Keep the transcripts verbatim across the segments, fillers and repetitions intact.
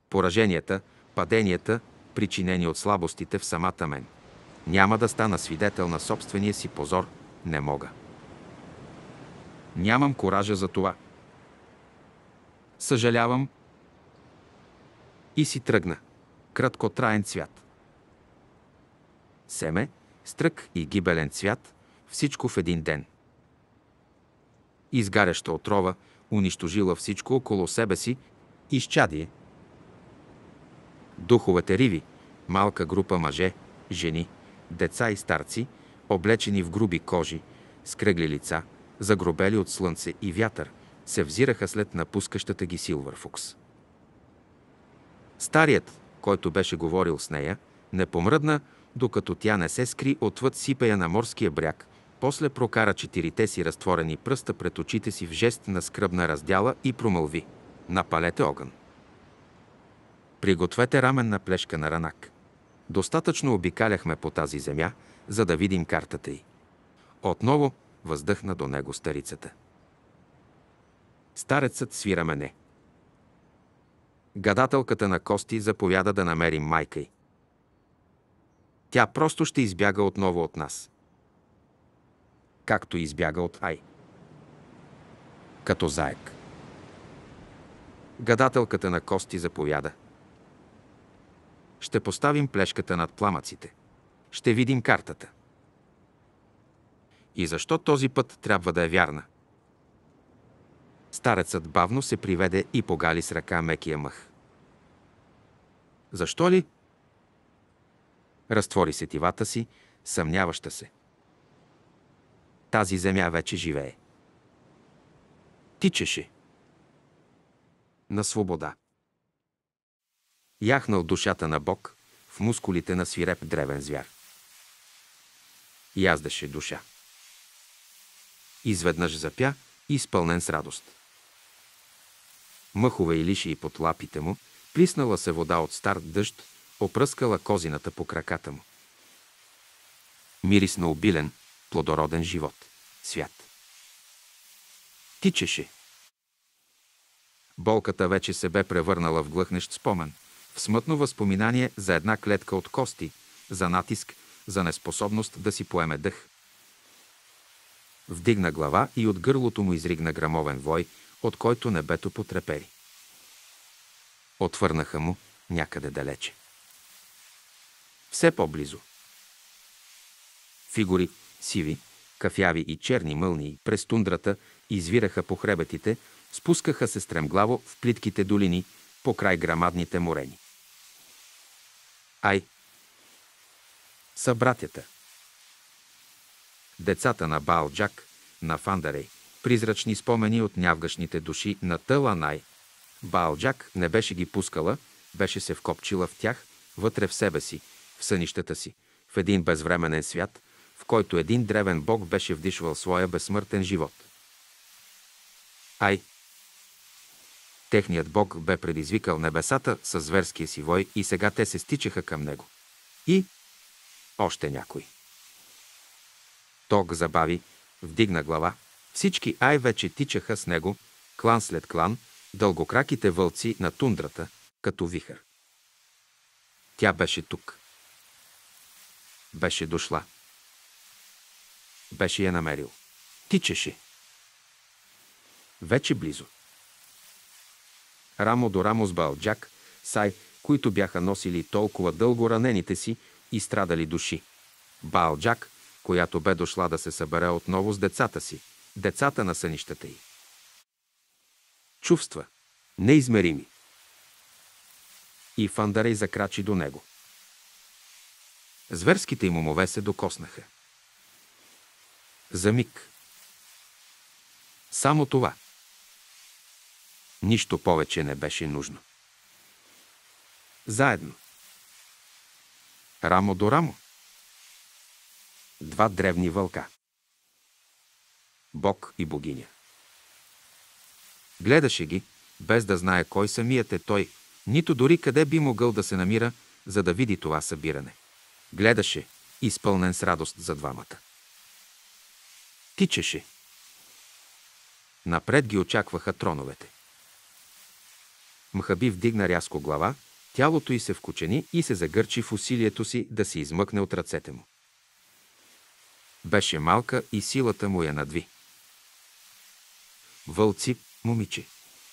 пораженията, паденията, причинени от слабостите в самата мен. Няма да стана свидетел на собствения си позор. Не мога. Нямам коража за това. Съжалявам и си тръгна. Краткотраен цвят. Семе, стрък и гибелен цвят, всичко в един ден. Изгаряща отрова, унищожила всичко около себе си, изчадие. Духовете риви, малка група мъже, жени, деца и старци, облечени в груби кожи, с кръгли лица, загробели от слънце и вятър, се взираха след напускащата ги Силвърфокс. Старият, който беше говорил с нея, не помръдна, докато тя не се скри отвъд сипея на морския бряг, после прокара четирите си разтворени пръста пред очите си в жест на скръбна раздяла и промълви: „Напалете огън. Пригответе раменна плешка на Ранак. Достатъчно обикаляхме по тази земя, за да видим картата й.“ Отново въздъхна до него старицата. Старецът свира мене. Гадателката на кости заповяда да намерим майка й. Тя просто ще избяга отново от нас. Както избяга от Ай. Като заек. Гадателката на кости заповяда: „Ще поставим плешката над пламъците. Ще видим картата. И защо този път трябва да е вярна?“ Старецът бавно се приведе и погали с ръка мекия мъх. „Защо ли?“ Разтвори сетивата си, съмняваща се. Тази земя вече живее. Тичеше. На свобода. Яхнал душата на Бог в мускулите на свиреп древен звяр. Яздеше душа. Изведнъж запя, изпълнен с радост. Мъхове и лишии под лапите му, плиснала се вода от стар дъжд, опръскала козината по краката му. Мирис на обилен, плодороден живот, свят. Тичеше. Болката вече се бе превърнала в глъхнещ спомен, в смътно възпоминание за една клетка от кости, за натиск, за неспособност да си поеме дъх. Вдигна глава и от гърлото му изригна грамовен вой, от който небето потрепери. Отвърнаха му някъде далече. Все по-близо. Фигури, сиви, кафяви и черни мълнии през тундрата извираха по хребетите, спускаха се стремглаво в плитките долини, покрай грамадните морени. Ай! Са братята. Децата на Баалджак, на Фандарей, призрачни спомени от нявгашните души на Тъланай. Баалджак не беше ги пускала, беше се вкопчила в тях, вътре в себе си, в сънищата си, в един безвременен свят, в който един древен бог беше вдишвал своя безсмъртен живот. Ай! Техният бог бе предизвикал небесата със зверския си вой и сега те се стичаха към него. И още някой. Тог забави, вдигна глава. Всички Ай вече тичаха с него, клан след клан, дългокраките вълци на тундрата, като вихър. Тя беше тук. Беше дошла. Беше я намерил. Тичеше. Вече близо. Рамо до рамо с Баалджак, Сай, които бяха носили толкова дълго ранените си и страдали души. Баалджак, която бе дошла да се събере отново с децата си, децата на сънищата й. Чувства. Неизмерими. И Фандарей закрачи до него. Зверските им умове се докоснаха. За миг. Само това. Нищо повече не беше нужно. Заедно. Рамо до рамо. Два древни вълка. Бог и богиня. Гледаше ги, без да знае кой самият е той, нито дори къде би могъл да се намира, за да види това събиране. Гледаше, изпълнен с радост за двамата. Тичеше. Напред ги очакваха троновете. Мхаби вдигна рязко глава, тялото й се вкучени и се загърчи в усилието си да се измъкне от ръцете му. Беше малка и силата му я надви. Вълци, момиче.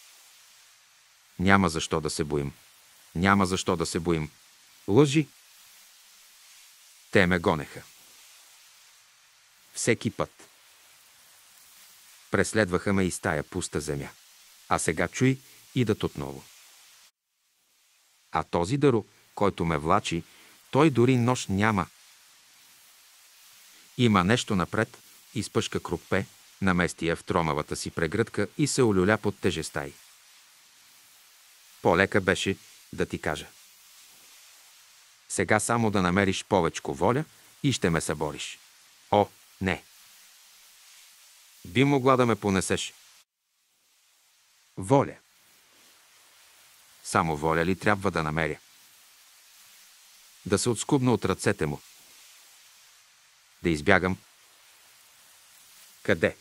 Няма защо да се боим. Няма защо да се боим. Лъжи. Те ме гонеха. Всеки път. Преследваха ме из тая пуста земя. А сега чуй, идат отново. А този даро, който ме влачи, той дори нож няма. Има нещо напред, изпъшка Крупе, намести я в тромавата си прегръдка и се олюля под тежеста й. По-лека беше да ти кажа. Сега само да намериш повечко воля и ще ме събориш. О, не! Би могла да ме понесеш. Воля. Само воля ли трябва да намеря? Да се отскубна от ръцете му. Да избягам. Къде?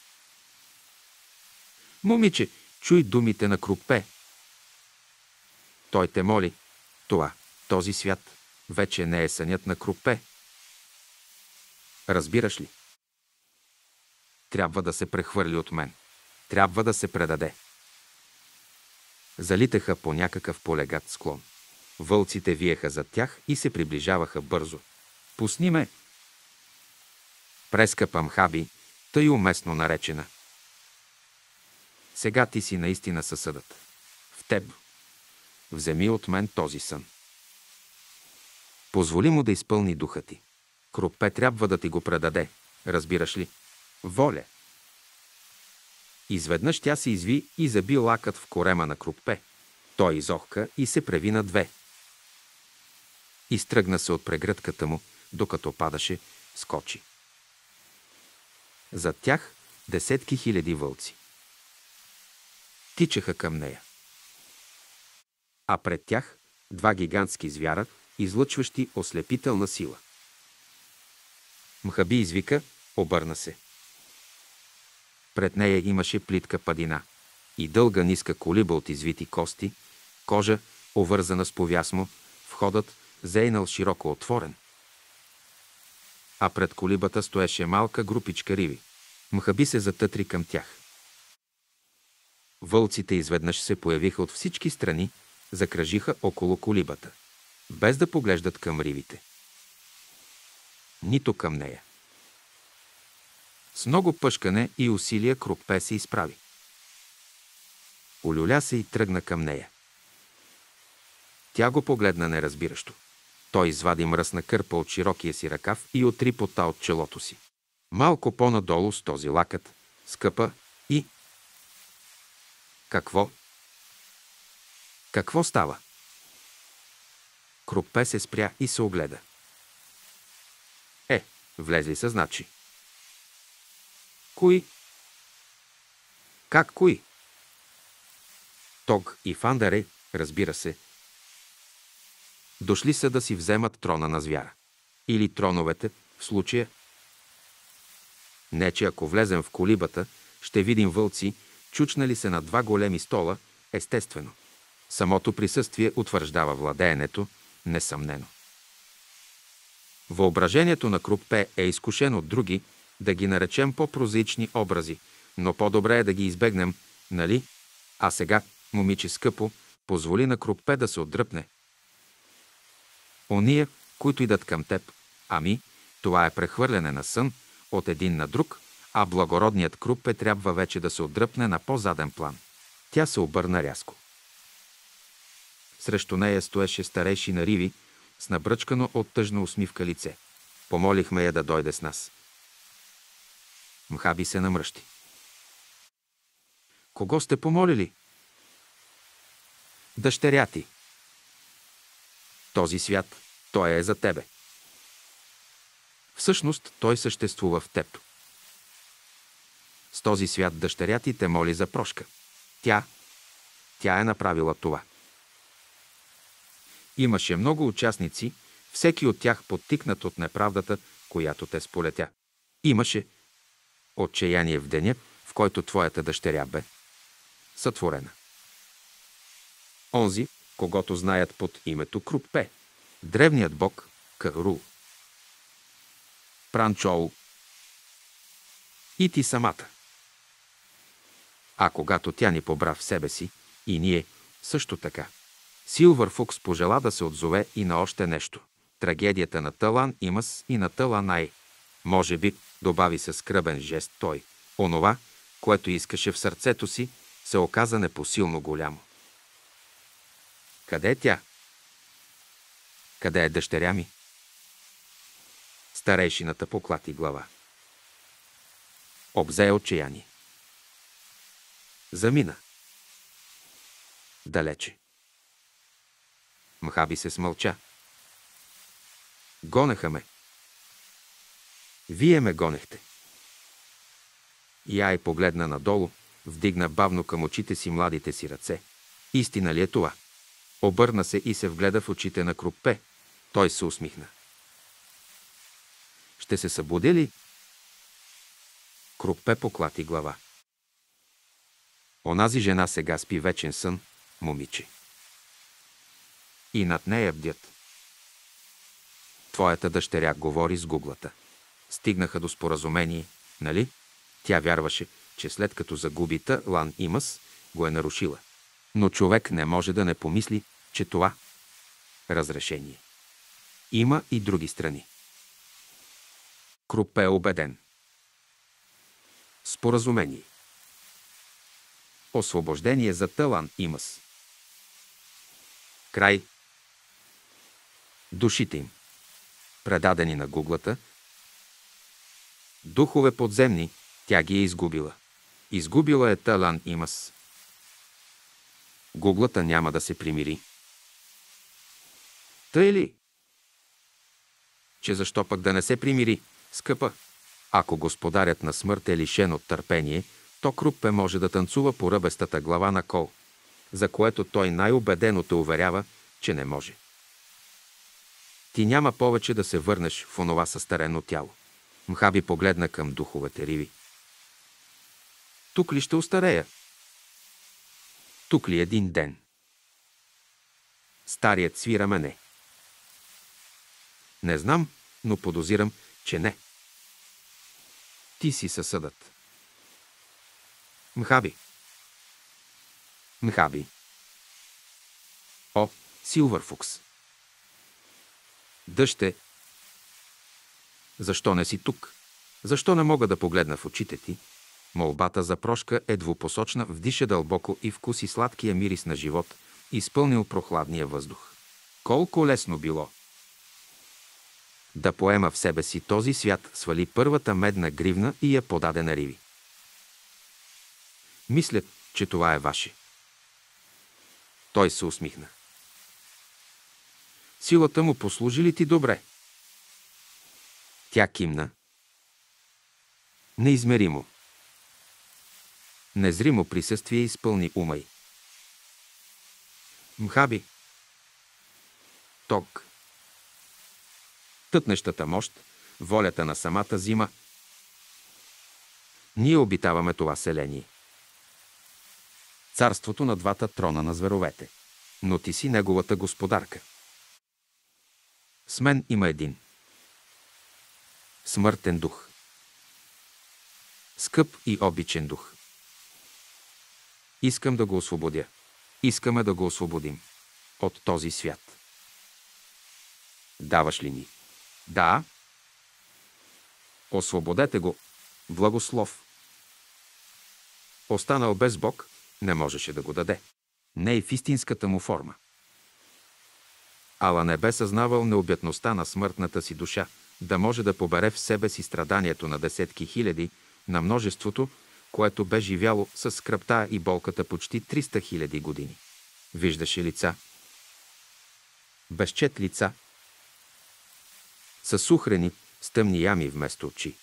Момиче, чуй думите на Крупе. Той те моли. Това, този свят, вече не е сънят на Крупе. Разбираш ли? Трябва да се прехвърли от мен. Трябва да се предаде. Залитаха по някакъв полегат склон. Вълците виеха зад тях и се приближаваха бързо. Пусни ме! Прескъпа Мхаби, тъй уместно наречена. Сега ти си наистина съсъдът. В теб. Вземи от мен този сън. Позволи му да изпълни духа ти. Крупе трябва да ти го предаде. Разбираш ли? Воля. Изведнъж тя се изви и заби лакът в корема на Крупе. Той изохка и се преви на две. Изтръгна се от прегръдката му, докато падаше, скочи. Зад тях десетки хиляди вълци. Тичаха към нея. А пред тях два гигантски звяра, излъчващи ослепителна сила. Мхаби извика, обърна се. Пред нея имаше плитка падина и дълга ниска колиба от извити кости, кожа, овързана с повясмо, входът зейнал широко отворен. А пред колибата стоеше малка групичка риви. Мхаби се затътри към тях. Вълците изведнъж се появиха от всички страни, закръжиха около колибата, без да поглеждат към ривите. Нито към нея. С много пъшкане и усилия Крупе се изправи. Олюля се и тръгна към нея. Тя го погледна неразбиращо. Той извади мръсна кърпа от широкия си ръкав и отри пота от челото си. Малко по-надолу с този лакът, скъпа и... Какво? Какво става? Крупе се спря и се огледа. Е, влезли са, значи. Кои? Как кои? Тог и Фандаре, разбира се. Дошли са да си вземат трона на звяра. Или троновете, в случая. Не, че ако влезем в колибата, ще видим вълци, чучнали се на два големи стола, естествено. Самото присъствие утвърждава владеенето, несъмнено. Въображението на Крупе е изкушено от други, да ги наречем по-прозаични образи, но по-добре е да ги избегнем, нали? А сега, момиче скъпо, позволи на Крупе да се отдръпне. Ония, които идат към теб, ами, това е прехвърляне на сън от един на друг, а благородният Крупе трябва вече да се отдръпне на по-заден план. Тя се обърна рязко. Срещу нея стоеше старейшина Риви с набръчкано от тъжна усмивка лице. Помолихме я да дойде с нас. Мхаби се намръщи. Кого сте помолили? Дъщеря ти. Този свят, той е за тебе. Всъщност, той съществува в теб. С този свят дъщеря ти те моли за прошка. Тя, тя е направила това. Имаше много участници, всеки от тях подтикнат от неправдата, която те сполетя. Имаше отчаяние в деня, в който твоята дъщеря бе сътворена. онзи, когото знаят под името Круппе, древният бог Кару, Пранчоу и ти самата. А когато тя ни побра в себе си, и ние също така. Силвър Фукс пожела да се отзове и на още нещо. Трагедията на Талан Имас и на Таланай. Може би, добави със скръбен жест той, онова, което искаше в сърцето си, се оказа непосилно голямо. Къде е тя? Къде е дъщеря ми? Старейшината поклати глава. Обзе отчаяние. Замина. Далече. Мхаби се смълча. Гонеха ме. Вие ме гонехте. Яй погледна надолу, вдигна бавно към очите си младите си ръце. Истина ли е това? Обърна се и се вгледа в очите на Круппе. Той се усмихна. Ще се събуди ли? Круппе поклати глава. Онази жена сега спи вечен сън, момиче. И над нея бдят. Твоята дъщеря говори с гуглата. Стигнаха до споразумение, нали? Тя вярваше, че след като загуби Талан Имас, го е нарушила. Но човек не може да не помисли, че това разрешение има и други страни. Круппе е убеден. Споразумение. Освобождение за Талан Имас. Край. Душите им, предадени на гуглата, духове подземни, тя ги е изгубила. Изгубила е Талан Имас. Гуглата няма да се примири. Тъй ли? Че защо пък да не се примири, скъпа? Ако господарят на смърт е лишен от търпение, то Круппе може да танцува по ръбестата глава на Кол, за което той най-убедено те уверява, че не може. Ти няма повече да се върнеш в онова състарено тяло. Мхаби погледна към духовете риви. Тук ли ще остарея? Тук ли един ден? Старият свира мене. Не знам, но подозирам, че не. Ти си съсъдът. Мхаби. Мхаби. О, Силвър Фукс. Дъще, защо не си тук? Защо не мога да погледна в очите ти? Молбата за прошка е двупосочна, вдиша дълбоко и вкуси сладкия мирис на живот, изпълнил прохладния въздух. Колко лесно било да поема в себе си този свят, свали първата медна гривна и я подаде на риви. Мисля, че това е ваше. Той се усмихна. Силата му послужи ли ти добре? Тя кимна. Неизмеримо. Незримо присъствие изпълни ума й. Мхаби. Тог. Тътнещата мощ, волята на самата зима. Ние обитаваме това селение. Царството на двата трона на зверовете. Но ти си неговата господарка. С мен има един. Смъртен дух. Скъп и обичен дух. Искам да го освободя. Искаме да го освободим от този свят. Даваш ли ни? Да. Освободете го. Благослов. Останал без Бог, не можеше да го даде. Не и в истинската му форма. Ала не бе съзнавал необятността на смъртната си душа, да може да побере в себе си страданието на десетки хиляди, на множеството, което бе живяло с скръпта и болката почти триста хиляди години. Виждаше лица. Безчет лица. Със сухрени, с тъмни ями вместо очи.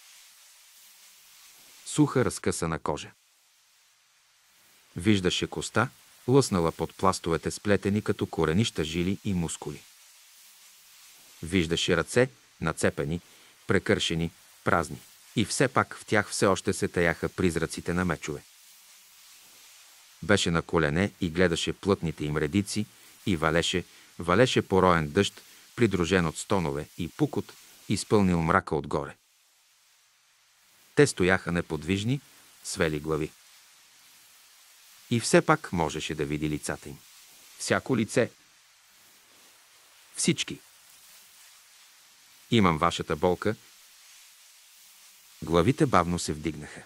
Суха разкъсана кожа. Виждаше коста, лъснала под пластовете сплетени като коренища жили и мускули. Виждаше ръце, нацепени, прекършени, празни. И все пак в тях все още се таяха призраците на мечове. Беше на колене и гледаше плътните им редици и валеше, валеше пороен дъжд, придружен от стонове и пукот, изпълнил мрака отгоре. Те стояха неподвижни, свели глави. И все пак можеше да види лицата им. Всяко лице. Всички. Имам вашата болка. Главите бавно се вдигнаха.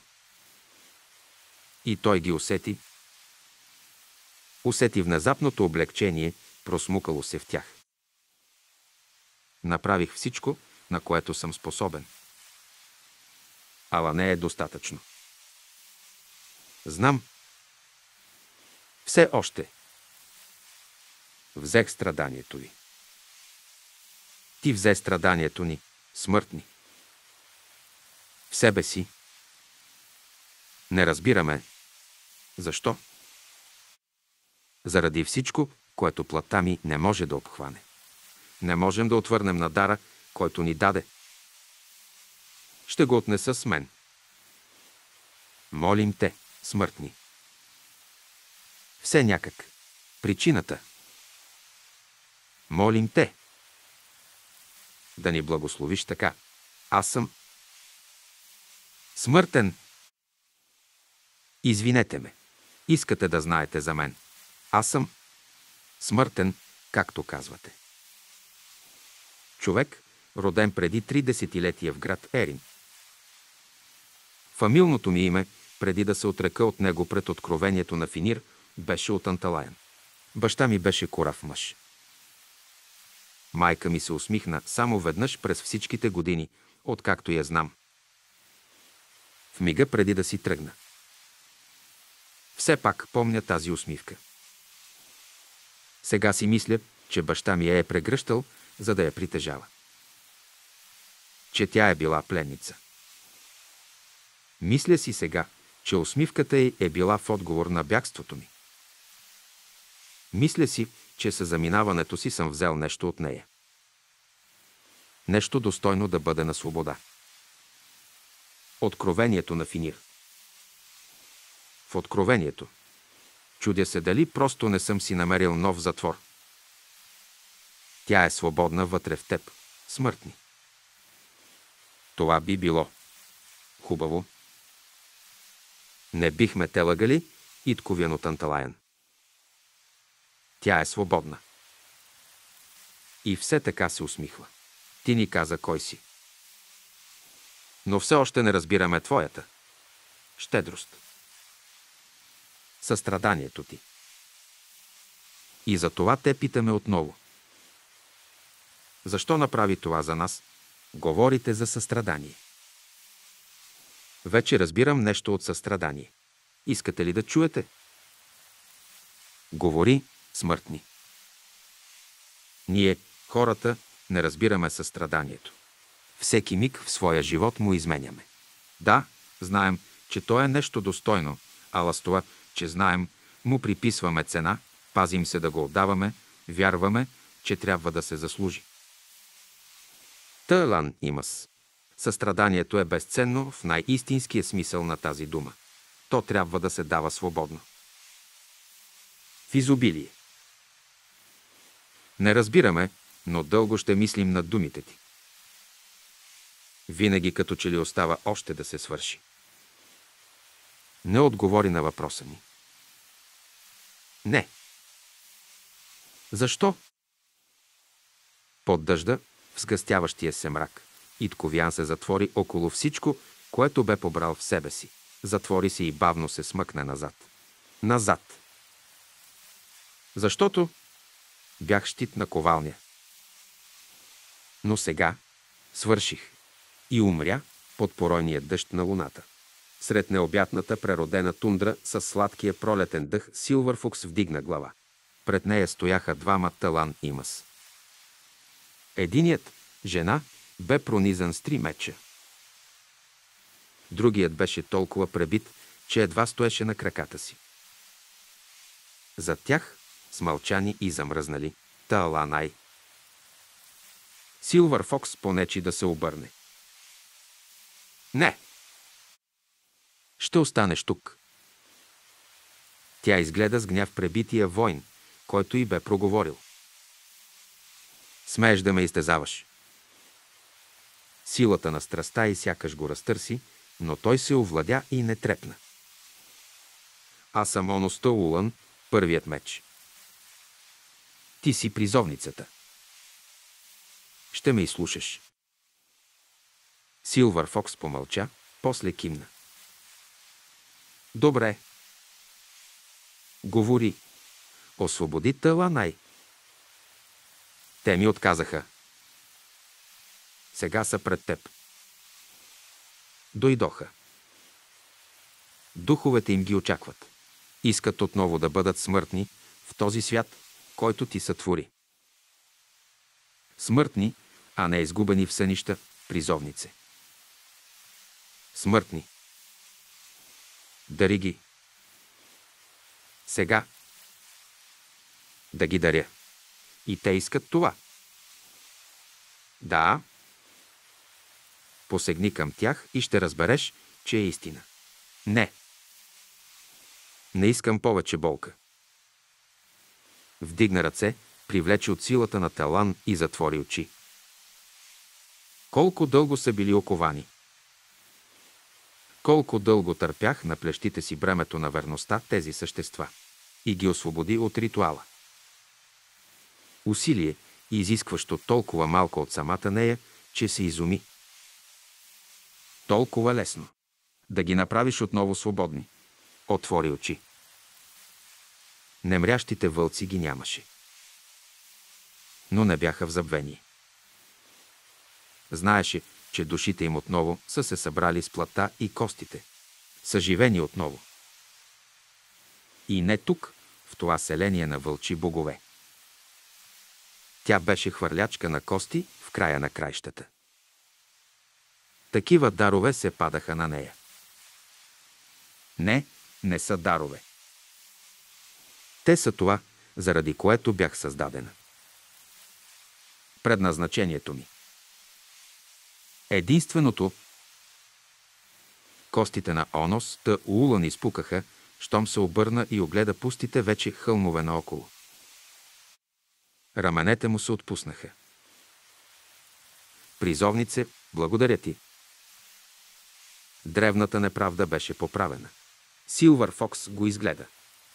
И той ги усети. Усети внезапното облегчение, просмукало се в тях. Направих всичко, на което съм способен. Ала не е достатъчно. Знам. Все още. Взех страданието ви. Ти взе страданието ни, смъртни. В себе си. Не разбираме. Защо? Заради всичко, което плътта ми не може да обхване. Не можем да отвърнем на дара, който ни даде. Ще го отнеса с мен. Молим те, смъртни. Все някак. Причината. Молим те. Да ни благословиш така. Аз съм смъртен. Извинете ме. Искате да знаете за мен. Аз съм смъртен, както казвате. Човек, роден преди три десетилетия в град Ерин. Фамилното ми име, преди да се отрека от него пред откровението на Финир, беше от Анталаян. Баща ми беше корав мъж. Майка ми се усмихна само веднъж през всичките години, откакто я знам. В мига преди да си тръгна. Все пак помня тази усмивка. Сега си мисля, че баща ми я е прегръщал, за да я притежава. Че тя е била пленница. Мисля си сега, че усмивката й е била в отговор на бягството ми. Мисля си, че със заминаването си съм взел нещо от нея. Нещо достойно да бъде на свобода. Откровението на Финир. В откровението. Чудя се дали просто не съм си намерил нов затвор. Тя е свободна вътре в теб, смъртни. Това би било хубаво. Не бихме те лъгали, Итковян от Анталаян. Тя е свободна. И все така се усмихва. Ти ни каза кой си. Но все още не разбираме твоята щедрост. Състраданието ти. И за това те питаме отново. Защо направи това за нас? Говорите за състрадание. Вече разбирам нещо от състрадание. Искате ли да чуете? Говори, смъртни. Ние, хората, не разбираме състраданието. Всеки миг в своя живот му изменяме. Да, знаем, че то е нещо достойно, ала с това, че знаем, му приписваме цена, пазим се да го отдаваме, вярваме, че трябва да се заслужи. Тълан имас. Състраданието е безценно в най-истинския смисъл на тази дума. То трябва да се дава свободно. В изобилие. Не разбираме, но дълго ще мислим над думите ти. Винаги като че ли остава още да се свърши. Не отговори на въпроса ми. Не. Защо? Под дъжда, в сгъстяващия се мрак, Итковян се затвори около всичко, което бе побрал в себе си. Затвори се и бавно се смъкне назад. Назад. Защото бях щит на ковалня. Но сега свърших и умря под поройния дъжд на луната. Сред необятната преродена тундра с сладкия пролетен дъх Силвърфокс вдигна глава. Пред нея стояха двама Талан имас. Единият, жена, бе пронизан с три меча. Другият беше толкова пребит, че едва стоеше на краката си. Зад тях, смълчани и замръзнали, Таланай. Силвърфокс понечи да се обърне. Не! Ще останеш тук. Тя изгледа с гняв пребития войн, който й бе проговорил: смееш да ме изтезаваш. Силата на страста и сякаш го разтърси, но той се овладя и не трепна. Аз съм оността Улън, първият меч. Ти си призовницата. Ще ме изслушаш. Силвър Фокс помълча, после кимна. Добре. Говори. Освободи Таланай. Те ми отказаха. Сега са пред теб. Дойдоха. Духовете им ги очакват. Искат отново да бъдат смъртни в този свят, който ти сътвори. Смъртни, а не изгубени в сънища, призовнице. Смъртни. Дари ги. Сега. Да ги даря. И те искат това. Да. Посегни към тях и ще разбереш, че е истина. Не. Не искам повече болка. Вдигна ръце, привлече от силата на талан и затвори очи. Колко дълго са били оковани. Колко дълго търпях на плещите си бремето на верността тези същества. И ги освободи от ритуала. Усилие, изискващо толкова малко от самата нея, че се изуми. Толкова лесно. Да ги направиш отново свободни. Отвори очи. Немрящите вълци ги нямаше. Но не бяха в забвение. Знаеше, че душите им отново са се събрали с плътта и костите. Съживени отново. И не тук, в това селение на вълчи богове. Тя беше хвърлячка на кости в края на краищата. Такива дарове се падаха на нея. Не, не са дарове. Те са това, заради което бях създадена. Предназначението ми. Единственото. Костите на Онос та Улън изпукаха, щом се обърна и огледа пустите вече хълмове наоколо. Раменете му се отпуснаха. Призовнице, благодаря ти. Древната неправда беше поправена. Силвър Фокс го изгледа.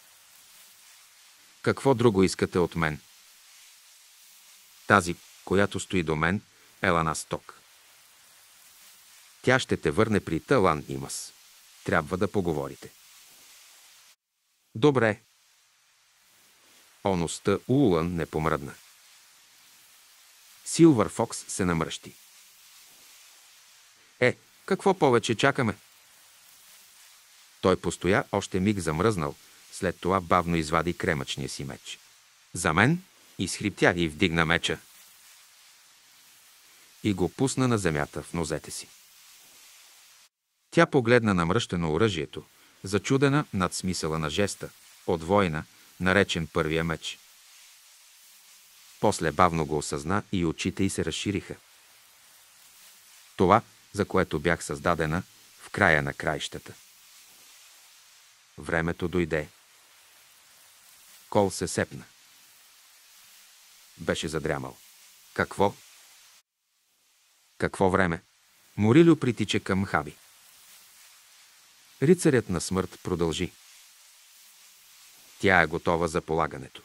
Какво друго искате от мен? Тази, която стои до мен, Елана Сток. Тя ще те върне при Талан Имас. Трябва да поговорите. Добре. Оността Улън не помръдна. Силвър Фокс се намръщи. Е, какво повече чакаме? Той постоя още миг замръзнал, след това бавно извади кремъчния си меч. За мен, изхриптя и вдигна меча. И го пусна на земята в нозете си. Тя погледна намръщено оръжието, зачудена над смисъла на жеста, от война, наречен първия меч. После бавно го осъзна и очите й се разшириха. Това, за което бях създадена, в края на краищата. Времето дойде. Кол се сепна. Беше задрямал. Какво? Какво време? Морилю притича към Хаби. Рицарят на смърт продължи. Тя е готова за полагането.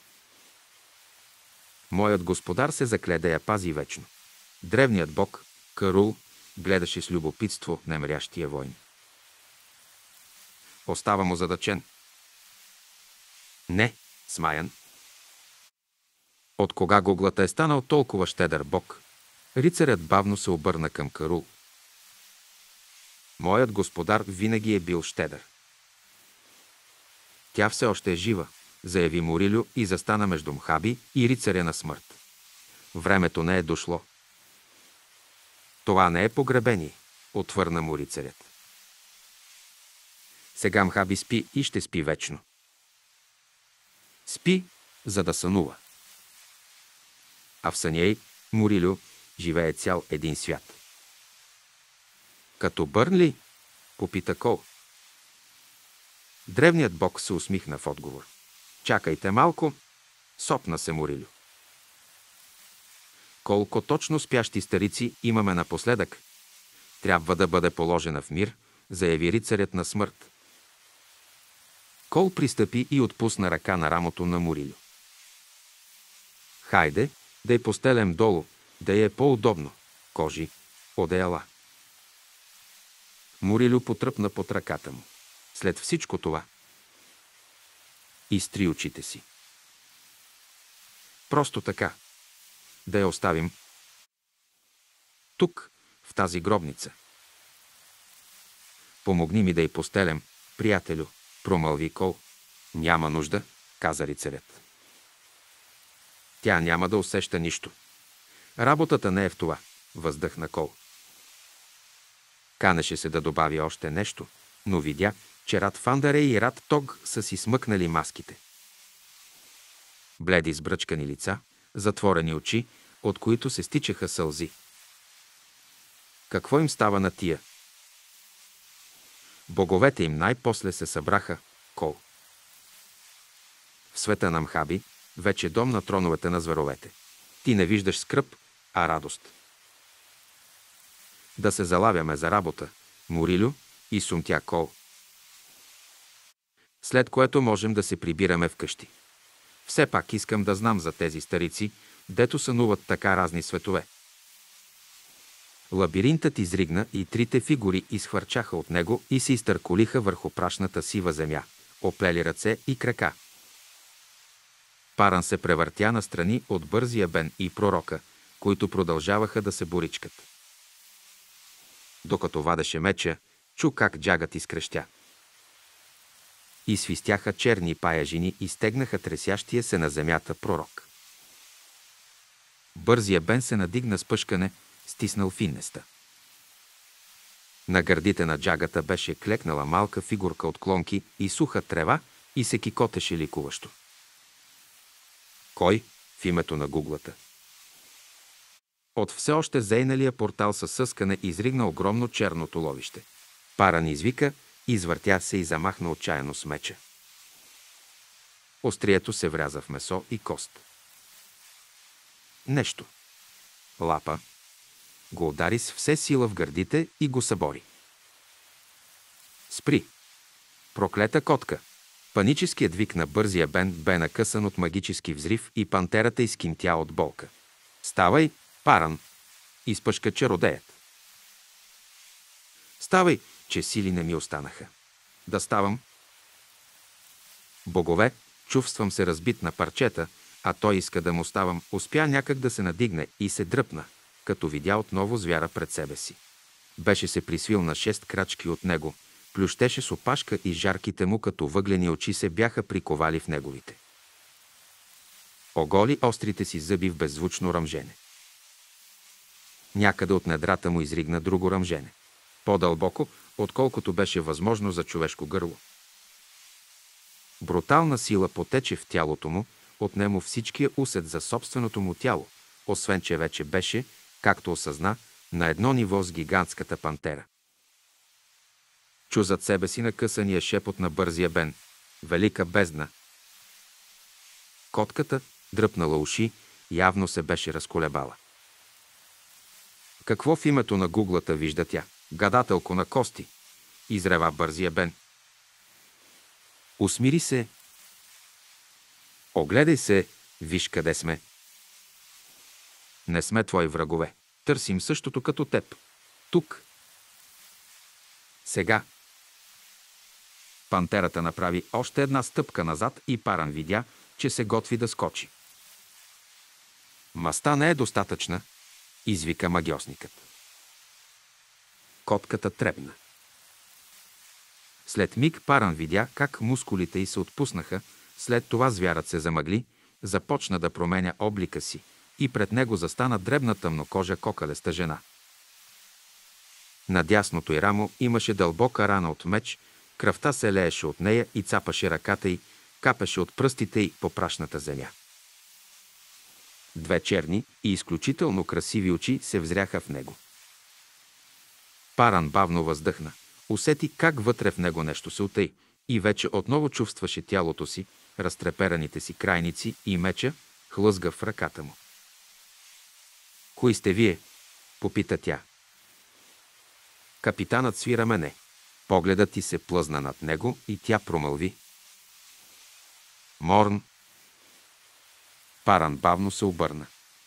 Моят господар се закле да я пази вечно. Древният бог, Карул, гледаше с любопитство немрящия войн. Остава му задачен. Не, смаян. От кога гуглата е станал толкова щедър бог? Рицарят бавно се обърна към Карул. Моят господар винаги е бил щедър. Тя все още е жива, заяви Морилю и застана между Мхаби и рицаря на смърт. Времето не е дошло. Това не е погребение, отвърна му рицарят. Сега Мхаби спи и ще спи вечно. Спи, за да сънува. А в съня й, Морилю, живее цял един свят. Като Бърнли, попита Кол. Древният бог се усмихна в отговор. Чакайте малко, сопна се Мурилю. Колко точно спящи старици имаме напоследък. Трябва да бъде положена в мир, заяви рицарят на смърт. Кол пристъпи и отпусна ръка на рамото на Мурилю. Хайде, да я постелем долу, да я е по-удобно. Кожи, одеяла. Мурилю потръпна под ръката му. След всичко това изтри очите си. Просто така. Да я оставим тук, в тази гробница. Помогни ми да й постелем, приятелю, промълви Кол. Няма нужда, каза рицарят. Тя няма да усеща нищо. Работата не е в това, въздъхна Кол. Канеше се да добави още нещо, но видя, че Рад Фандъре и Рад Тог са си смъкнали маските. Бледи сбръчкани лица, затворени очи, от които се стичаха сълзи. Какво им става на тия? Боговете им най-после се събраха, Кол. В света на Мхаби, вече дом на троновете на зверовете. Ти не виждаш скръб, а радост. Да се залавяме за работа, Мурилю, и сумтя Кол. След което можем да се прибираме вкъщи. Все пак искам да знам за тези старици, дето сънуват така разни светове. Лабиринтът изригна и трите фигури изхвърчаха от него и се изтърколиха върху прашната сива земя, оплели ръце и крака. Паран се превъртя настрани от бързия Бен и пророка, които продължаваха да се боричкат. Докато вадеше меча, чу как джагът изкрещя. И свистяха черни паяжини и стегнаха тресящия се на земята пророк. Бързия Бен се надигна с пъшкане, стиснал финнеста. На гърдите на джагата беше клекнала малка фигурка от клонки и суха трева и се кикотеше ликуващо. Кой? В името на гуглата. От все още зейналия портал със съскане изригна огромно черно туловище. Паран извика, извъртя се и замахна отчаяно с меча. Острието се вряза в месо и кост. Нещо. Лапа. Го удари с все сила в гърдите и го събори. Спри! Проклета котка! Паническият вик на бързия Бен бе накъсан от магически взрив и пантерата изкимтя от болка. Ставай, Паран! Изпъшка чародеят. Ставай, че сили не ми останаха. Да ставам. Богове, чувствам се разбит на парчета, а той иска да му ставам. Успя някак да се надигне и се дръпна, като видя отново звяра пред себе си. Беше се присвил на шест крачки от него, плющеше с опашка и жарките му като въглени очи се бяха приковали в неговите. Оголи острите си зъби в беззвучно ръмжене. Някъде от недрата му изригна друго ръмжене. По-дълбоко, отколкото беше възможно за човешко гърло. Брутална сила потече в тялото му, отне му всичкия усет за собственото му тяло, освен че вече беше, както осъзна, на едно ниво с гигантската пантера. Чу зад себе си накъсания шепот на бързия Бен. Велика бездна. Котката, дръпнала уши, явно се беше разколебала. Какво в името на гуглата вижда тя? Гадателко на кости, изрева бързия Бен. Усмири се. Огледай се, виж къде сме. Не сме твои врагове. Търсим същото като теб. Тук. Сега. Пантерата направи още една стъпка назад и Паран видя, че се готви да скочи. Маста не е достатъчна, извика магиосникът. Котката трепна. След миг Паран видя как мускулите й се отпуснаха, след това звярат се замъгли, започна да променя облика си и пред него застана дребна тъмнокожа кокалеста жена. На дясното й рамо имаше дълбока рана от меч, кръвта се лееше от нея и цапаше ръката й, капеше от пръстите й по прашната земя. Две черни и изключително красиви очи се взряха в него. Паран бавно въздъхна. Усети как вътре в него нещо се утъй. и вече отново чувстваше тялото си, разтрепераните си крайници и меча, хлъзга в ръката му. Кои сте вие? Попита тя. Капитанът сви рамене. Погледът ти се плъзна над него и тя промълви. Морн. Паран бавно се обърна.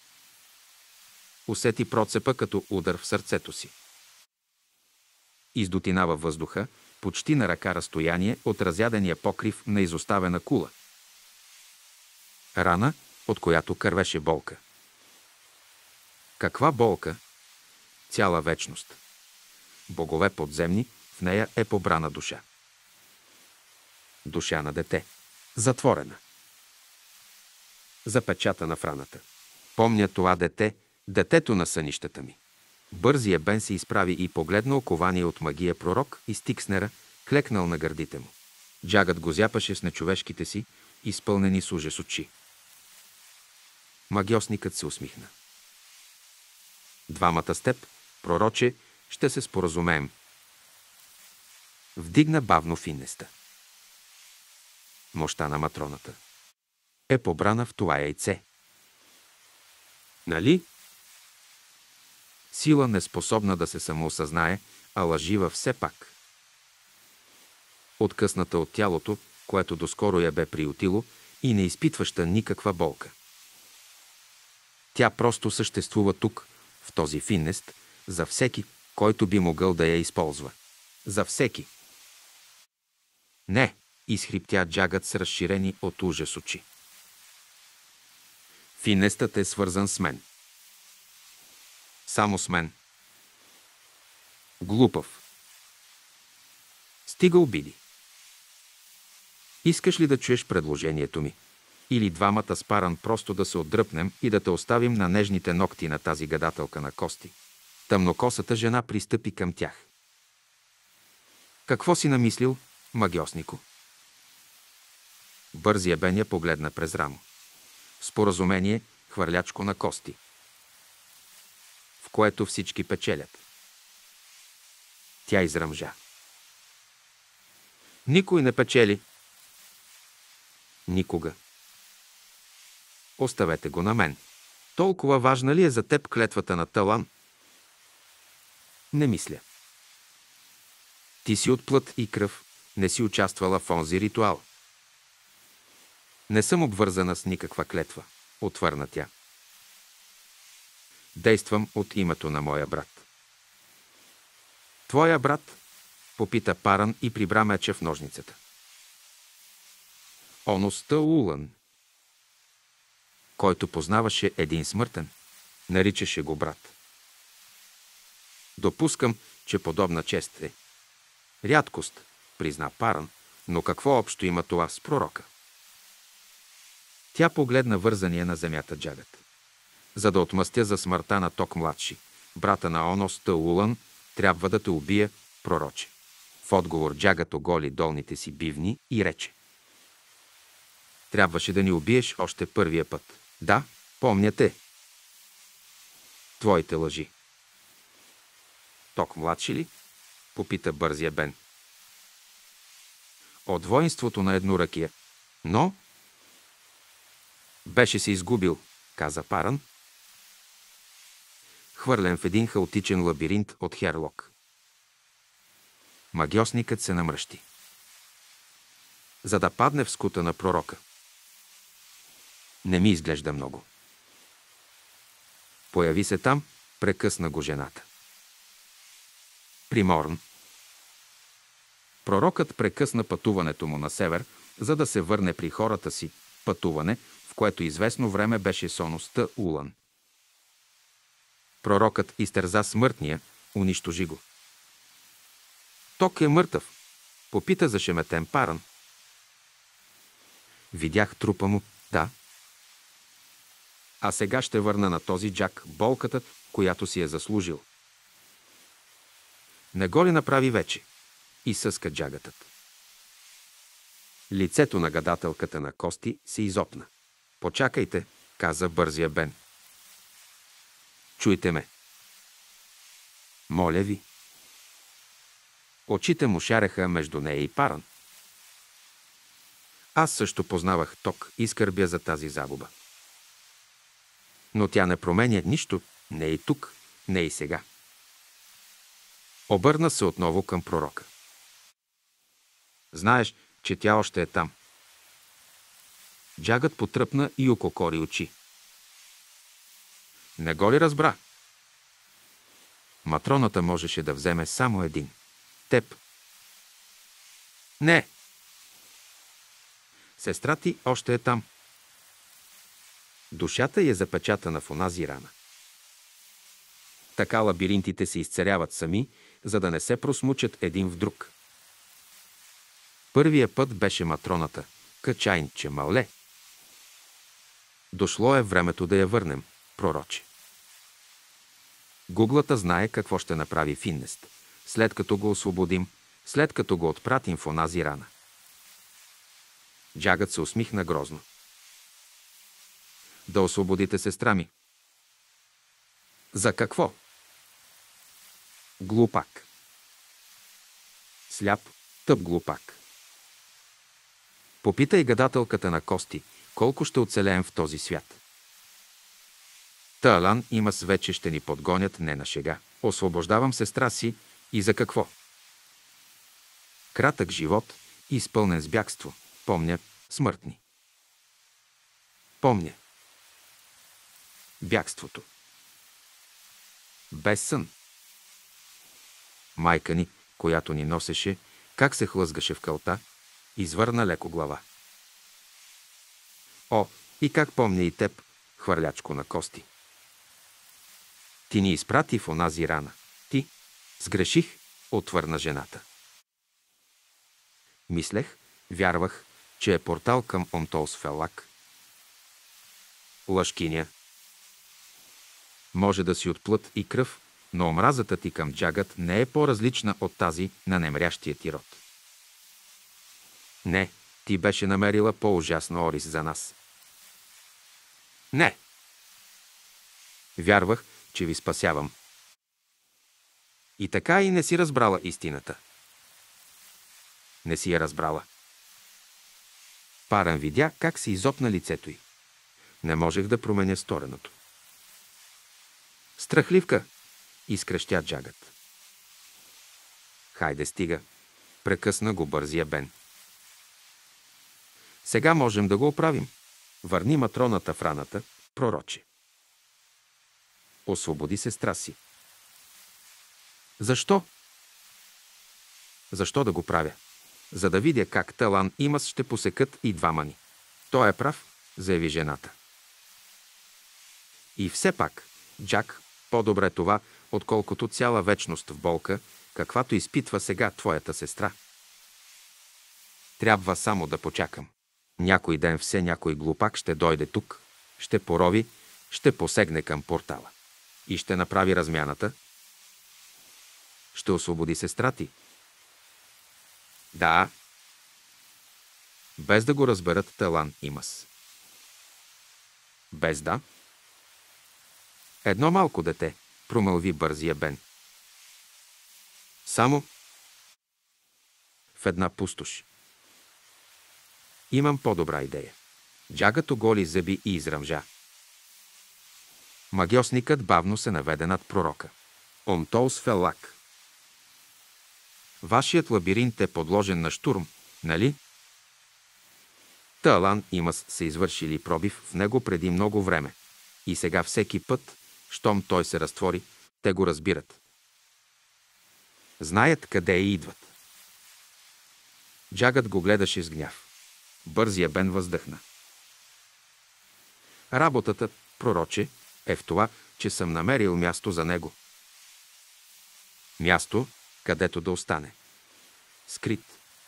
Усети процепа като удар в сърцето си. Издотинава въздуха, почти на ръка разстояние от разядения покрив на изоставена кула. Рана, от която кървеше болка. Каква болка? Цяла вечност. Богове подземни, в нея е побрана душа. Душа на дете. Затворена. Запечатана в раната. Помня това дете, детето на сънищата ми. Бързия Бен се изправи и погледна окования от магия пророк и Стикснера, клекнал на гърдите му. Джагът го зяпаше с нечовешките си, изпълнени с ужас очи. Магиосникът се усмихна. Двамата с теб, пророче, ще се споразумеем. Вдигна бавно Финеста. Мощта на матроната е побрана в това яйце. Нали? Сила неспособна да се самоосъзнае, а лъжива все пак. Откъсната от тялото, което доскоро я бе приютило и не изпитваща никаква болка. Тя просто съществува тук, в този Финест, за всеки, който би могъл да я използва. За всеки. Не, изхриптя Джагът с разширени от ужас очи. Финестът е свързан с мен. Само с мен. Глупав. Стига обиди. Искаш ли да чуеш предложението ми? Или двамата с Паран просто да се отдръпнем и да те оставим на нежните ногти на тази гадателка на кости? Тъмнокосата жена пристъпи към тях. Какво си намислил, магиоснико? Бързия Беня погледна през рамо. Споразумение, хвърлячко на кости, в което всички печелят. Тя изръмжа. Никой не печели. Никога. Оставете го на мен. Толкова важна ли е за теб клетвата на Талан? Не мисля. Ти си от плът и кръв, не си участвала в онзи ритуал. Не съм обвързана с никаква клетва, отвърна тя. Действам от името на моя брат. Твоя брат? Попита Паран и прибра меча в ножницата. Онос Таулън, който познаваше един смъртен, наричаше го брат. Допускам, че подобна чест е рядкост, призна Паран, но какво общо има това с пророка? Тя погледна вързания на земята Джагът. За да отмъстя за смъртта на Ток младши, брата на Онос Таулън, трябва да те убия, пророче. В отговор Джагът оголи долните си бивни и рече. Трябваше да ни убиеш още първия път. Да, помня те. Твоите лъжи. Ток младши ли? Попита бързия Бен. От воинството на едноръкия. Но беше се изгубил, каза Паран, хвърлен в един хаотичен лабиринт от Херлок. Магиосникът се намръщи, за да падне в скута на пророка. Не ми изглежда много. Появи се там, прекъсна го жената. Приморн. Пророкът прекъсна пътуването му на север, за да се върне при хората си, пътуване, в което известно време беше с Онос Таулън. Пророкът изтърза смъртния, унищожи го. Ток е мъртъв, попита зашеметен Паран. Видях трупа му, да. А сега ще върна на този Джак болката, която си е заслужил. Не го ли направи вече? И съска Джагатът. Лицето на гадателката на кости се изопна. Почакайте, каза бързия Бен. Чуйте ме. Моля ви. Очите му шареха между нея и Паран. Аз също познавах ток и скърбя за тази загуба. Но тя не променя нищо, не и тук, не и сега. Обърна се отново към пророка. Знаеш, че тя още е там. Джагът потръпна и ококори очи. Не го ли разбра? Матроната можеше да вземе само един. Теб. Не. Сестра ти още е там. Душата й е запечатана в онази рана. Така лабиринтите се изцеряват сами, за да не се просмучат един в друг. Първия път беше матроната, Качайнче Мале. Дошло е времето да я върнем, пророче. Гуглата знае какво ще направи Финнест, след като го освободим, след като го отпратим в онази рана. Джагът се усмихна грозно. Да освободите сестра ми. За какво? Глупак. Сляп, тъп глупак. Попитай гадателката на Кости, колко ще оцелеем в този свят. Талан и Мас вече ще ни подгонят не на шега. Освобождавам сестра си и за какво? Кратък живот, изпълнен с бягство. Помня, смъртни. Помня. Бягството. Без сън. Майка ни, която ни носеше, как се хлъзгаше в кълта, извърна леко глава. О, и как помня и теб, хвърлячко на Кости. Ти ни изпрати в онази рана. Ти сгреших, отвърна жената. Мислех, вярвах, че е портал към Онтолсфелак. Лъжкиня. Може да си от плът и кръв, но омразата ти към Джагът не е по-различна от тази на немрящия ти род. Не, ти беше намерила по-ужасна орис за нас. Не. Вярвах, че ви спасявам. И така и не си разбрала истината. Не си я разбрала. Паран видя как се изопна лицето й. Не можех да променя стореното. Страхливка, изкрещя Джагът. Хайде, стига. Прекъсна го бързия Бен. Сега можем да го оправим. Върни матроната в раната, пророче. Освободи сестра си. Защо? Защо да го правя? За да видя как Талан и Мас ще посекат и двама ни. Той е прав, заяви жената. И все пак, Джак, по-добре това, отколкото цяла вечност в болка, каквато изпитва сега твоята сестра. Трябва само да почакам. Някой ден все някой глупак ще дойде тук, ще порови, ще посегне към портала. И ще направи размяната. Ще освободи сестра ти. Да. Без да го разберат Талан и Мас. Без да. Едно малко дете, промълви бързия Бен. Само в една пустош. Имам по-добра идея. Джагът оголи зъби и изръмжа. Магьосникът бавно се наведе над пророка. Онтолсфелак. Вашият лабиринт е подложен на штурм, нали? Талан и Мас са извършили пробив в него преди много време. И сега всеки път, щом той се разтвори, те го разбират. Знаят къде идват. Джагът го гледаше с гняв. Бързия Бен въздъхна. Работата, пророче, е в това, че съм намерил място за него. Място, където да остане. Скрит.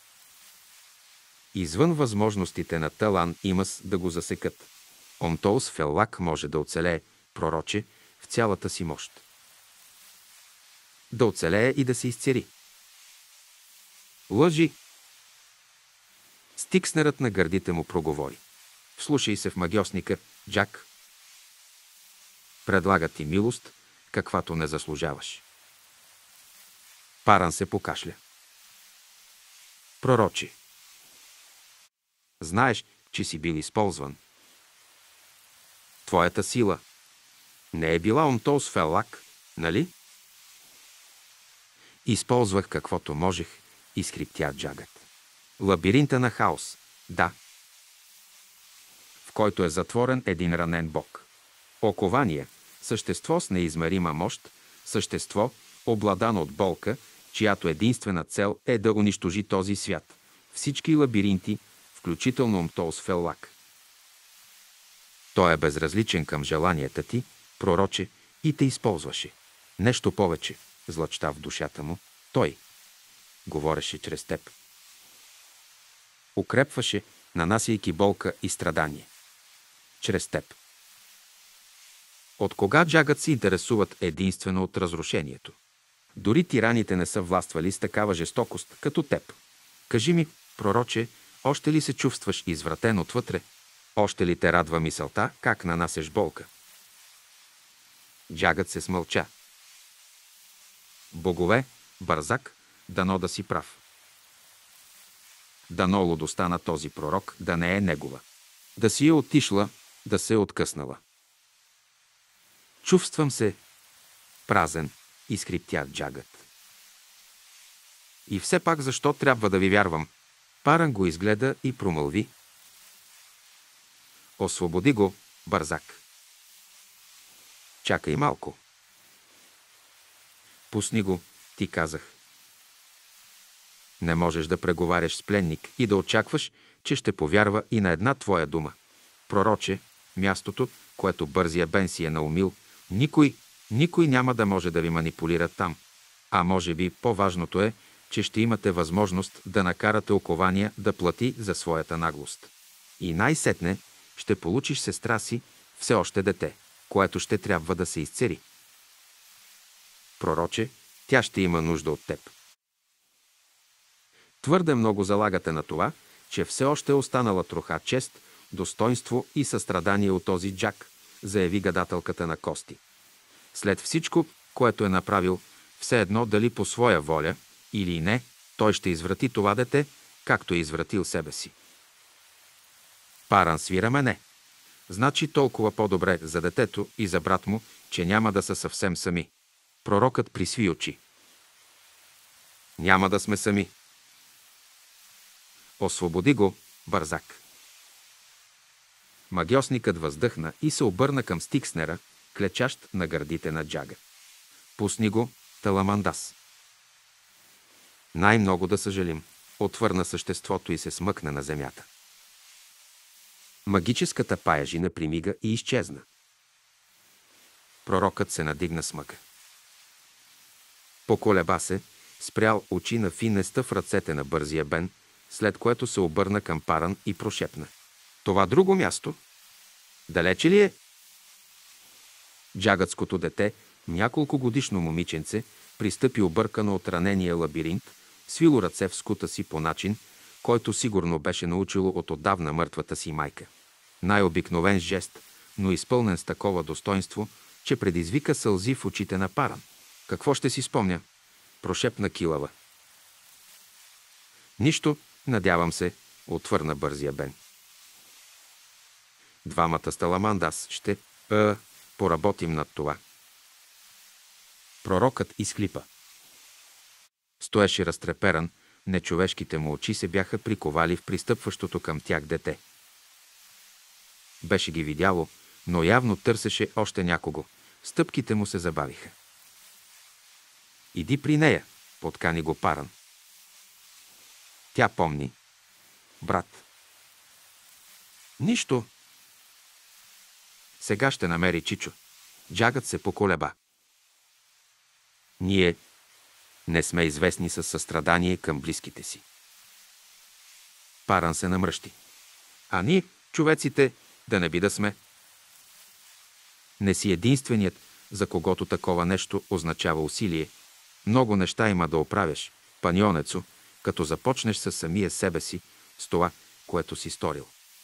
Извън възможностите на Талан и Мас да го засекат. Онтолсфелак може да оцелее, пророче, в цялата си мощ. Да оцелее и да се изцери. Лъжи! Стикснерът на гърдите му проговори. Вслушай се в магьосника, Джак. Предлага ти милост, каквато не заслужаваш. Паран се покашля. Пророче. Знаеш, че си бил използван. Твоята сила не е била Умтоус Феллак, нали? Използвах каквото можех, изхриптя Джагът. Лабиринта на хаос, да, в който е затворен един ранен бог. Окование, същество с неизмерима мощ, същество, обладано от болка, чиято единствена цел е да унищожи този свят. Всички лабиринти, включително Умтоус Феллак. Той е безразличен към желанията ти, пророче, и те използваше. Нещо повече, злачта в душата му, той говореше чрез теб. Укрепваше, нанасяйки болка и страдание. Чрез теб. От кога Джагът се интересуват единствено от разрушението? Дори тираните не са властвали с такава жестокост, като теб. Кажи ми, пророче, още ли се чувстваш извратен отвътре? Още ли те радва мисълта, как нанасеш болка? Джагът се смълча. Богове, бързак, дано да си прав. Дано лудостта на този пророк да не е негова. Да си е отишла, да се е откъснала. Чувствам се празен, изхриптя Джагът. И все пак защо трябва да ви вярвам? Паран го изгледа и промълви. Освободи го, бързак. Чакай малко. Пусни го, ти казах. Не можеш да преговаряш с пленник и да очакваш, че ще повярва и на една твоя дума. Пророче, мястото, което бързия Бен си е наумил, никой, никой няма да може да ви манипулира там. А може би по-важното е, че ще имате възможност да накарате окования да плати за своята наглост. И най-сетне ще получиш сестра си, все още дете, което ще трябва да се изцери. Пророче, тя ще има нужда от теб. Твърде много залагате на това, че все още е останала троха чест, достоинство и състрадание от този Джак, заяви гадателката на кости. След всичко, което е направил, все едно дали по своя воля или не, той ще изврати това дете, както е извратил себе си. Паран свира мене. Значи толкова по-добре за детето и за брат му, че няма да са съвсем сами. Пророкът присви очи. Няма да сме сами. Освободи го, бързак. Магьосникът въздъхна и се обърна към Стикснера, клечащ на гърдите на Джага. Пусни го, Таламандас. Най-много да съжалим, отвърна съществото и се смъкна на земята. Магическата паяжина примига и изчезна. Пророкът се надигна с мъка. Поколеба се, спрял очи на финеста в ръцете на бързия Бен, след което се обърна към Паран и прошепна. Това друго място? Далече ли е? Джагътското дете, няколко годишно момиченце, пристъпи объркано от ранения лабиринт, свило ръце в скута си по начин, който сигурно беше научило от отдавна мъртвата си майка. Най-обикновен жест, но изпълнен с такова достоинство, че предизвика сълзи в очите на Паран. Какво ще си спомня? Прошепна килава. Нищо, надявам се, отвърна бързия Бен. Двамата с Таламандас ще а, поработим над това. Пророкът изхлипа. Стоеше разтреперан, нечовешките му очи се бяха приковали в пристъпващото към тях дете. Беше ги видяло, но явно търсеше още някого. Стъпките му се забавиха. Иди при нея, подкани го Паран. Тя помни. Брат. Нищо. Сега ще намери Чичо. Джагът се поколеба. Ние не сме известни със състрадание към близките си. Паран се намръщи. А ние, човеците, да не би да сме. Не си единственият, за когото такова нещо означава усилие. Много неща има да оправяш, паньонецо, като започнеш със самия себе си, с това, което си сторил.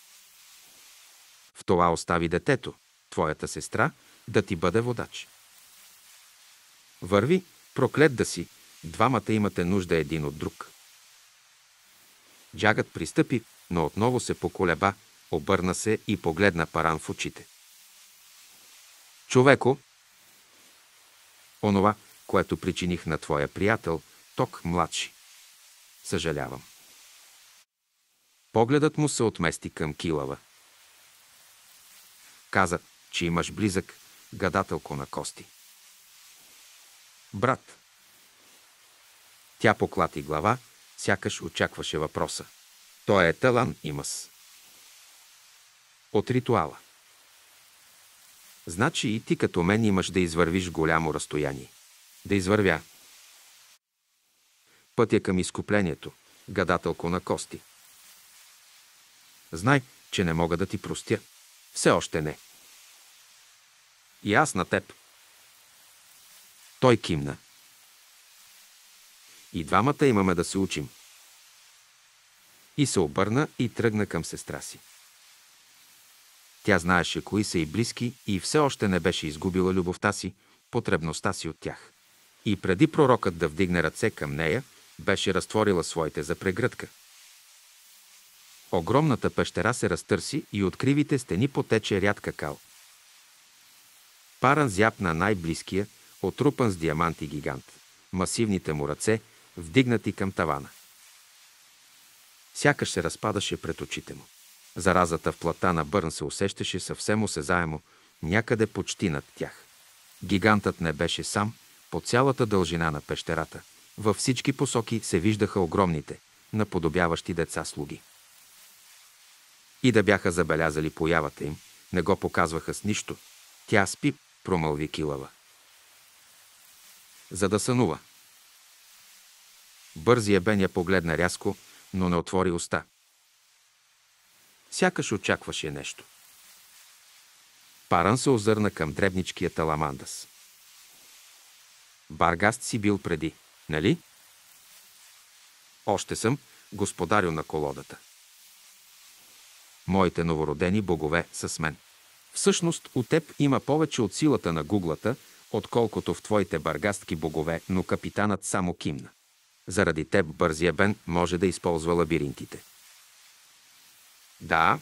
В това остави детето, твоята сестра, да ти бъде водач. Върви, проклет да си, двамата имате нужда един от друг. Джагът пристъпи, но отново се поколеба, обърна се и погледна Паран в очите. Човеко, онова, което причиних на твоя приятел, Ток младши. Съжалявам. Погледът му се отмести към Килава. Каза, че имаш близък, гадателко на кости. Брат. Тя поклати глава, сякаш очакваше въпроса. Той е Талан Имас. От ритуала. Значи и ти като мен имаш да извървиш голямо разстояние. Да извървя. Пътя към изкуплението, гадателко на кости. Знай, че не мога да ти простя. Все още не. И аз на теб. Той кимна. И двамата имаме да се учим. И се обърна и тръгна към сестра си. Тя знаеше кои са и близки и все още не беше изгубила любовта си, потребността си от тях. И преди пророкът да вдигне ръце към нея, беше разтворила своите за прегръдка. Огромната пещера се разтърси и от кривите стени потече рядка кал. Паран зяпна най-близкия, отрупан с диаманти гигант, масивните му ръце, вдигнати към тавана. Сякаш се разпадаше пред очите му. Заразата в плата на Бърн се усещаше съвсем осезаемо, някъде почти над тях. Гигантът не беше сам, по цялата дължина на пещерата. Във всички посоки се виждаха огромните, наподобяващи деца слуги. И да бяха забелязали появата им, не го показваха с нищо. Тя спи, промълви Килава. За да сънува. Бързия Бен я погледна рязко, но не отвори уста. Сякаш очакваше нещо. Паран се озърна към дребничкия Таламандас. Баргаст си бил преди, нали? Още съм, господарю на колодата. Моите новородени богове са с мен. Всъщност, у теб има повече от силата на гуглата, отколкото в твоите баргастки богове, но капитанът само кимна. Заради теб Бързия Бен може да използва лабиринтите. Да,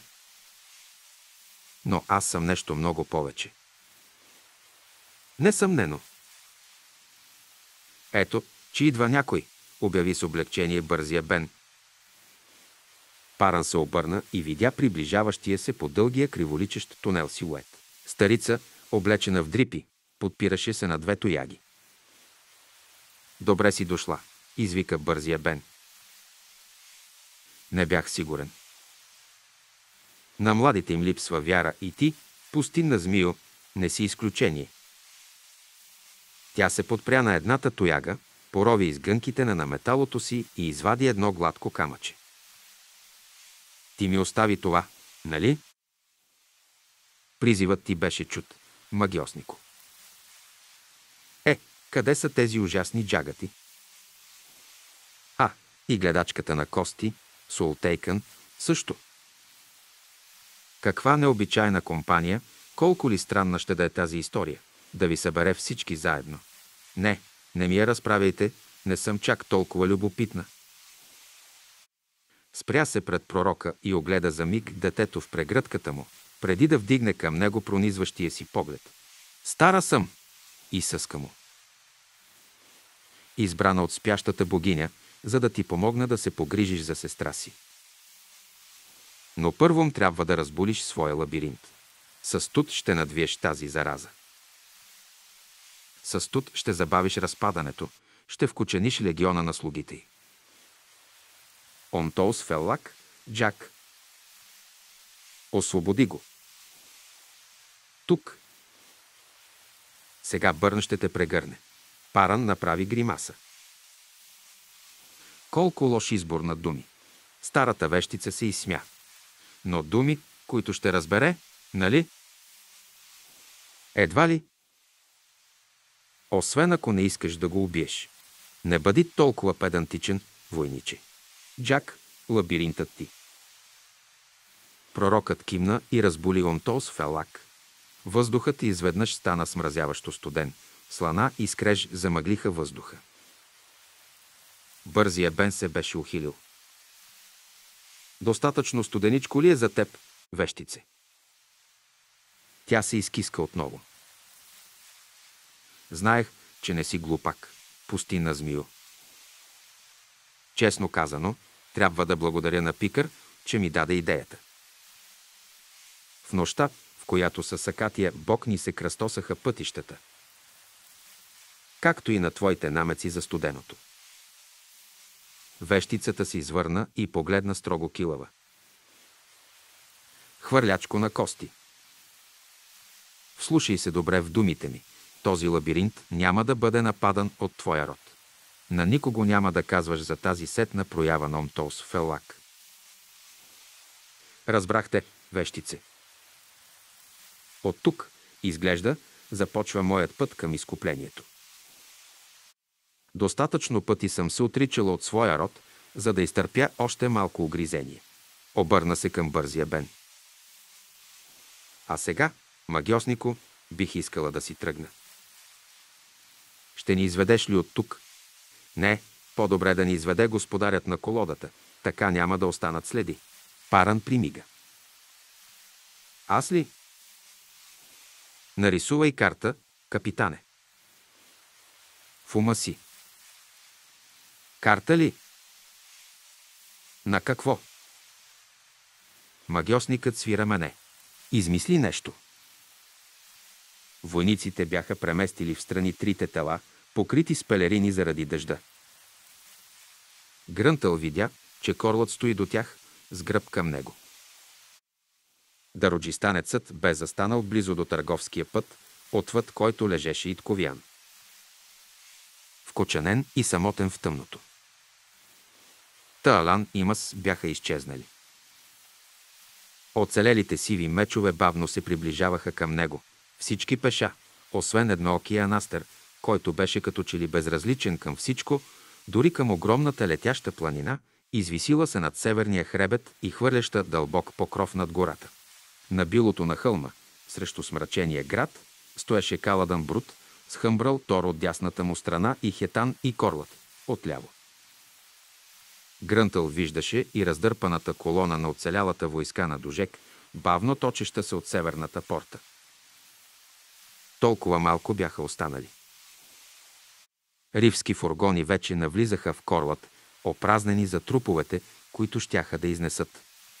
но аз съм нещо много повече. Несъмнено. Ето, че идва някой, обяви с облегчение Бързия Бен. Паран се обърна и видя приближаващия се по дългия криволичещ тунел силует. Старица, облечена в дрипи, подпираше се на две тояги. Добре си дошла, извика Бързия Бен. Не бях сигурен. На младите им липсва вяра и ти, пустинна змио, не си изключение. Тя се подпря на едната тояга, порови изгънките на наметалото си и извади едно гладко камъче. Ти ми остави това, нали? Призивът ти беше чут, магиоснико. Е, къде са тези ужасни джагати? А, и гледачката на кости, Султейкън, също. Каква необичайна компания, колко ли странна ще да е тази история, да ви събере всички заедно. Не, не ми я разправяйте, не съм чак толкова любопитна. Спря се пред пророка и огледа за миг детето в прегръдката му, преди да вдигне към него пронизващия си поглед. Стара съм, и съска му. Избрана от спящата богиня, за да ти помогна да се погрижиш за сестра си. Но първом трябва да разбулиш своя лабиринт. С туд ще надвиеш тази зараза. С туд ще забавиш разпадането, ще вкучениш легиона на слугите й. Онтоус Феллак, Джак. Освободи го. Тук. Сега Бърн ще те прегърне. Паран направи гримаса. Колко лош избор на думи. Старата вещица се изсмя. Но думи, които ще разбере, нали? Едва ли? Освен ако не искаш да го убиеш. Не бъди толкова педантичен, войниче. Джак, лабиринтът ти. Пророкът кимна и разбули Онтоус Фелак. Въздухът изведнъж стана смразяващо студен. Слана и скреж замъглиха въздуха. Бързия Бен се беше ухилил. Достатъчно студеничко ли е за теб, вещице? Тя се изкиска отново. Знаех, че не си глупак, пустинна змио. Честно казано, трябва да благодаря на Пикър, че ми даде идеята. В нощта, в която със Сакатия Бог ни се кръстосаха пътищата, както и на твоите намеци за студеното. Вещицата се извърна и погледна строго килава. Хвърлячко на кости. Вслушай се добре в думите ми. Този лабиринт няма да бъде нападан от твоя род. На никого няма да казваш за тази сетна проява на Омтоус Феллак. Разбрахте, вещице. От тук, изглежда, започва моят път към изкуплението. Достатъчно пъти съм се отричала от своя род, за да изтърпя още малко огризение. Обърна се към бързия Бен. А сега, магьоснико, бих искала да си тръгна. Ще ни изведеш ли от тук? Не, по-добре да ни изведе господарят на колодата, така няма да останат следи. Паран примига. Аз ли? Нарисувай карта, капитане. В ума си. Карта ли? На какво? Магьосникът свира мене. Измисли нещо. Войниците бяха преместили в страни трите тела, покрити с пелерини заради дъжда. Грънтъл видя, че Корлът стои до тях с гръб към него. Дароджистанецът бе застанал близо до търговския път, отвъд който лежеше Итковян. Вкочанен и самотен в тъмното. Таалан и Мъс бяха изчезнали. Оцелелите сиви мечове бавно се приближаваха към него, всички пеша, освен едноокия Анастер, който беше като че ли безразличен към всичко, дори към огромната летяща планина, извисила се над северния хребет и хвърляща дълбок покров над гората. На билото на хълма, срещу смрачения град, стоеше Каладан Брут с Хъмбръл Тор от дясната му страна и Хетан и Корлът отляво. Грънтъл виждаше и раздърпаната колона на оцелялата войска на Дожек, бавно точеща се от северната порта. Толкова малко бяха останали. Ривски фургони вече навлизаха в Корлът, опразнени за труповете, които щяха да изнесат.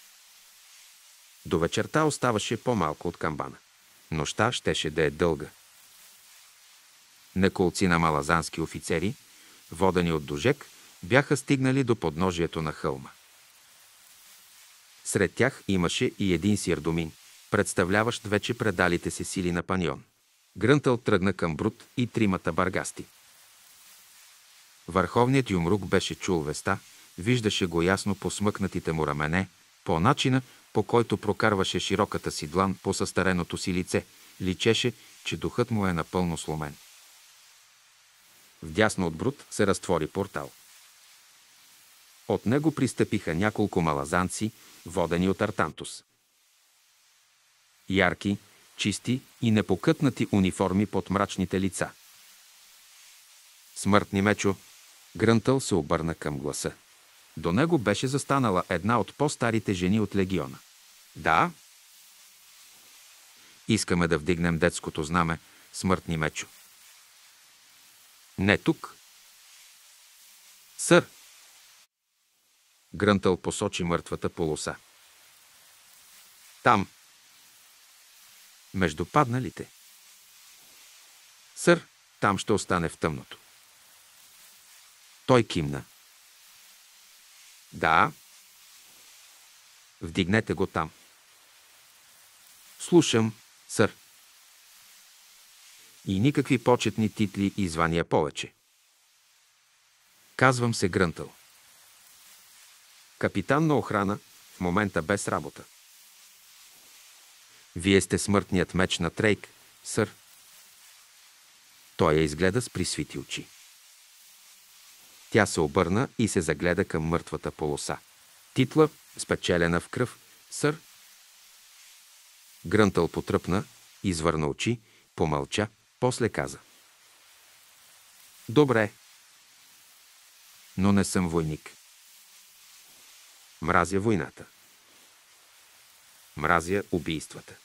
До вечерта оставаше по-малко от камбана. Нощта щеше да е дълга. Неколци на малазански офицери, водени от Дожек, бяха стигнали до подножието на хълма. Сред тях имаше и един сирдомин, представляващ вече предалите се сили на Панион. Грънтъл тръгна към Брут и тримата баргасти. Върховният юмрук беше чул веста, виждаше го ясно по смъкнатите му рамене, по начина, по който прокарваше широката си длан по състареното си лице, личеше, че духът му е напълно сломен. Вдясно от Брут се разтвори портал. От него пристъпиха няколко малазанци, водени от Артантус. Ярки, чисти и непокътнати униформи под мрачните лица. Смъртни мечо, Грънтъл се обърна към гласа. До него беше застанала една от по-старите жени от легиона. Да. Искаме да вдигнем детското знаме, смъртни мечо. Не тук. Сър. Грънтъл посочи мъртвата полоса. Там. Между падналите. Сър, там ще остане в тъмното. Той кимна. Да. Вдигнете го там. Слушам, сър. И никакви почетни титли и звания повече. Казвам се Грънтъл. Капитан на охрана, в момента без работа. Вие сте смъртният меч на Трейк, сър. Той я изгледа с присвити очи. Тя се обърна и се загледа към мъртвата полоса. Титла, спечелена в кръв, сър. Грънтъл потръпна, извърна очи, помълча, после каза. Добре, но не съм войник. Мразя войната. Мразя убийствата.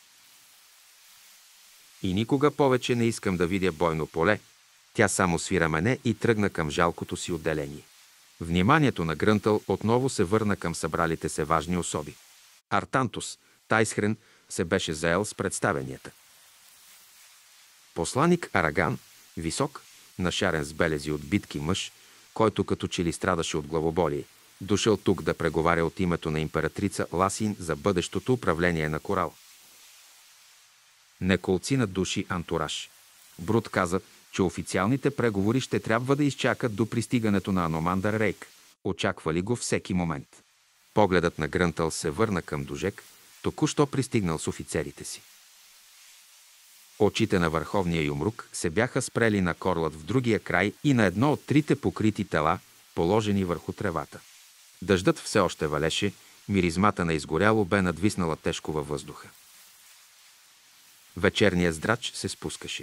И никога повече не искам да видя бойно поле. Тя само свира мене и тръгна към жалкото си отделение. Вниманието на Грънтъл отново се върна към събралите се важни особи. Артантус Тайсхрен се беше заел с представенията. Посланик Араган, висок, нашарен с белези от битки мъж, който като че ли страдаше от главоболие, дошъл тук да преговаря от името на императрица Ласин за бъдещото управление на Корал. Неколцина души антураж. Брут каза, че официалните преговори ще трябва да изчакат до пристигането на Аномандър Рейк. Очаквали го всеки момент. Погледът на Грънтъл се върна към Дожек, току-що пристигнал с офицерите си. Очите на върховния юмрук се бяха спрели на корлът в другия край и на едно от трите покрити тела, положени върху тревата. Дъждът все още валеше, миризмата на изгоряло бе надвиснала тежко във въздуха. Вечерният здрач се спускаше.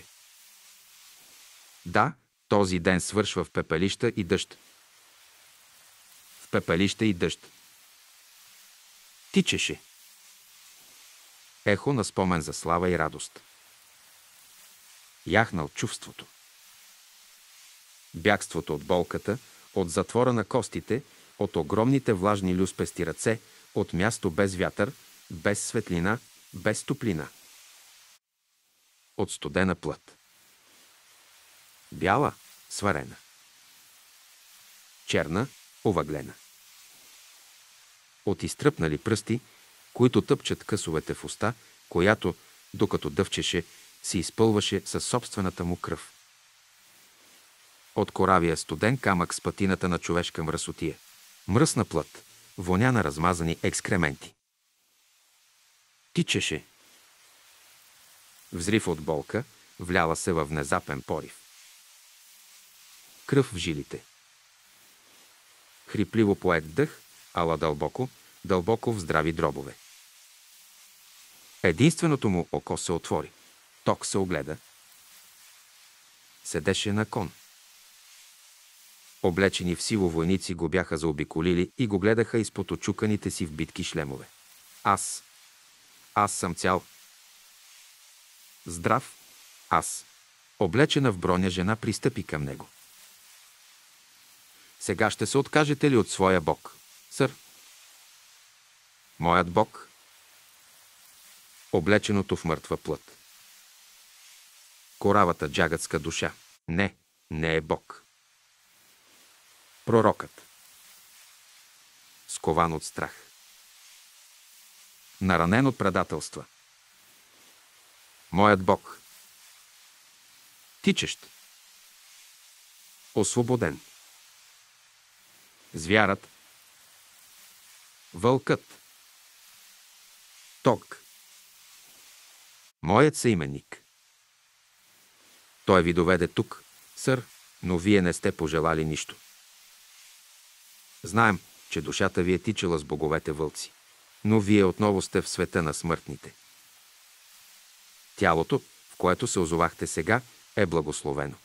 Да, този ден свършва в пепелища и дъжд. В пепелища и дъжд. Тичеше. Ехо на спомен за слава и радост. Яхнал чувството. Бягството от болката, от затвора на костите, от огромните влажни люспести ръце, от място без вятър, без светлина, без топлина. От студена плът. Бяла, сварена. Черна, овъглена. От изтръпнали пръсти, които тъпчат късовете в уста, която, докато дъвчеше, се изпълваше със собствената му кръв. От коравия студен камък с патината на човешка мръсотия. Мръсна плът, воня на размазани екскременти. Тичеше. Взрив от болка, вляла се във внезапен порив. Кръв в жилите. Хрипливо поет дъх, ала дълбоко, дълбоко в здрави дробове. Единственото му око се отвори. Ток се огледа. Седеше на кон. Облечени в сиво войници го бяха заобиколили и го гледаха изпод очуканите си в битки шлемове. Аз. Аз съм цял. Здрав. Аз. Облечена в броня жена пристъпи към него. Сега ще се откажете ли от своя бог, сър? Моят бог. Облеченото в мъртва плът. Коравата джагатска душа. Не, не е бог. Пророкът. Скован от страх. Наранен от предателства. Моят бог. Тичещ. Освободен. Звярат. Вълкът. Тог. Моят съименник. Той ви доведе тук, сър, но вие не сте пожелали нищо. Знаем, че душата ви е тичала с боговете вълци, но вие отново сте в света на смъртните. Тялото, в което се озовахте сега, е благословено.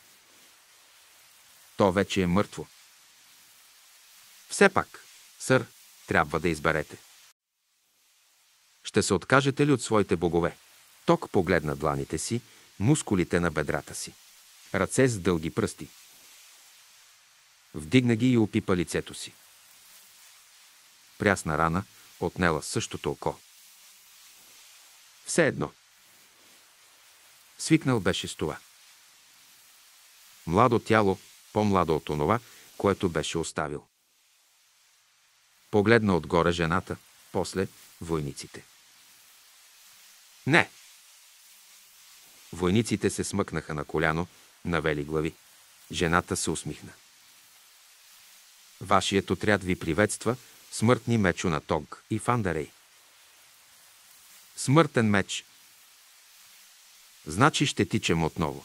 То вече е мъртво. Все пак, сър, трябва да изберете. Ще се откажете ли от своите богове? Ток погледна дланите си, мускулите на бедрата си. Ръце с дълги пръсти. Вдигна ги и опипа лицето си. Прясна рана, отнела същото око. Все едно. Свикнал беше с това. Младо тяло, по-младо от онова, което беше оставил. Погледна отгоре жената, после войниците. Не! Войниците се смъкнаха на коляно, навели глави. Жената се усмихна. Вашият отряд ви приветства, смъртни мечо на Тог и Фандарей. Смъртен меч. Значи ще тичем отново.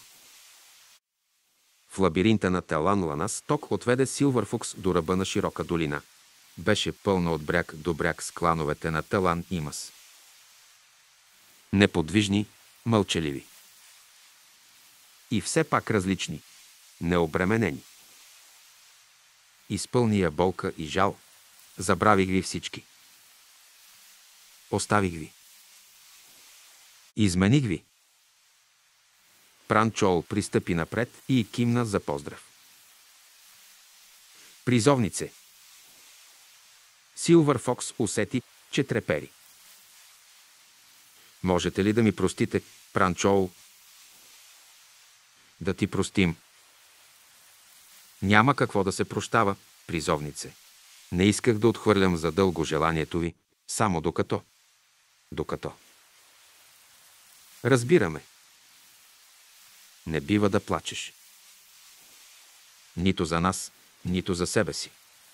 В лабиринта на Телан Ланас Тог отведе Силвърфукс до ръба на широка долина. Беше пълна от бряг до бряг с клановете на Телан Имас. Неподвижни, мълчаливи. И все пак различни, необременени. Изпълни я болка и жал. Забравих ви всички. Оставих ви. Измених ви. Пран Чоул пристъпи напред и кимна за поздрав. Призовнице. Силвър Фокс усети, че трепери. Можете ли да ми простите, Пран Чоул? Да ти простим. Няма какво да се прощава, призовнице. Не исках да отхвърлям за дълго желанието ви, само докато. Докато. Разбираме. Не бива да плачеш. Нито за нас, нито за себе си.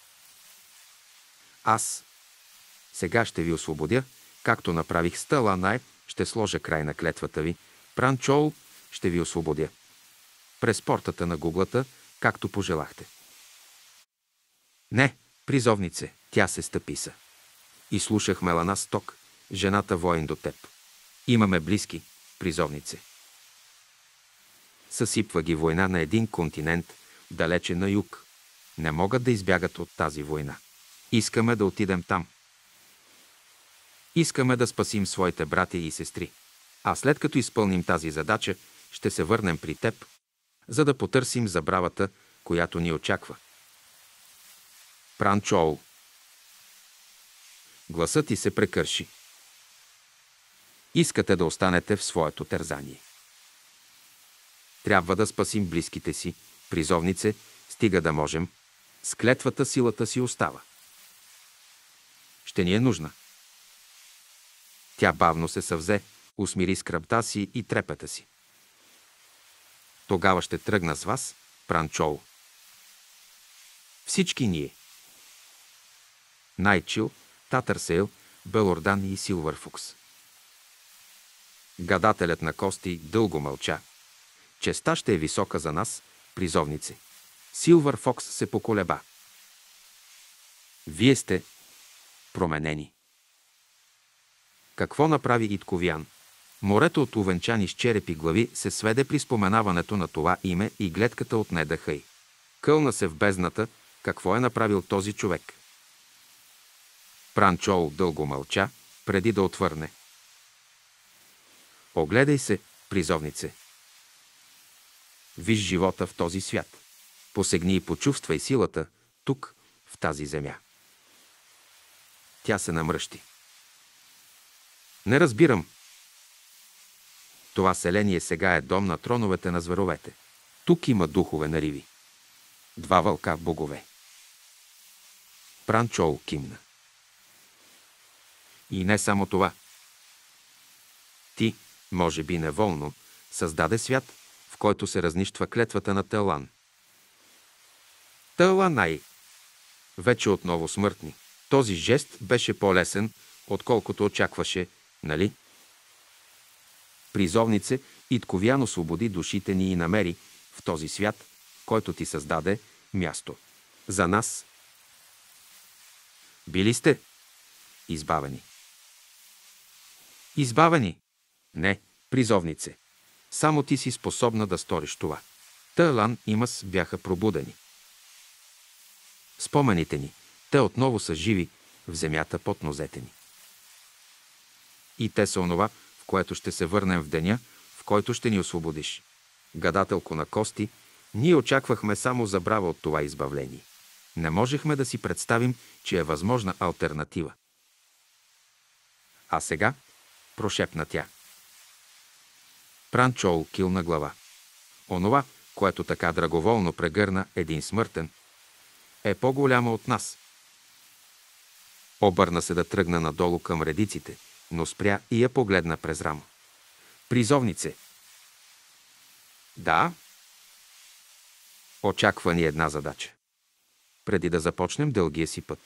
Аз сега ще ви освободя, както направих с Таланай, ще сложа край на клетвата ви. Пран Чоул, ще ви освободя. През портата на гуглата, както пожелахте. Не, призовнице, тя се стъписа. И слушах Мелана Сток, жената воин до теб. Имаме близки, призовнице. Съсипва ги война на един континент, далече на юг. Не могат да избягат от тази война. Искаме да отидем там. Искаме да спасим своите братя и сестри. А след като изпълним тази задача, ще се върнем при теб, за да потърсим забравата, която ни очаква. Пран Чоул. Гласът ти се прекърши. Искате да останете в своето тързание. Трябва да спасим близките си, призовнице, стига да можем. С клетвата силата си остава. Ще ни е нужна. Тя бавно се съвзе, усмири скръбта си и трепета си. Тогава ще тръгна с вас, Пран Чоул. Всички ние. Найчил, Татърсейл, Белордан и Силвър Фокс. Гадателят на кости дълго мълча. Честа ще е висока за нас, призовници. Силвър Фокс се поколеба. Вие сте променени. Какво направи Итковян? Морето от увенчани с черепи глави се сведе при споменаването на това име и гледката отне дъхъй. Кълна се в бездната, какво е направил този човек. Пран Чоул дълго мълча, преди да отвърне. Огледай се, призовнице. Виж живота в този свят. Посегни и почувствай силата тук, в тази земя. Тя се намръщи. Не разбирам. Това селение сега е дом на троновете на зверовете. Тук има духове на риви. Два вълка богове. Пран Чоул кимна. И не само това. Ти, може би неволно, създаде свят, в който се разнищва клетвата на Талан. Таланай. Вече отново смъртни. Този жест беше по-лесен, отколкото очакваше, нали? Призовнице, Итковян освободи душите ни и намери в този свят, който ти създаде, място. За нас. Били сте избавени. Избавени? Не, призовнице. Само ти си способна да сториш това. Талан и Мъс бяха пробудени. Спомените ни, те отново са живи в земята под нозете ни. И те са онова, в което ще се върнем в деня, в който ще ни освободиш. Гадателко на кости, ние очаквахме само забрава от това избавление. Не можехме да си представим, че е възможна алтернатива. А сега, прошепна тя. Пран Чоул килна глава. Онова, което така драговолно прегърна един смъртен, е по-голямо от нас. Обърна се да тръгна надолу към редиците, но спря и я погледна през рамо. Призовнице. Да. Очаква ни една задача. Преди да започнем дългия си път.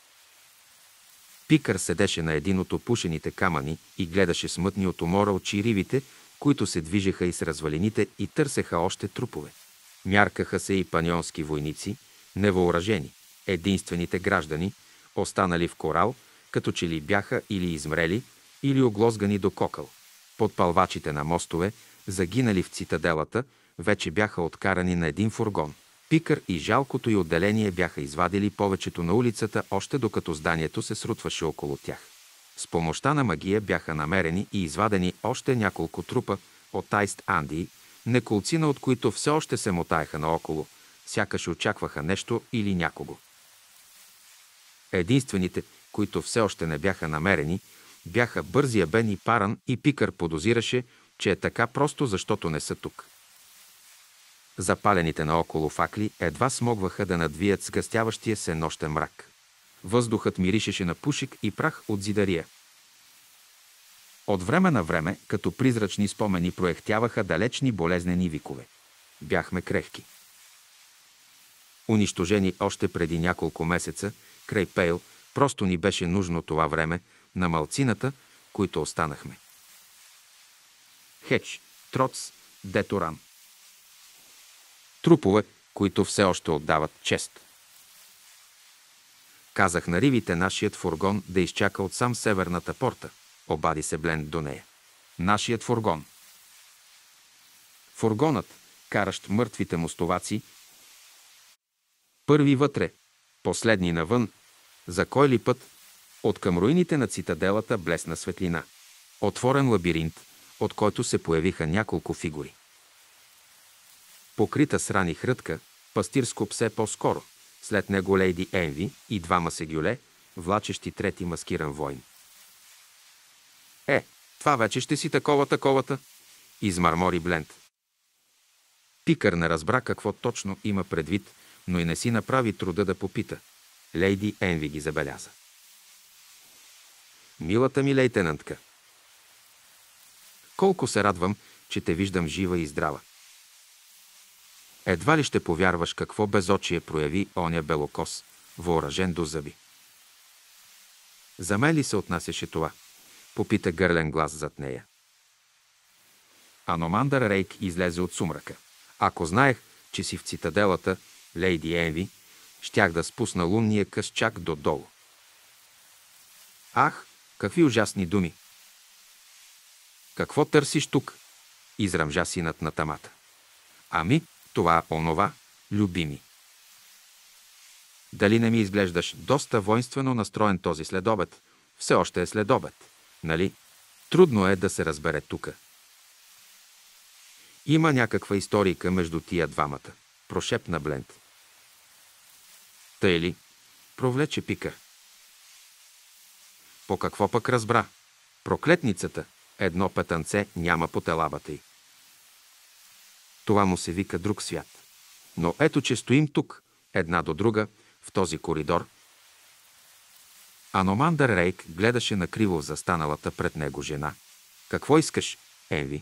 Пикър седеше на един от опушените камъни и гледаше смътни от умора очи ривите, които се движеха из развалините и търсеха още трупове. Мяркаха се и паньонски войници, невъоръжени, единствените граждани, останали в корал, като че ли бяха или измрели, или оглозгани до кокъл. Подпалвачите на мостове, загинали в цитаделата, вече бяха откарани на един фургон. Пикър и жалкото й отделение бяха извадили повечето на улицата, още докато зданието се срутваше около тях. С помощта на магия бяха намерени и извадени още няколко трупа от Айст Андии, неколцина от които все още се мотаеха наоколо, сякаш очакваха нещо или някого. Единствените, които все още не бяха намерени, бяха бързия Бен и Паран, и Пикър подозираше, че е така просто, защото не са тук. Запалените наоколо факли едва смогваха да надвият сгъстяващия се нощен мрак. Въздухът миришеше на пушек и прах от зидария. От време на време, като призрачни спомени, проехтяваха далечни болезнени викове. Бяхме крехки. Унищожени още преди няколко месеца, край Пейл, просто ни беше нужно това време на малцината, които останахме. Хеч, Троц, Деторан. Трупове, които все още отдават чест. Казах на ривите нашият фургон да изчака от сам северната порта. Обади се Блент до нея. Нашият фургон. Фургонът, каращ мъртвите мостоваци, първи вътре, последни навън, за кой ли път, от към руините на цитаделата блесна светлина. Отворен лабиринт, от който се появиха няколко фигури. Покрита с рани хрътка, пастирско псе по-скоро, след него лейди Енви и двама сегюле, влачещи трети маскиран войн. Е, това вече ще си такова-таковата, измърмори Блент. Пикър не разбра какво точно има предвид, но и не си направи труда да попита. Лейди Енви ги забеляза. Милата ми лейтенантка, колко се радвам, че те виждам жива и здрава. Едва ли ще повярваш какво безочие прояви оня белокос, въоръжен до зъби. За мен ли се отнасяше това? Попита гърлен глас зад нея. Аномандър Рейк излезе от сумрака. Ако знаех, че си в цитаделата, лейди Енви, щях да спусна лунния къс чак додолу. Ах, какви ужасни думи! Какво търсиш тук? Изръмжа синът на Тамата. Ами, това, онова, любими. Дали не ми изглеждаш доста воинствено настроен този следобед? Все още е следобед, нали? Трудно е да се разбере тука. Има някаква историка между тия двамата, прошепна Блент. Тъй ли? Провлече Пикър. По какво пък разбра? Проклетницата, едно петънце няма по телабата й. Това му се вика друг свят. Но ето, че стоим тук, една до друга, в този коридор. Аномандър Рейк гледаше накриво в застаналата пред него жена. Какво искаш, Енви?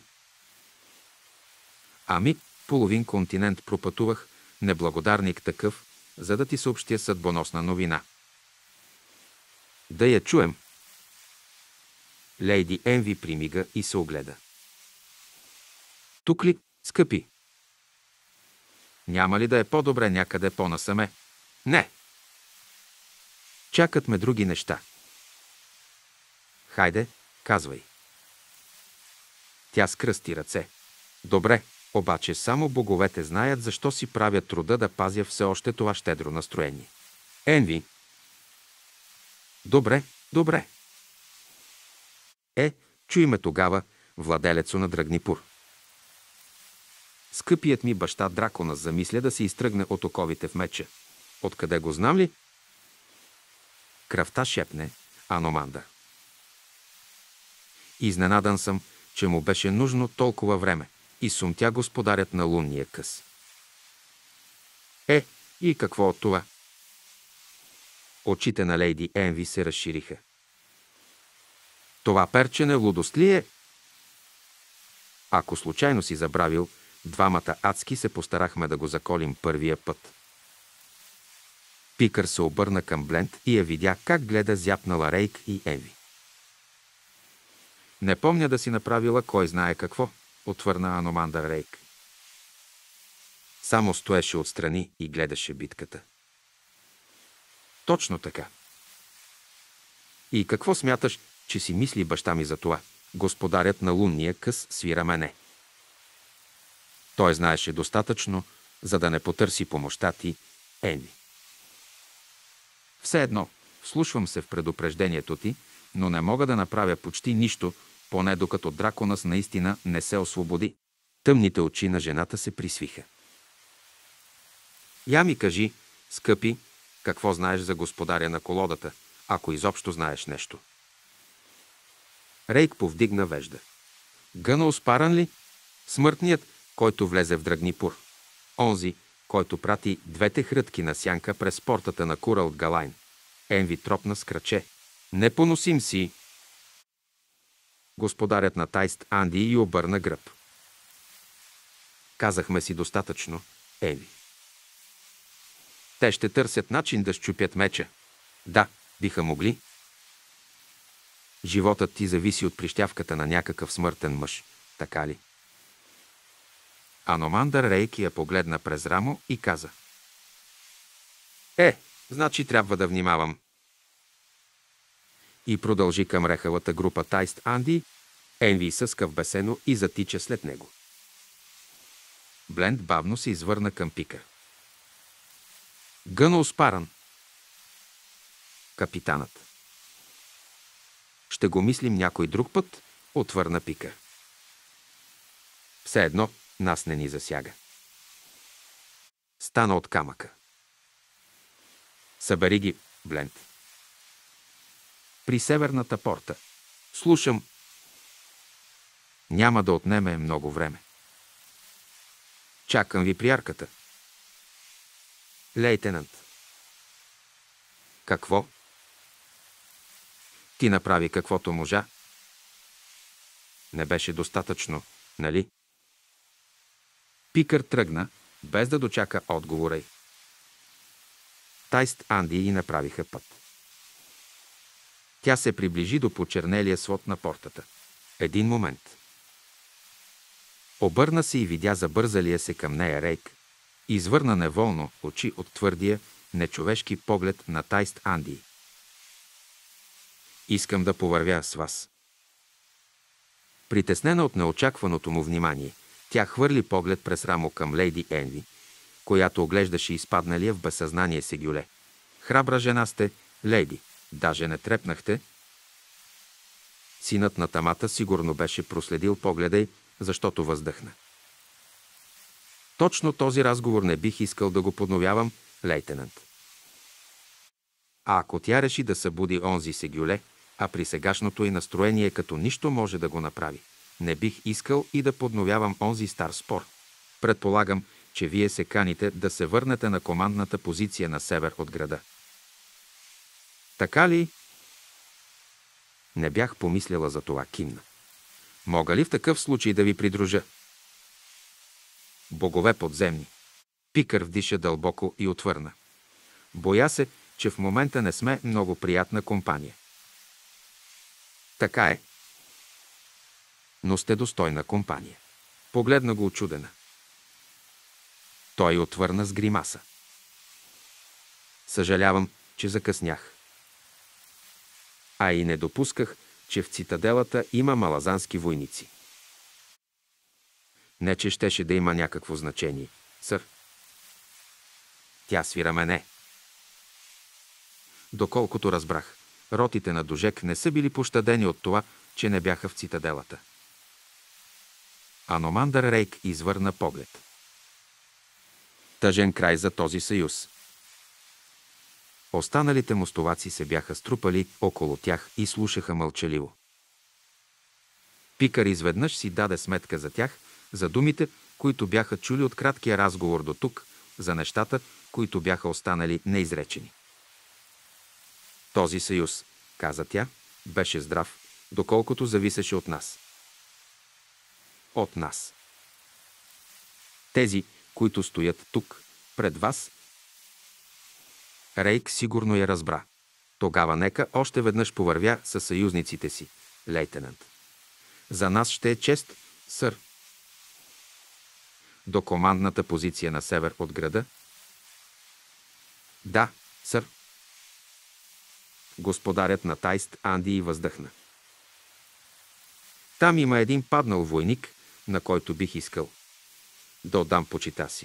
Ами, половин континент пропътувах, неблагодарник такъв, за да ти съобщя съдбоносна новина. Да я чуем. Лейди Енви примига и се огледа. Тук ли, скъпи? Няма ли да е по-добре някъде по-насаме? Не. Чакат ме други неща. Хайде, казвай. Тя скръсти ръце. Добре, обаче само боговете знаят защо си правя труда да пазя все още това щедро настроение. Енви. Добре, добре. Е, чуй ме тогава, владелецо на Драгнипур. Скъпият ми баща Дракона замисля да се изтръгне от оковите в меча. Откъде го знам ли? Кръвта шепне Аномандър. Изненадан съм, че му беше нужно толкова време, и сумтя господарят на лунния къс. Е, и какво от това? Очите на лейди Енви се разшириха. Това перчене лудост ли е? Ако случайно си забравил, двамата адски се постарахме да го заколим първия път. Пикър се обърна към Блент и я видя как гледа зяпнала Рейк и Енви. Не помня да си направила кой знае какво, отвърна Аномандър Рейк. Само стоеше отстрани и гледаше битката. Точно така. И какво смяташ, че си мисли баща ми за това? Господарят на лунния къс свира мене. Той знаеше достатъчно, за да не потърси помощта ти, Енви. Все едно, вслушвам се в предупреждението ти, но не мога да направя почти нищо, поне докато Драконас наистина не се освободи. Тъмните очи на жената се присвиха. Я ми кажи, скъпи, какво знаеш за господаря на колодата, ако изобщо знаеш нещо. Рейк повдигна вежда. Гънал Спаран ли? Смъртният, който влезе в Драгнипур. Онзи, който прати двете хрътки на сянка през портата на Кура от Галайн. Енви тропна с краче. Непоносим си! Господарят на Тайст Анди и обърна гръб. Казахме си достатъчно, Енви. Те ще търсят начин да счупят меча. Да, биха могли. Животът ти зависи от прищявката на някакъв смъртен мъж, така ли? Аномандър Рейки я погледна през рамо и каза. Е, значи трябва да внимавам. И продължи към рехавата група Тайст Анди. Енви съска в бесено и затича след него. Бленд бавно се извърна към Пикър. Гънал Спаран. Капитанът. Ще го мислим някой друг път, отвърна Пикър. Все едно, нас не ни засяга. Стана от камъка. Събери ги, Бленд. При северната порта. Слушам. Няма да отнеме много време. Чакам ви при арката. Лейтенант. Какво? Ти направи каквото можа. Не беше достатъчно, нали? Пикър тръгна, без да дочака отговора й. Тайст Анди и направиха път. Тя се приближи до почернелия свод на портата. Един момент. Обърна се и видя забързалия се към нея Рейк. Извърна неволно очи от твърдия, нечовешки поглед на Тайст Анди. Искам да повървя с вас. Притеснена от неочакваното му внимание, тя хвърли поглед през рамо към лейди Енви, която оглеждаше изпадналия в безсъзнание Сегюле. Храбра жена сте, лейди, даже не трепнахте. Синът на Тамата сигурно беше проследил погледа й, защото въздъхна. Точно този разговор не бих искал да го подновявам, лейтенант. А ако тя реши да събуди онзи Сегюле, а при сегашното й настроение като нищо може да го направи, не бих искал и да подновявам онзи стар спор. Предполагам, че вие се каните да се върнете на командната позиция на север от града. Така ли? Не бях помисляла за това, кимна. Мога ли в такъв случай да ви придружа? Богове подземни. Пикър вдиша дълбоко и отвърна. Боя се, че в момента не сме много приятна компания. Така е. Но сте достойна компания. Погледна го учудена. Той отвърна с гримаса. Съжалявам, че закъснях. А и не допусках, че в цитаделата има малазански войници. Не, че щеше да има някакво значение, сър. Тя свира мене. Доколкото разбрах, ротите на Дожек не са били пощадени от това, че не бяха в цитаделата. Аномандър Рейк извърна поглед. Тъжен край за този съюз. Останалите мостоваци се бяха струпали около тях и слушаха мълчаливо. Пикър изведнъж си даде сметка за тях, за думите, които бяха чули от краткия разговор до тук, за нещата, които бяха останали неизречени. Този съюз, каза тя, беше здрав, доколкото зависеше от нас. От нас. Тези, които стоят тук, пред вас. Рейк сигурно я разбра. Тогава нека още веднъж повървя със съюзниците си, лейтенант. За нас ще е чест, сър. До командната позиция на север от града? Да, сър. Господарят на Тайст Анди въздъхна. Там има един паднал войник, на който бих искал да отдам почита си.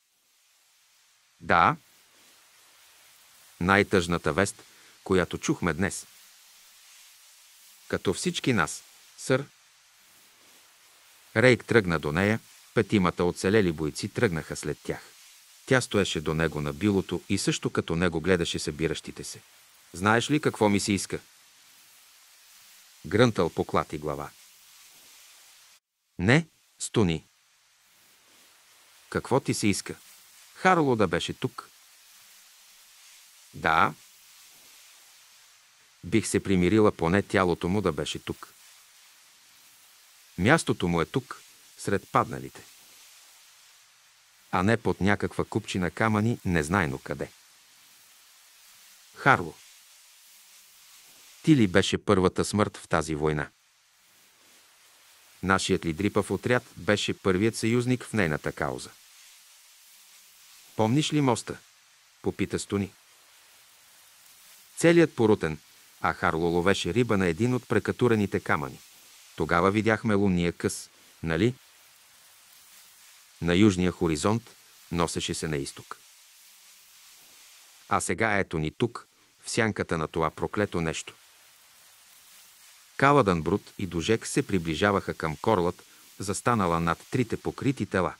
Да. Най-тъжната вест, която чухме днес. Като всички нас, сър. Рейк тръгна до нея, петимата оцелели бойци тръгнаха след тях. Тя стоеше до него на билото и също като него гледаше събиращите се. Знаеш ли какво ми се иска? Грънтъл поклати глава. Не, Стони. Какво ти се иска? Харло да беше тук. Да. Бих се примирила, поне тялото му да беше тук. Мястото му е тук, сред падналите. А не под някаква купчина камъни, незнайно къде. Харло. Ти ли беше първата смърт в тази война? Нашият ли дрипав отряд беше първият съюзник в нейната кауза. Помниш ли моста? Попита Стони. Целият порутен, а Харло ловеше риба на един от прекатурените камъни. Тогава видяхме лунния къс, нали? На южния хоризонт носеше се на изток. А сега ето ни тук, в сянката на това проклето нещо. Каладън Брут и Дожек се приближаваха към корлът, застанала над трите покрити тела.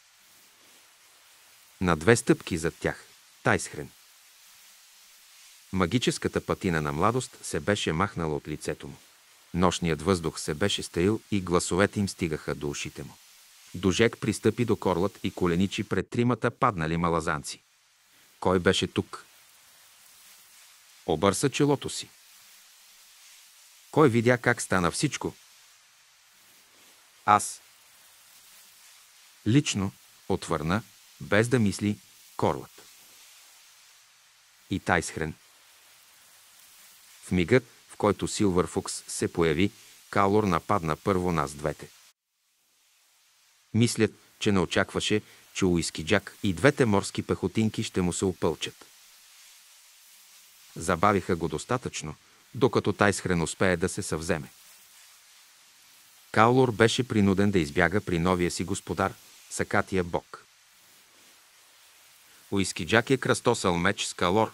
На две стъпки зад тях – Тайсхрен. Магическата патина на младост се беше махнала от лицето му. Нощният въздух се беше стаил и гласовете им стигаха до ушите му. Дожек пристъпи до корлът и коленичи пред тримата паднали малазанци. Кой беше тук? Обърса челото си. Кой видя как стана всичко? Аз. Лично, отвърна, без да мисли, корлът. И Тайсхрен. В мигът, в който Силвър Фукс се появи, Калор нападна първо нас двете. Мислят, че не очакваше, че Уиски Джак и двете морски пехотинки ще му се опълчат. Забавиха го достатъчно, докато Тайсхрен успее да се съвземе. Каулор беше принуден да избяга при новия си господар, сакатия бог. Уиски Джак е кръстосал меч с Калор.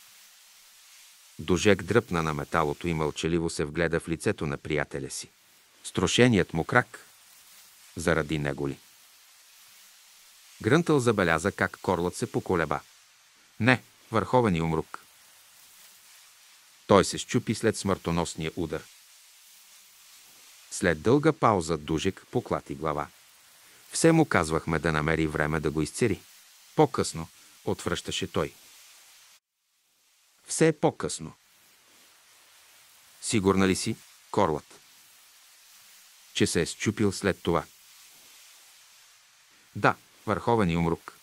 Дожек дръпна на металото и мълчаливо се вгледа в лицето на приятеля си. Строшеният му крак. Заради него ли? Грънтъл забеляза как корлът се поколеба. Не, върховен и умрук. Той се счупи след смъртоносния удар. След дълга пауза Дожек поклати глава. Все му казвахме да намери време да го изцери. По-късно, отвръщаше той. Все е по-късно. Сигурна ли си, корлът, че се е счупил след това? Да, върховен и умрук.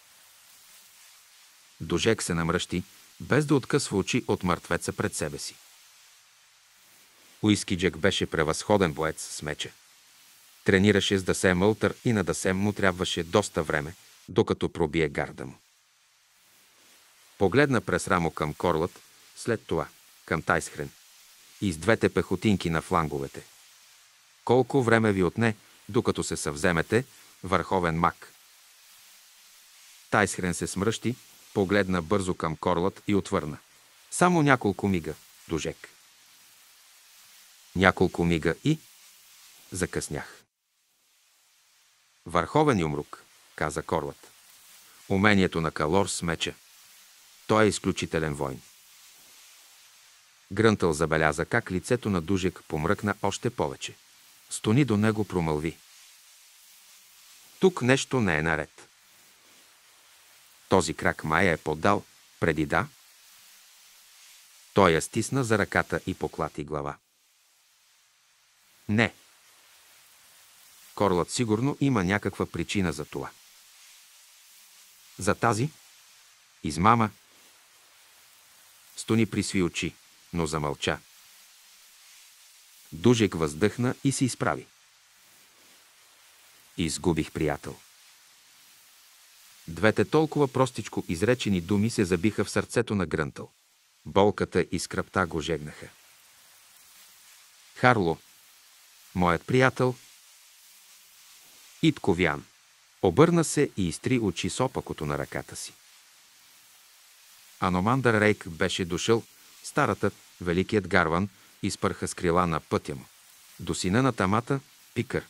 Дожек се намръщи, без да откъсва очи от мъртвеца пред себе си. Уиски Джак беше превъзходен боец с меча. Тренираше с Дасем Ълтър и на Дасем му трябваше доста време, докато пробие гарда му. Погледна през рамо към корлът, след това към Тайсхрен и с двете пехотинки на фланговете. Колко време ви отне, докато се съвземете, върховен маг? Тайсхрен се смръщи, погледна бързо към корлът и отвърна. Само няколко мига, Дожек. Няколко мига и... Закъснях. Върховен юмрук, каза корлът. Умението на Калор с меча. Той е изключителен войн. Грънтъл забеляза как лицето на Дожек помръкна още повече. Стони до него промълви. Тук нещо не е наред. Този крак май е поддал, преди да. Той я стисна за ръката и поклати глава. Не. Корлът сигурно има някаква причина за това. За тази измама. Стони присви очи, но замълча. Дожек въздъхна и се изправи. Изгубих приятел. Двете толкова простичко изречени думи се забиха в сърцето на Грънтъл. Болката и скръпта го жегнаха. Харло, моят приятел, Итко Вян, обърна се и изтри очи с опакото на ръката си. Аномандър Рейк беше дошъл, старата, великият Гарван, изпърха с крила на пътя му. до сина на Тамата, Пикър.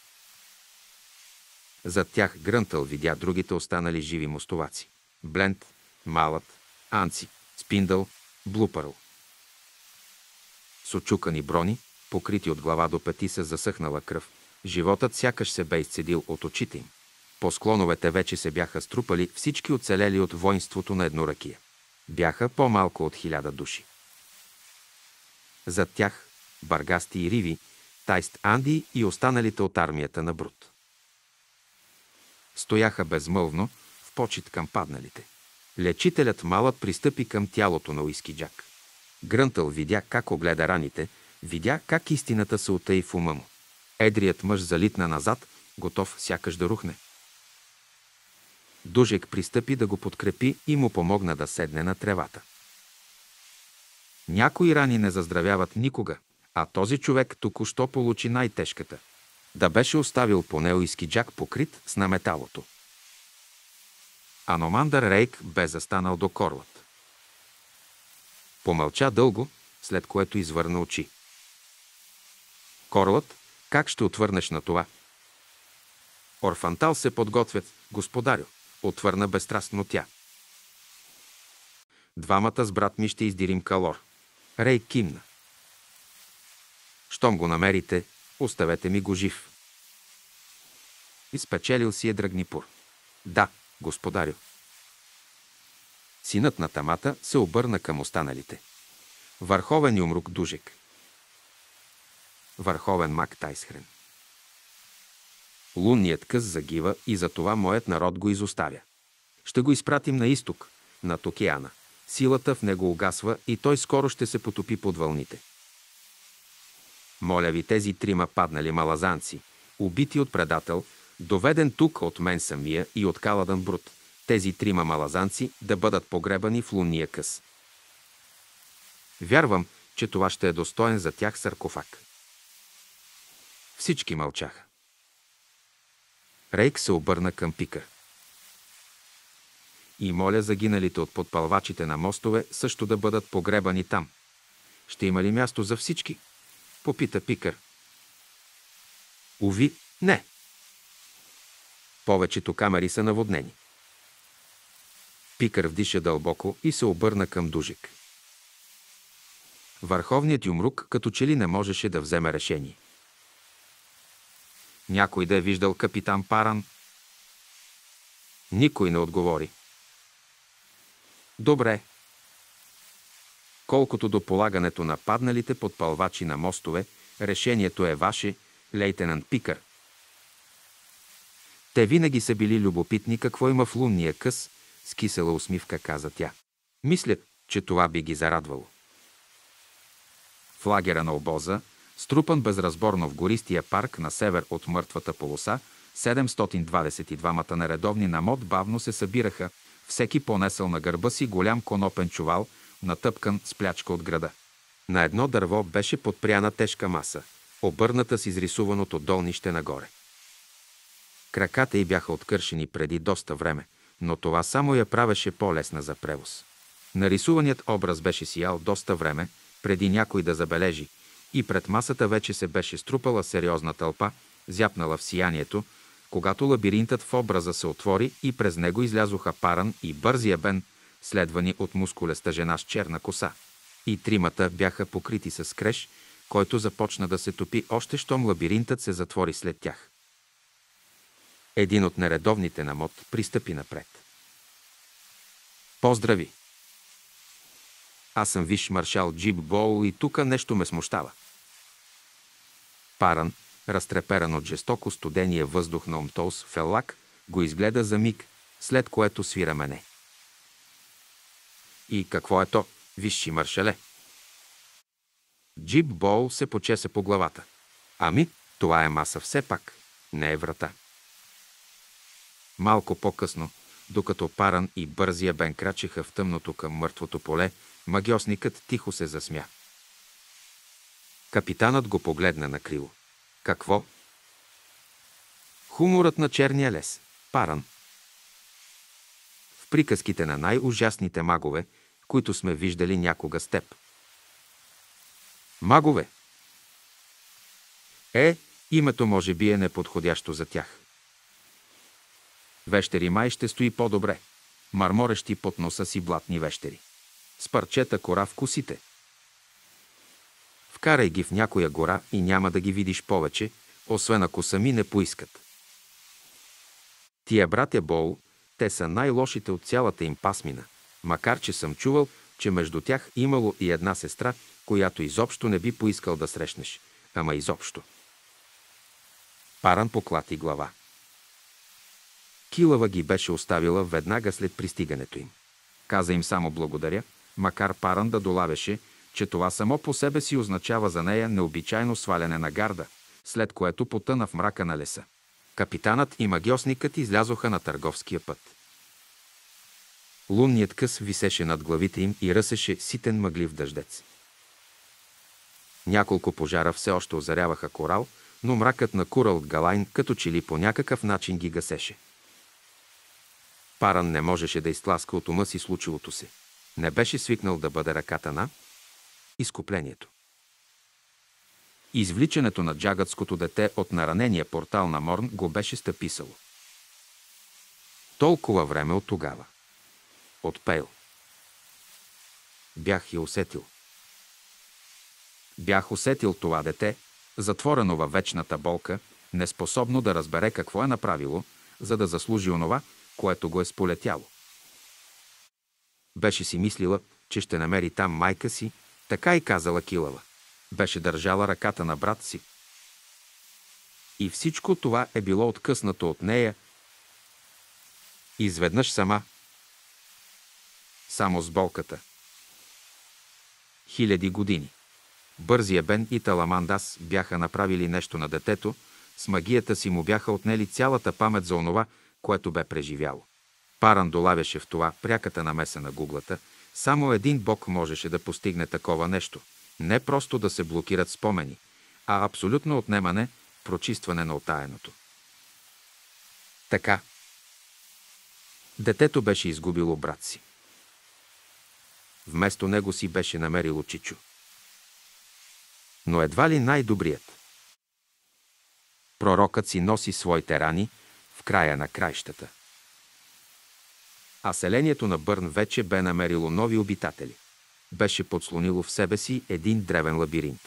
Зад тях Грънтъл видя другите останали живи мостоваци. Блент, Малът, Анци, Спиндъл, Блупърл. С очукани брони, покрити от глава до пети с засъхнала кръв, животът сякаш се бе изцедил от очите им. По склоновете вече се бяха струпали всички оцелели от воинството на едноръкия. Бяха по-малко от хиляда души. Зад тях Баргасти и Риви, Тайст Анди и останалите от армията на Брут. Стояха безмълвно в почит към падналите. Лечителят Малът пристъпи към тялото на Уискиджак. Грънтъл видя как огледа раните, видя как истината се утаи в ума му. Едрият мъж залитна назад, готов сякаш да рухне. Дужек пристъпи да го подкрепи и му помогна да седне на тревата. Някои рани не заздравяват никога, а този човек току-що получи най-тежката. Да беше оставил поне Уискиджак покрит с наметалото. Аномандър Рейк бе застанал до Корлът. Помълча дълго, след което извърна очи. Корлът, как ще отвърнеш на това? Орфантал се подготвят, господарю, отвърна безстрастно тя. Двамата с брат ми ще издирим Калор. Рей кимна. Щом го намерите, оставете ми го жив. Изпечелил си е Драгнипур. Да, господарю. Синът на Тамата се обърна към останалите. Върховен юмрук Дужек. Върховен маг Тайсхрен. Лунният къс загива и затова моят народ го изоставя. Ще го изпратим на изток, над океана. Силата в него угасва и той скоро ще се потопи под вълните. Моля ви, тези трима паднали малазанци, убити от предател, доведен тук от мен самия и от Каладан Брут, тези трима малазанци да бъдат погребани в лунния къс. Вярвам, че това ще е достоен за тях саркофаг. Всички мълчаха. Рейк се обърна към Пикър. И моля загиналите от подпалвачите на мостове също да бъдат погребани там. Ще има ли място за всички? Попита Пикър. Уви, не. Повечето камери са наводнени. Пикър вдиша дълбоко и се обърна към Дужек. Върховният юмрук като че ли не можеше да вземе решение. Някой да е виждал капитан Паран? Никой не отговори. Добре. Колкото до полагането на падналите подпалвачи на мостове, решението е ваше, лейтенант Пикър. Те винаги са били любопитни какво има в лунния къс, с кисела усмивка каза тя. Мислят, че това би ги зарадвало. В лагера на обоза, струпан безразборно в гористия парк на север от мъртвата полоса, седемстотин двадесет и двамата нередовни на МОД бавно се събираха, всеки понесъл на гърба си голям конопен чувал, натъпкан с плячка от града. На едно дърво беше подпряна тежка маса, обърната с изрисуваното долнище нагоре. Краката й бяха откършени преди доста време, но това само я правеше по-лесна за превоз. Нарисуваният образ беше сиял доста време, преди някой да забележи, и пред масата вече се беше струпала сериозна тълпа, зяпнала в сиянието, когато лабиринтът в образа се отвори и през него излязоха Паран и Бързия Бен, следвани от мускулеста жена с черна коса. И тримата бяха покрити с креш, който започна да се топи още щом лабиринтът се затвори след тях. Един от нередовните на МОД пристъпи напред. Поздрави! Аз съм висш маршал Джип Боул и тука нещо ме смущава. Паран, разтреперан от жестоко студения въздух на Омтоус Феллак, го изгледа за миг, след което свира мене. И какво е то, висши маршале? Джип Боул се почеса по главата. Ами, това е маса все пак, не е врата. Малко по-късно, докато Паран и Бързия Бен крачеха в тъмното към мъртвото поле, магьосникът тихо се засмя. Капитанът го погледна на крило. Какво? Хуморът на черния лес, Паран. В приказките на най-ужасните магове, които сме виждали някога с теб. Магове! Е, името може би е неподходящо за тях. Вещери май ще стои по-добре. Марморещи под носа си блатни вещери. С парчета кора в косите. Вкарай ги в някоя гора и няма да ги видиш повече, освен ако сами не поискат. Тия братя Боу, те са най-лошите от цялата им пасмина, макар че съм чувал, че между тях имало и една сестра, която изобщо не би поискал да срещнеш, ама изобщо. Паран поклати глава. Килава ги беше оставила веднага след пристигането им. Каза им само благодаря, макар Паран да долавяше, че това само по себе си означава за нея необичайно сваляне на гарда, след което потъна в мрака на леса. Капитанът и магьосникът излязоха на търговския път. Лунният къс висеше над главите им и ръсеше ситен мъглив дъждец. Няколко пожара все още озаряваха Корал, но мракът на Курал Галайн като че ли по някакъв начин ги гасеше. Паран не можеше да изтласка от ума си случилото се. Не беше свикнал да бъде ръката на изкуплението. Извличането на джагатското дете от наранения портал на Морн го беше стъписало. Толкова време от тогава. От Пейл. Бях я усетил. Бях усетил това дете, затворено във вечната болка, неспособно да разбере какво е направило, за да заслужи онова, което го е сполетяло. Беше си мислила, че ще намери там майка си, така и казала Килава. Беше държала ръката на брат си. И всичко това е било откъснато от нея. Изведнъж сама. Само с болката. Хиляди години. Бързия Бен и Таламандас бяха направили нещо на детето, с магията си му бяха отнели цялата памет за онова, което бе преживяло. Паран долавяше в това пряката намеса на гуглата. Само един бог можеше да постигне такова нещо. Не просто да се блокират спомени, а абсолютно отнемане, прочистване на отаяното. Така. Детето беше изгубило брат си. Вместо него си беше намерило Чичо. Но едва ли най-добрият. Пророкът си носи своите рани в края на краищата. А селението на Бърн вече бе намерило нови обитатели. Беше подслонило в себе си един древен лабиринт.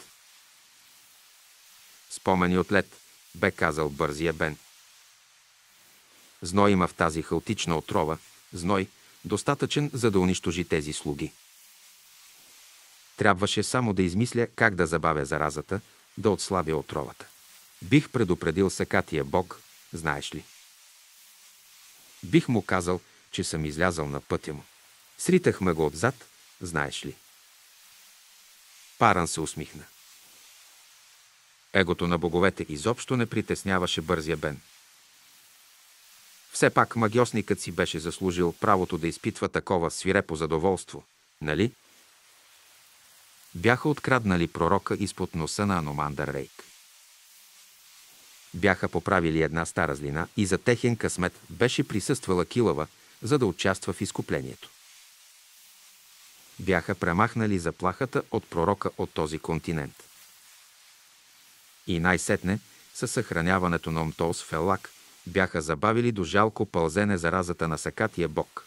Спомени от лед, бе казал бързия Бен. Зной има в тази хаотична отрова, зной, достатъчен, за да унищожи тези слуги. Трябваше само да измисля как да забавя заразата, да отслабя отровата. Бих предупредил сакатия бог, знаеш ли. Бих му казал, че съм излязъл на пътя му. Сритахме го отзад, знаеш ли. Паран се усмихна. Егото на боговете изобщо не притесняваше бързия Бен. Все пак магьосникът си беше заслужил правото да изпитва такова свирепо задоволство, нали? Бяха откраднали пророка изпод носа на Аномандър Рейк. Бяха поправили една стара злина и за техен късмет беше присъствала Килава, за да участва в изкуплението. Бяха премахнали заплахата от пророка от този континент. И най-сетне, със съхраняването на Омтоус в Еллак, бяха забавили до жалко пълзене заразата на сакатия бог.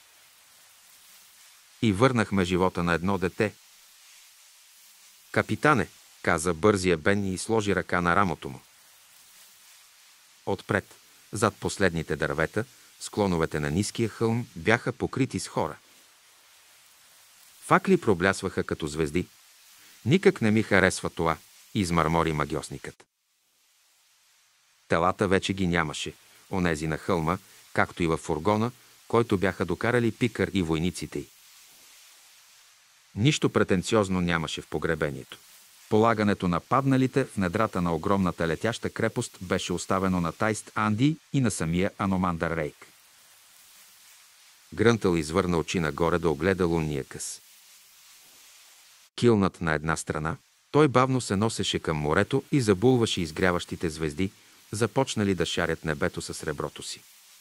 И върнахме живота на едно дете. Капитане, каза бързия Бен и сложи ръка на рамото му. Отпред, зад последните дървета, склоновете на ниския хълм бяха покрити с хора. Факли проблясваха като звезди. Никак не ми харесва това, измърмори магьосникът. Телата вече ги нямаше, онези на хълма, както и във фургона, който бяха докарали Пикър и войниците й. Нищо претенциозно нямаше в погребението. Полагането на падналите в недрата на огромната летяща крепост беше оставено на Тайст Анди и на самия Аномандър Рейк. Грънтъл извърна очи нагоре да огледа лунния къс. Килнат на една страна, той бавно се носеше към морето и забулваше изгряващите звезди, започнали да шарят небето със среброто си.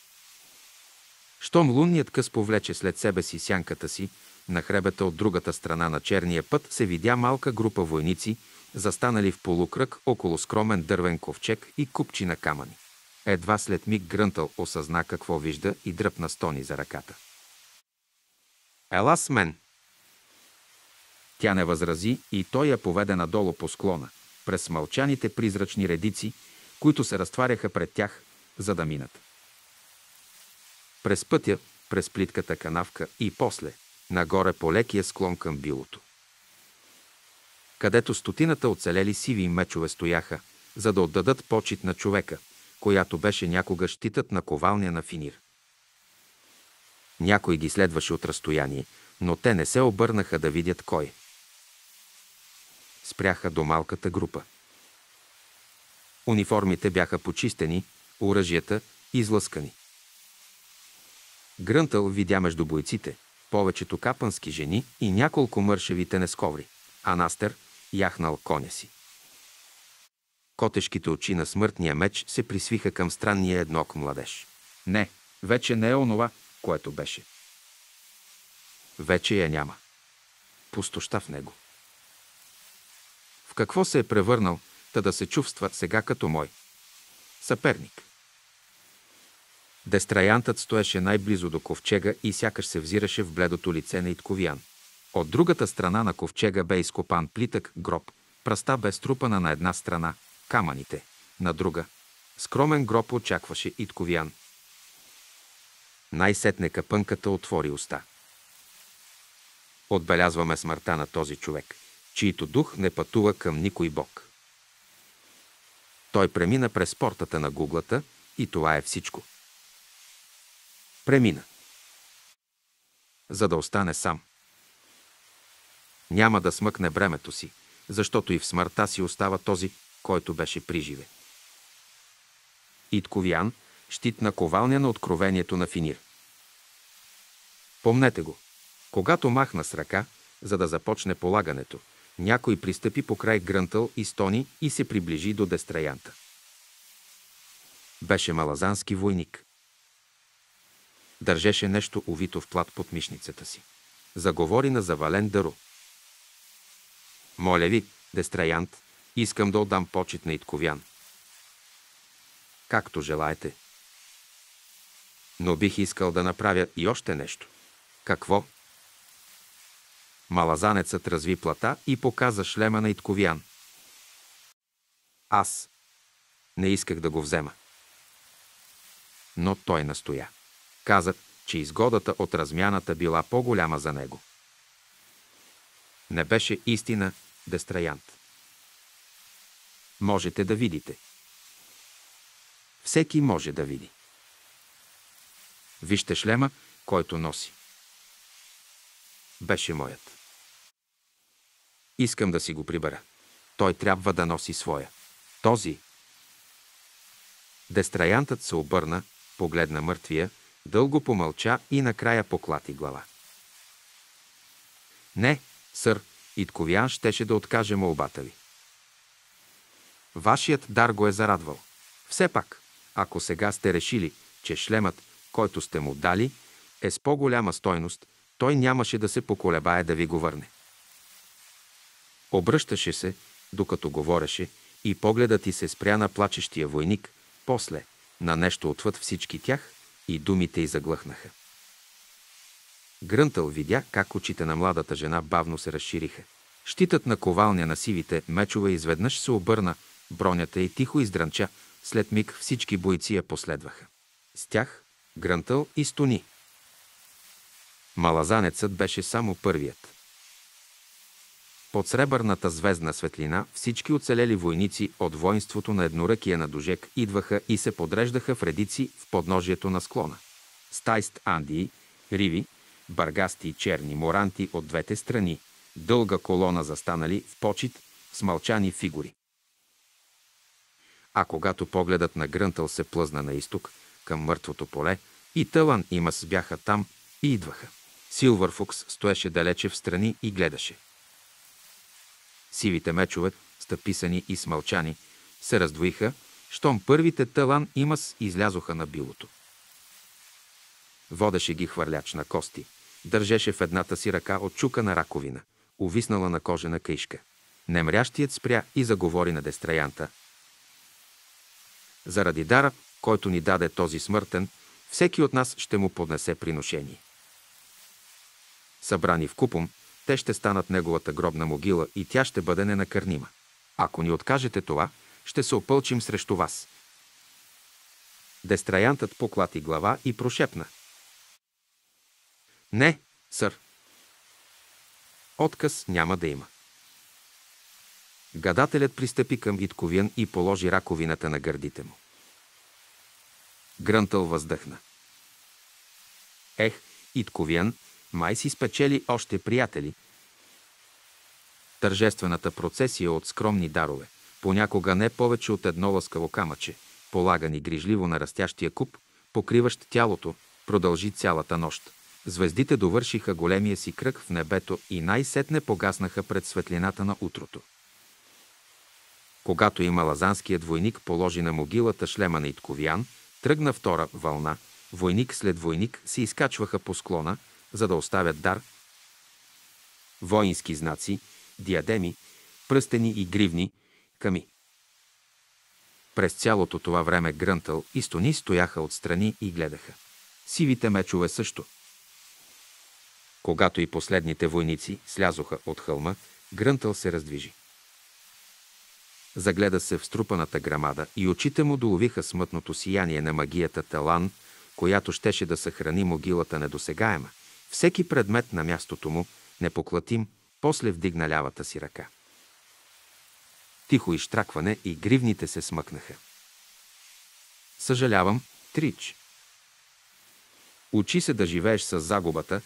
Щом лунният къс повлече след себе си сянката си, на хребета от другата страна на черния път се видя малка група войници, застанали в полукръг около скромен дървен ковчег и купчина камъни. Едва след миг Грънтъл осъзна какво вижда и дръпна Стони за ръката. Ела с мен! Тя не възрази и той я поведе надолу по склона, през мълчаните призрачни редици, които се разтваряха пред тях, за да минат. През пътя, през плитката канавка и после нагоре по лекия склон към билото, където стотината оцелели сиви мечове стояха, за да отдадат почит на човека, която беше някога щитът на ковалния на Финир. Някой ги следваше от разстояние, но те не се обърнаха да видят кой. Спряха до малката група. Униформите бяха почистени, оръжията излъскани. Грънтъл видя между бойците повечето капански жени и няколко мършеви тенесковри, а Настер яхнал коня си. Котешките очи на смъртния меч се присвиха към странния еднок младеж. Не, вече не е онова, което беше. Вече я няма. Пустоща в него. В какво се е превърнал, та да се чувства сега като мой съперник? Дестраянтът стоеше най-близо до ковчега и сякаш се взираше в бледото лице на Итковиян. От другата страна на ковчега бе изкопан плитък гроб, пръста бе струпана на една страна, камъните, на друга. Скромен гроб очакваше Итковиян. Най-сетне капънката отвори уста. Отбелязваме смъртта на този човек, чийто дух не пътува към никой бог. Той премина през портата на гуглата и това е всичко. Премина. За да остане сам. Няма да смъкне бремето си, защото и в смъртта си остава този, който беше приживе. Итковиян, щит на ковалня на откровението на Финир. Помнете го. Когато махна с ръка, за да започне полагането, някой пристъпи покрай Грънтъл и Стони и се приближи до Дестраянта. Беше малазански войник. Държеше нещо увито в плат под мишницата си. Заговори на завален дъро. Моля ви, Дестраянт, искам да отдам почит на Итковян. Както желаете. Но бих искал да направя и още нещо. Какво? Малазанецът разви плата и показа шлема на Итковян. Аз не исках да го взема. Но той настоя. Каза, че изгодата от размяната била по-голяма за него. Не беше истина, Дестраянт. Можете да видите. Всеки може да види. Вижте шлема, който носи. Беше моят. Искам да си го прибера. Той трябва да носи своя. Този. Дестраянтът се обърна, погледна мъртвия, дълго помълча и накрая поклати глава. Не, сър, Итковян щеше да откаже молбата ви. Вашият дар го е зарадвал. Все пак, ако сега сте решили, че шлемът, който сте му дали, е с по-голяма стойност, той нямаше да се поколебае да ви го върне. Обръщаше се, докато говореше, и погледът ти се спря на плачещия войник, после на нещо отвъд всички тях, и думите й заглъхнаха. Грънтъл видя как очите на младата жена бавно се разшириха. Щитът на ковалня на сивите мечове изведнъж се обърна, бронята й тихо издрънча, след миг всички бойци я последваха. С тях Грънтъл и Стони. Малазанецът беше само първият. Под сребърната звездна светлина всички оцелели войници от воинството на едноръкия на Дожек идваха и се подреждаха в редици в подножието на склона. Стайст андии, риви, баргасти и черни моранти от двете страни, дълга колона застанали в почит с мълчани фигури. А когато погледът на Грънтъл се плъзна на изток, към мъртвото поле, и Тълън и Мъс бяха там и идваха. Силвърфукс стоеше далече в страни и гледаше. Сивите мечове, стъписани и смълчани, се раздвоиха, щом първите Тълън и Мъс излязоха на билото. Водеше ги хвърляч на кости, държеше в едната си ръка отчукана раковина, увиснала на кожена каишка. Немрящият спря и заговори на Дестраянта. Заради дара, който ни даде този смъртен, всеки от нас ще му поднесе приношение. Събрани вкупом, те ще станат неговата гробна могила и тя ще бъде ненакърнима. Ако ни откажете това, ще се опълчим срещу вас. Дестраянтът поклати глава и прошепна: Не, сър. Отказ няма да има. Гадателят пристъпи към Витковян и положи раковината на гърдите му. Грънтъл въздъхна. Ех, Витковян, май си спечели още приятели. Тържествената процесия от скромни дарове, понякога не повече от едно лъскаво камъче, полагани грижливо на растящия куп, покриващ тялото, продължи цялата нощ. Звездите довършиха големия си кръг в небето и най-сетне погаснаха пред светлината на утрото. Когато и малазанският войник положи на могилата шлема на Витковян, тръгна втора вълна. Войник след войник се изкачваха по склона, за да оставят дар. Воински знаци, диадеми, пръстени и гривни, ками. През цялото това време Грънтъл и Стони стояха отстрани и гледаха. Сивите мечове също. Когато и последните войници слязоха от хълма, Грънтъл се раздвижи. Загледа се в струпаната грамада и очите му доловиха смътното сияние на магията Талан, която щеше да съхрани могилата недосегаема. Всеки предмет на мястото му, непоклатим, после вдигна лявата си ръка. Тихо изштракване и гривните се смъкнаха. Съжалявам, Трич. Учи се да живееш с загубата.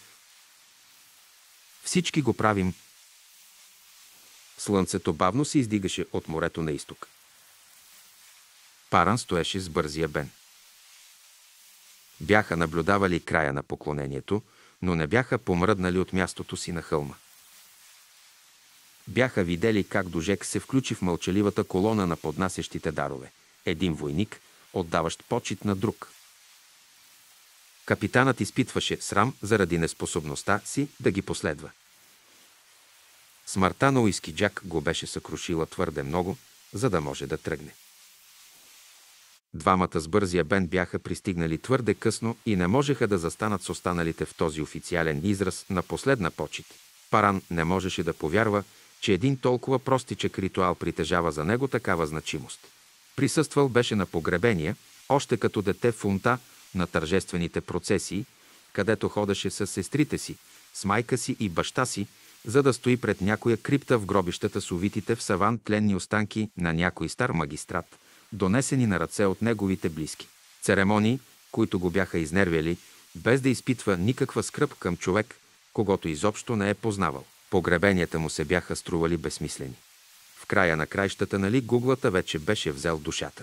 Всички го правим. Слънцето бавно се издигаше от морето на изток. Паран стоеше с бързия бен. Бяха наблюдавали края на поклонението, но не бяха помръднали от мястото си на хълма. Бяха видели как Дожек се включи в мълчаливата колона на поднасящите дарове. Един войник, отдаващ почит на друг. Капитанът изпитваше срам заради неспособността си да ги последва. Смъртта на Уиски Джак го беше съкрушила твърде много, за да може да тръгне. Двамата с бързия бен бяха пристигнали твърде късно и не можеха да застанат с останалите в този официален израз на последна почит. Паран не можеше да повярва, че един толкова простичък ритуал притежава за него такава значимост. Присъствал беше на погребения, още като дете в унта на тържествените процесии, където ходеше с сестрите си, с майка си и баща си, за да стои пред някоя крипта в гробищата с увитите в саван тленни останки на някой стар магистрат, донесени на ръце от неговите близки. Церемонии, които го бяха изнервяли, без да изпитва никаква скръб към човек, когото изобщо не е познавал. Погребенията му се бяха стрували безсмислени. В края на краищата, нали, гуглата вече беше взел душата.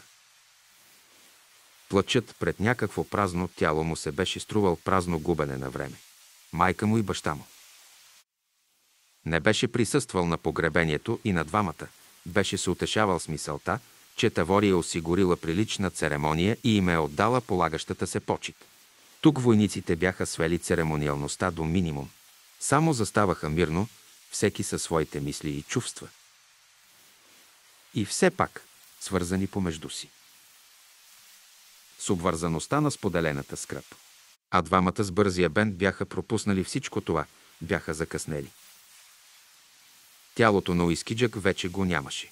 Плачът пред някакво празно тяло му се беше струвал празно губене на време. Майка му и баща му. Не беше присъствал на погребението и на двамата. Беше се утешавал с мисълта, че Тавори е осигурила прилична церемония и им е отдала полагащата се почит. Тук войниците бяха свели церемониалността до минимум. Само заставаха мирно, всеки със своите мисли и чувства. И все пак свързани помежду си. С обвързаността на споделената скръб. А двамата с бързия бен бяха пропуснали всичко това, бяха закъснели. Тялото на Уискиджак вече го нямаше.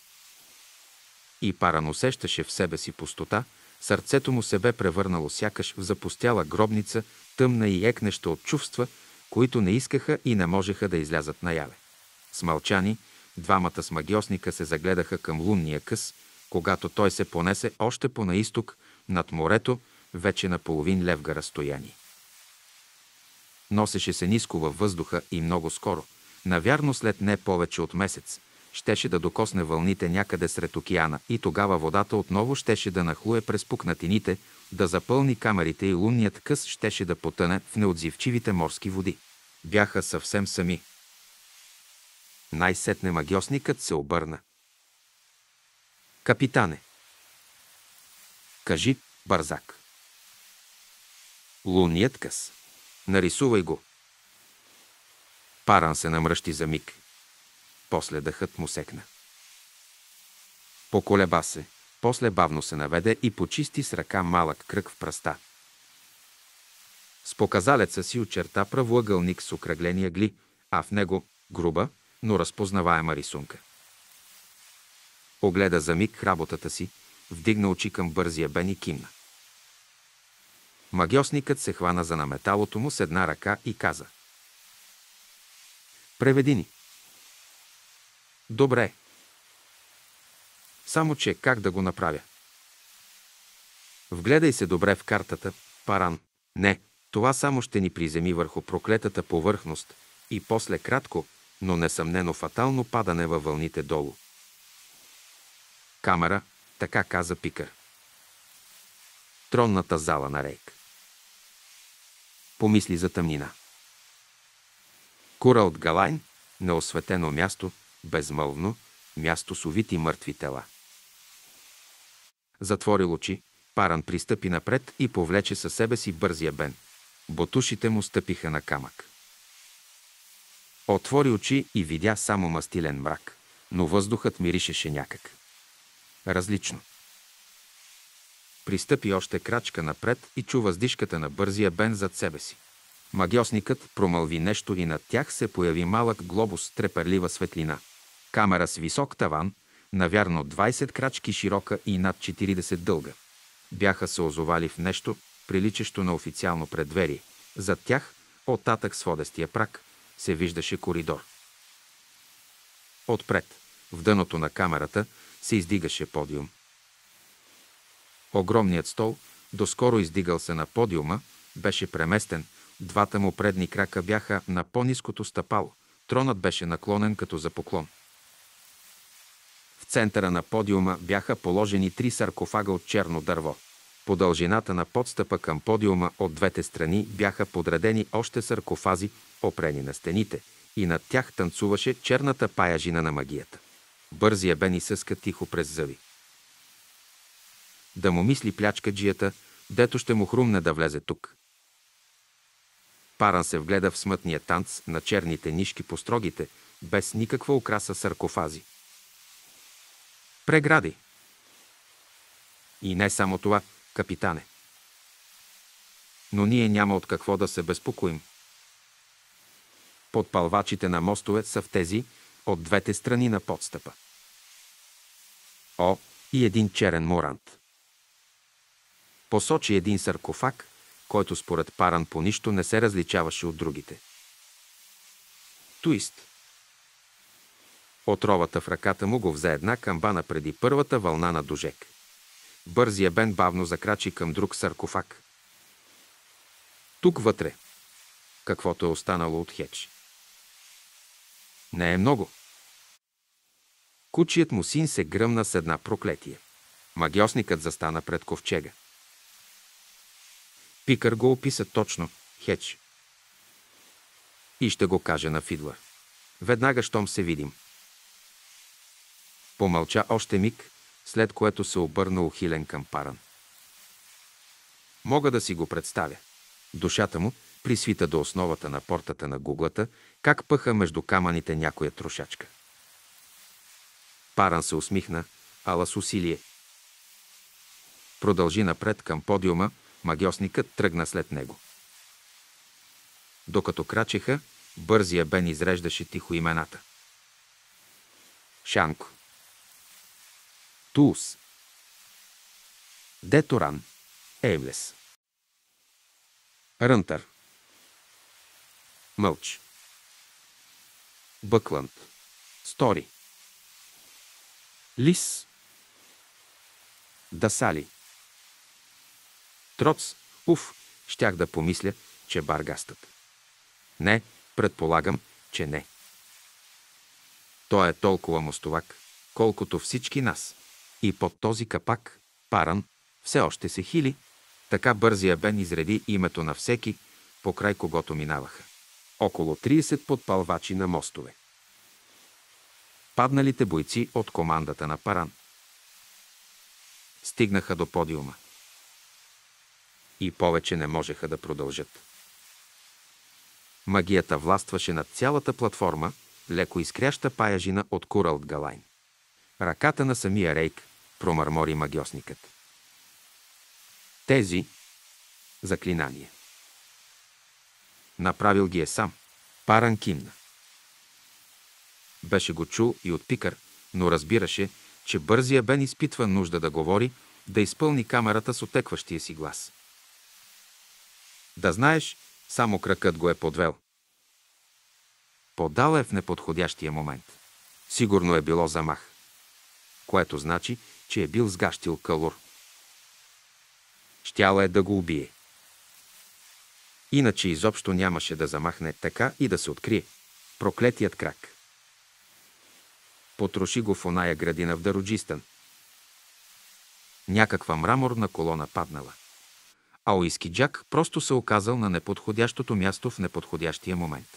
И Паран усещаше в себе си пустота, сърцето му се бе превърнало сякаш в запустяла гробница, тъмна и екнеща от чувства, които не искаха и не можеха да излязат наяве. Смълчани, двамата с магиосника се загледаха към лунния къс, когато той се понесе още по-на изток, над морето, вече на половин левга разстояние. Носеше се ниско във въздуха и много скоро, навярно след не повече от месец, щеше да докосне вълните някъде сред океана и тогава водата отново щеше да нахлуе през пукнатините, да запълни камерите и лунният къс щеше да потъне в неотзивчивите морски води. Бяха съвсем сами. Най-сетне магиосникът се обърна. Капитане, кажи, Бързак. Лунният къс. Нарисувай го. Паран се намръщи за миг. после дъхът му секна. Поколеба се, после бавно се наведе и почисти с ръка малък кръг в пръста. С показалеца си очерта правоъгълник с окръглени ъгли, а в него груба, но разпознаваема рисунка. Огледа за миг работата си, вдигна очи към бързия бен и кимна. Магьосникът се хвана за наметалото му с една ръка и каза: „Преведи ни." „Добре. Само че как да го направя?" „Вгледай се добре в картата, Паран. Не, това само ще ни приземи върху проклетата повърхност и после кратко, но несъмнено фатално падане във вълните долу." „Камера", така каза Пикър. „Тронната зала на Рейк." Помисли за тъмнина. Кура от Галайн, неосветено място, безмълвно, място с увити мъртви тела. Затворил очи, Паран пристъпи напред и повлече със себе си бързия бен. Ботушите му стъпиха на камък. Отвори очи и видя само мастилен мрак, но въздухът миришеше някак различно. Пристъпи още крачка напред и чу въздишката на бързия бен зад себе си. Магьосникът промълви нещо и над тях се появи малък глобус с треперлива светлина. Камера с висок таван, навярно двайсет крачки широка и над четирийсет дълга. Бяха се озовали в нещо, приличащо на официално предверие. Зад тях, оттатък с водестия прак, се виждаше коридор. Отпред, в дъното на камерата, се издигаше подиум. Огромният стол, доскоро издигал се на подиума, беше преместен, двата му предни крака бяха на по-ниското стъпало, тронът беше наклонен като за поклон. В центъра на подиума бяха положени три саркофага от черно дърво. По дължината на подстъпа към подиума от двете страни бяха подредени още саркофази, опрени на стените, и над тях танцуваше черната паяжина на магията. Бързия бен изсъска тихо през зъби. Да му мисли плячкаджията, дето ще му хрумне да влезе тук. Паран се вгледа в смътния танц на черните нишки по строгите, без никаква украса саркофази. Прегради. И не само това, капитане. Но ние няма от какво да се безпокоим. Подпалвачите на мостове са в тези от двете страни на подстъпа. О, и един черен морант. Посочи един саркофаг, който според Паран по нищо не се различаваше от другите. Туист. Отровата в ръката му го взе една камбана преди първата вълна на дожек. Бързия бен бавно закрачи към друг саркофаг. Тук вътре, каквото е останало от Хедж. Не е много. Кучият му син се гръмна с една проклетие. Магьосникът застана пред ковчега. Пикър го описа точно, Хедж. И ще го каже на Фидлър. Веднага, щом се видим. Помълча още миг, след което се обърна ухилен към Паран. Мога да си го представя. Душата му присвита до основата на портата на гуглата, как пъха между камъните някоя трошачка. Паран се усмихна, ала с усилие. Продължи напред към подиума, магьосникът тръгна след него. Докато крачеха, бързия бен изреждаше тихо имената. Шанко. Туус. Деторан. Ейвлес. Рънтър. Мълч. Бъкланд. Стори. Лис. Дасали. Троц. Уф, щях да помисля, че Баргастът. Не, предполагам, че не. Той е толкова мостовак, колкото всички нас. И под този капак, Паран, все още се хили. Така бързия бен изреди името на всеки, покрай когото минаваха. Около трийсет подпалвачи на мостове. Падналите бойци от командата на Паран. Стигнаха до подиума. И повече не можеха да продължат. Магията властваше над цялата платформа, леко изкряща паяжина от Куралт Галайн. Ръката на самия Рейк, промърмори магьосникът. Тези заклинания. Направил ги е сам. Паран кимна. Беше го чул и от Пикър, но разбираше, че бързия Бен изпитва нужда да говори, да изпълни камерата с отекващия си глас. Да знаеш, само кракът го е подвел. Подал е в неподходящия момент. Сигурно е било замах, което значи, че е бил сгащил Калур. Щяла е да го убие. Иначе изобщо нямаше да замахне така и да се открие. Проклетият крак. Потроши го в оная градина в Даруджистан. Някаква мраморна колона паднала. А Уиски Джак просто се оказал на неподходящото място в неподходящия момент.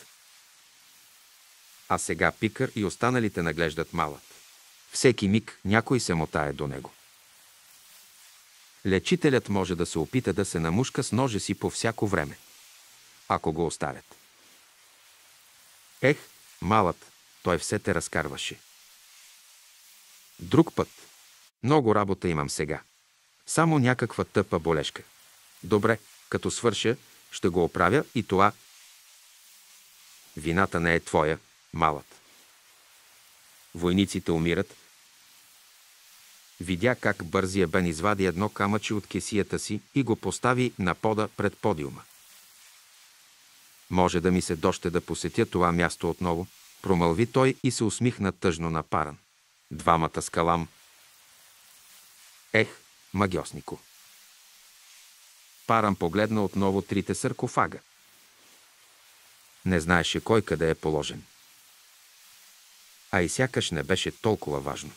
А сега Пикър и останалите наглеждат Малът. Всеки миг някой се мотае до него. Лечителят може да се опита да се намушка с ножа си по всяко време, ако го оставят. Ех, Малът, той все те разкарваше. Друг път. Много работа имам сега. Само някаква тъпа болешка. Добре, като свърша, ще го оправя и това. Вината не е твоя, Малът. Войниците умират. Видя как бързия Бен извади едно камъче от кесията си и го постави на пода пред подиума. Може да ми се доще да посетя това място отново, промълви той и се усмихна тъжно на Паран. Двамата с Калам. Ех, магьоснико. Паран погледна отново трите саркофага. Не знаеше кой къде е положен. А и сякаш не беше толкова важно.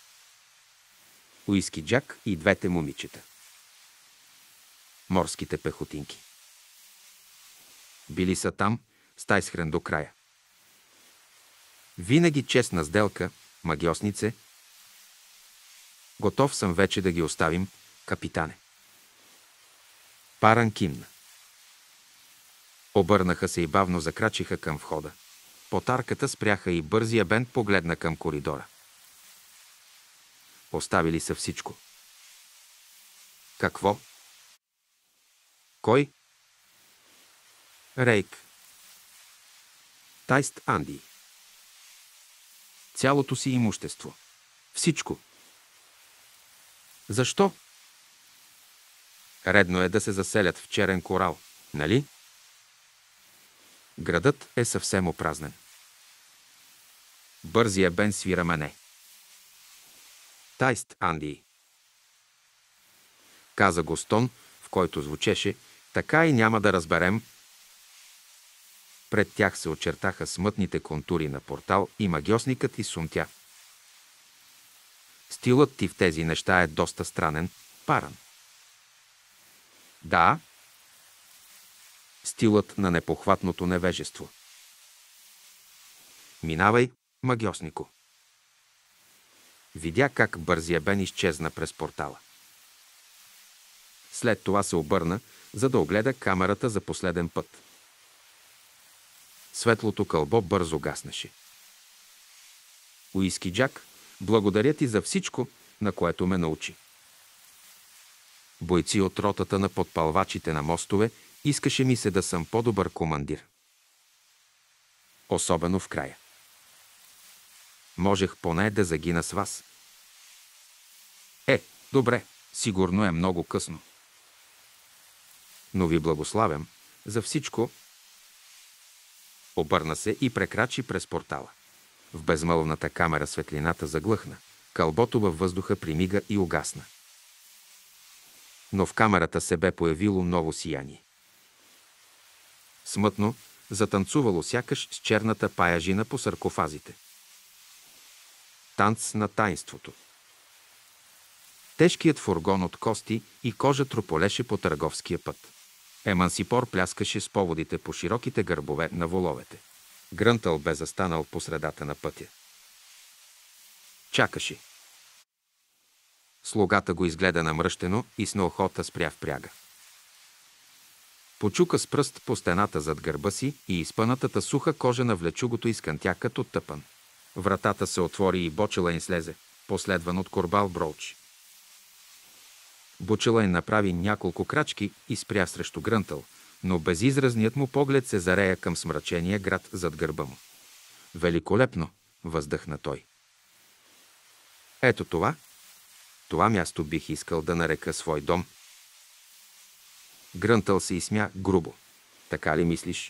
Уиски Джак и двете момичета. Морските пехотинки. Били са там, с Тайсхрен до края. Винаги честна сделка, магьоснице. Готов съм вече да ги оставим, капитане. Паран кимна. Обърнаха се и бавно закрачиха към входа. Под арката спряха и бързия Бен погледна към коридора. Оставили са всичко. Какво? Кой? Рейк. Тайст Анди. Цялото си имущество. Всичко. Защо? Редно е да се заселят в черен корал, нали? Градът е съвсем опразнен. Бързия Бен свира мене. Тайст Анди. Каза го с тон, в който звучеше, така и няма да разберем. Пред тях се очертаха смътните контури на портал и магьосникът изсумтя. Стилът ти в тези неща е доста странен, Паран. Да. Стилът на непохватното невежество. Минавай, магьоснико. Видя как бързия Бен изчезна през портала. След това се обърна, за да огледа камерата за последен път. Светлото кълбо бързо гаснеше. Уиски Джак, благодаря ти за всичко, на което ме научи. Бойци от ротата на подпалвачите на мостове, искаше ми се да съм по-добър командир. Особено в края. Можех поне да загина с вас. Е, добре, сигурно е много късно. Но ви благославям за всичко. Обърна се и прекрачи през портала. В безмълвната камера светлината заглъхна. Кълбото във въздуха примига и угасна. Но в камерата се бе появило ново сияние. Смътно, затанцувало сякаш с черната паяжина по саркофазите. Танц на таинството. Тежкият фургон от кости и кожа трополеше по търговския път. Емансипор пляскаше с поводите по широките гърбове на воловете. Грънтъл бе застанал по средата на пътя. Чакаше. Слугата го изгледа намръщено и с неохота спря в пряга. Почука с пръст по стената зад гърба си и изпънатата суха кожа на влечугото изкънтя като тъпан. Вратата се отвори и Бочелайн слезе, последван от Корбал Броуч. Бочелайн направи няколко крачки и спря срещу Грънтъл, но безизразният му поглед се зарея към смрачения град зад гърба му. Великолепно, въздъхна той. Ето това, това място бих искал да нарека свой дом. Грънтъл се изсмя грубо. Така ли мислиш?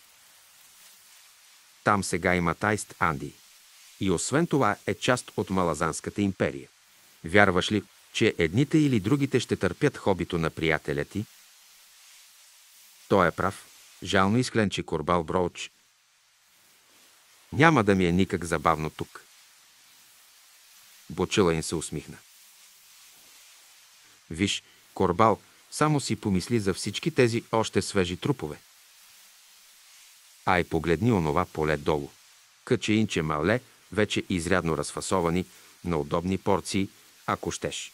Там сега има Тайст Анди. И освен това е част от Малазанската империя. Вярваш ли, че едните или другите ще търпят хобито на приятеля ти? Той е прав. Жално изкленчи Корбал Броуч. Няма да ми е никак забавно тук. Бочелайн се усмихна. Виж, Корбал, само си помисли за всички тези още свежи трупове. Ай, погледни онова поле долу. Качеинче мале, вече изрядно разфасовани на удобни порции, ако щеш.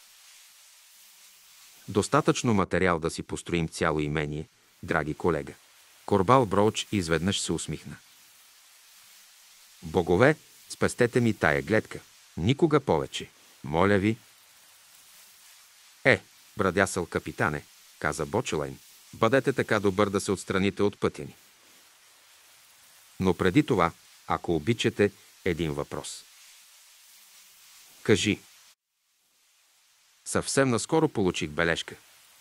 Достатъчно материал да си построим цяло имение, драги колега. Корбал Броуч изведнъж се усмихна. Богове, спестете ми тая гледка. Никога повече. Моля ви. Е, брадясъл капитане, каза Бочелайн, бъдете така добър да се отстраните от пътя ни. Но преди това, ако обичате, един въпрос. Кажи. Съвсем наскоро получих бележка.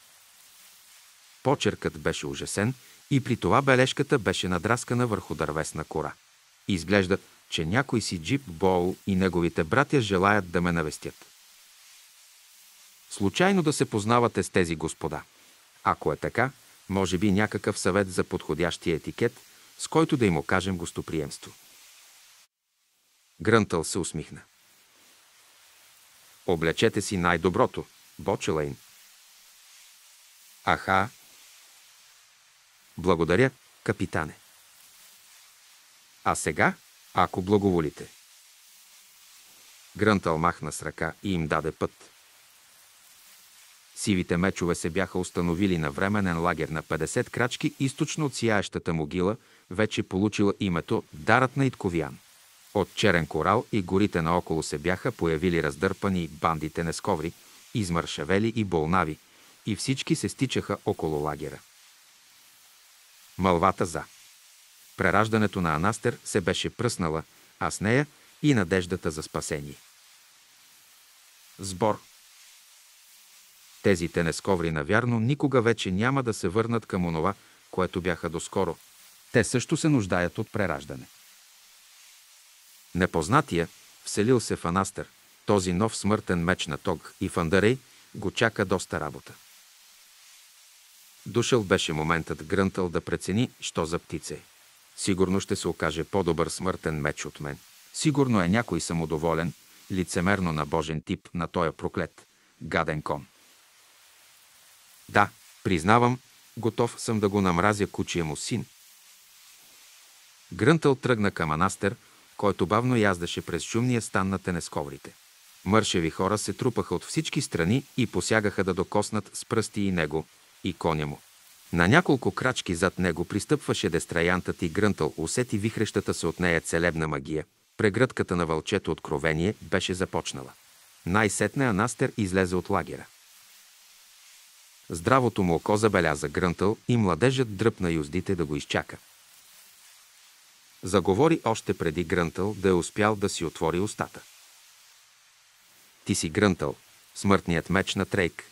Почеркът беше ужасен и при това бележката беше надраскана върху дървесна кора. Изглежда, че някой си Джип Боул и неговите братя желаят да ме навестят. Случайно да се познавате с тези господа. Ако е така, може би някакъв съвет за подходящия етикет, с който да им окажем гостоприемство. Грънтъл се усмихна. Облечете си най-доброто, Бочелайн. Аха. Благодаря, капитане. А сега, ако благоволите. Грънтъл махна с ръка и им даде път. Сивите мечове се бяха установили на временен лагер на петдесет крачки източно от сияещата могила, вече получила името Дарът на Итковян. От Черен корал и горите наоколо се бяха появили раздърпани банди тенесковри, измършавели и болнави, и всички се стичаха около лагера. Мълвата за прераждането на Анастер се беше пръснала, а с нея и надеждата за спасение. Сбор. Тези тенесковри навярно никога вече няма да се върнат към онова, което бяха доскоро. Те също се нуждаят от прераждане. Непознатия, вселил се в Анастер, този нов смъртен меч на Тог и Фандарей, го чака доста работа. Дошъл беше моментът Грънтъл да прецени, що за птице. Сигурно ще се окаже по-добър смъртен меч от мен. Сигурно е някой самодоволен, лицемерно набожен тип на тоя проклет, гаден кон. Да, признавам, готов съм да го намразя кучия му син. Грънтъл тръгна към Анастер, който бавно яздеше през шумния стан на тенесковрите. Мършеви хора се трупаха от всички страни и посягаха да докоснат с пръсти и него, и коня му. На няколко крачки зад него пристъпваше дестраянтът и Грънтъл усети вихрещата се от нея целебна магия. Прегръдката на вълчето откровение беше започнала. Най-сетне Анастер излезе от лагера. Здравото му око забеляза Грънтъл и младежът дръпна юздите да го изчака. Заговори още преди Грънтъл да е успял да си отвори устата. Ти си Грънтъл, смъртният меч на Трейк.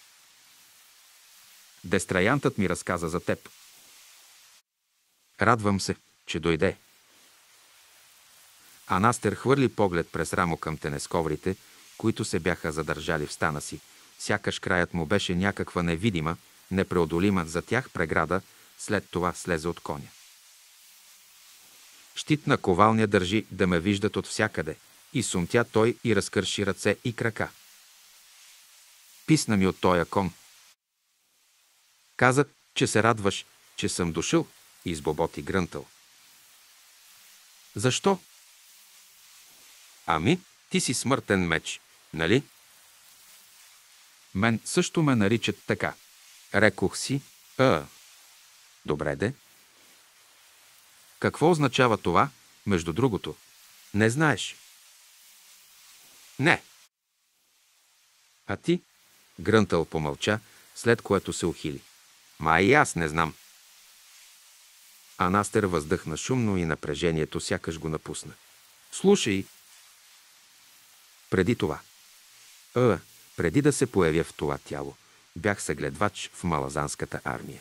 Дестраянтът ми разказа за теб. Радвам се, че дойде. Анастер хвърли поглед през рамо към тенесковрите, които се бяха задържали в стана си. Сякаш краят му беше някаква невидима, непреодолима за тях преграда, след това слезе от коня. Щит на ковалня държи да ме виждат от всякъде, и сумтя той и разкърши ръце и крака. Писна ми от тоя кон. Каза, че се радваш, че съм дошъл, избоботи Грънтъл. Защо? Ами, ти си смъртен меч, нали? Мен също ме наричат така. Рекох си, а. Добре де. Какво означава това, между другото? Не знаеш. Не. А ти? Грънтъл помълча, след което се ухили. Ма и аз не знам. Анастер въздъхна шумно и напрежението сякаш го напусна. Слушай. Преди това. Е, преди да се появя в това тяло, бях съгледвач в малазанската армия.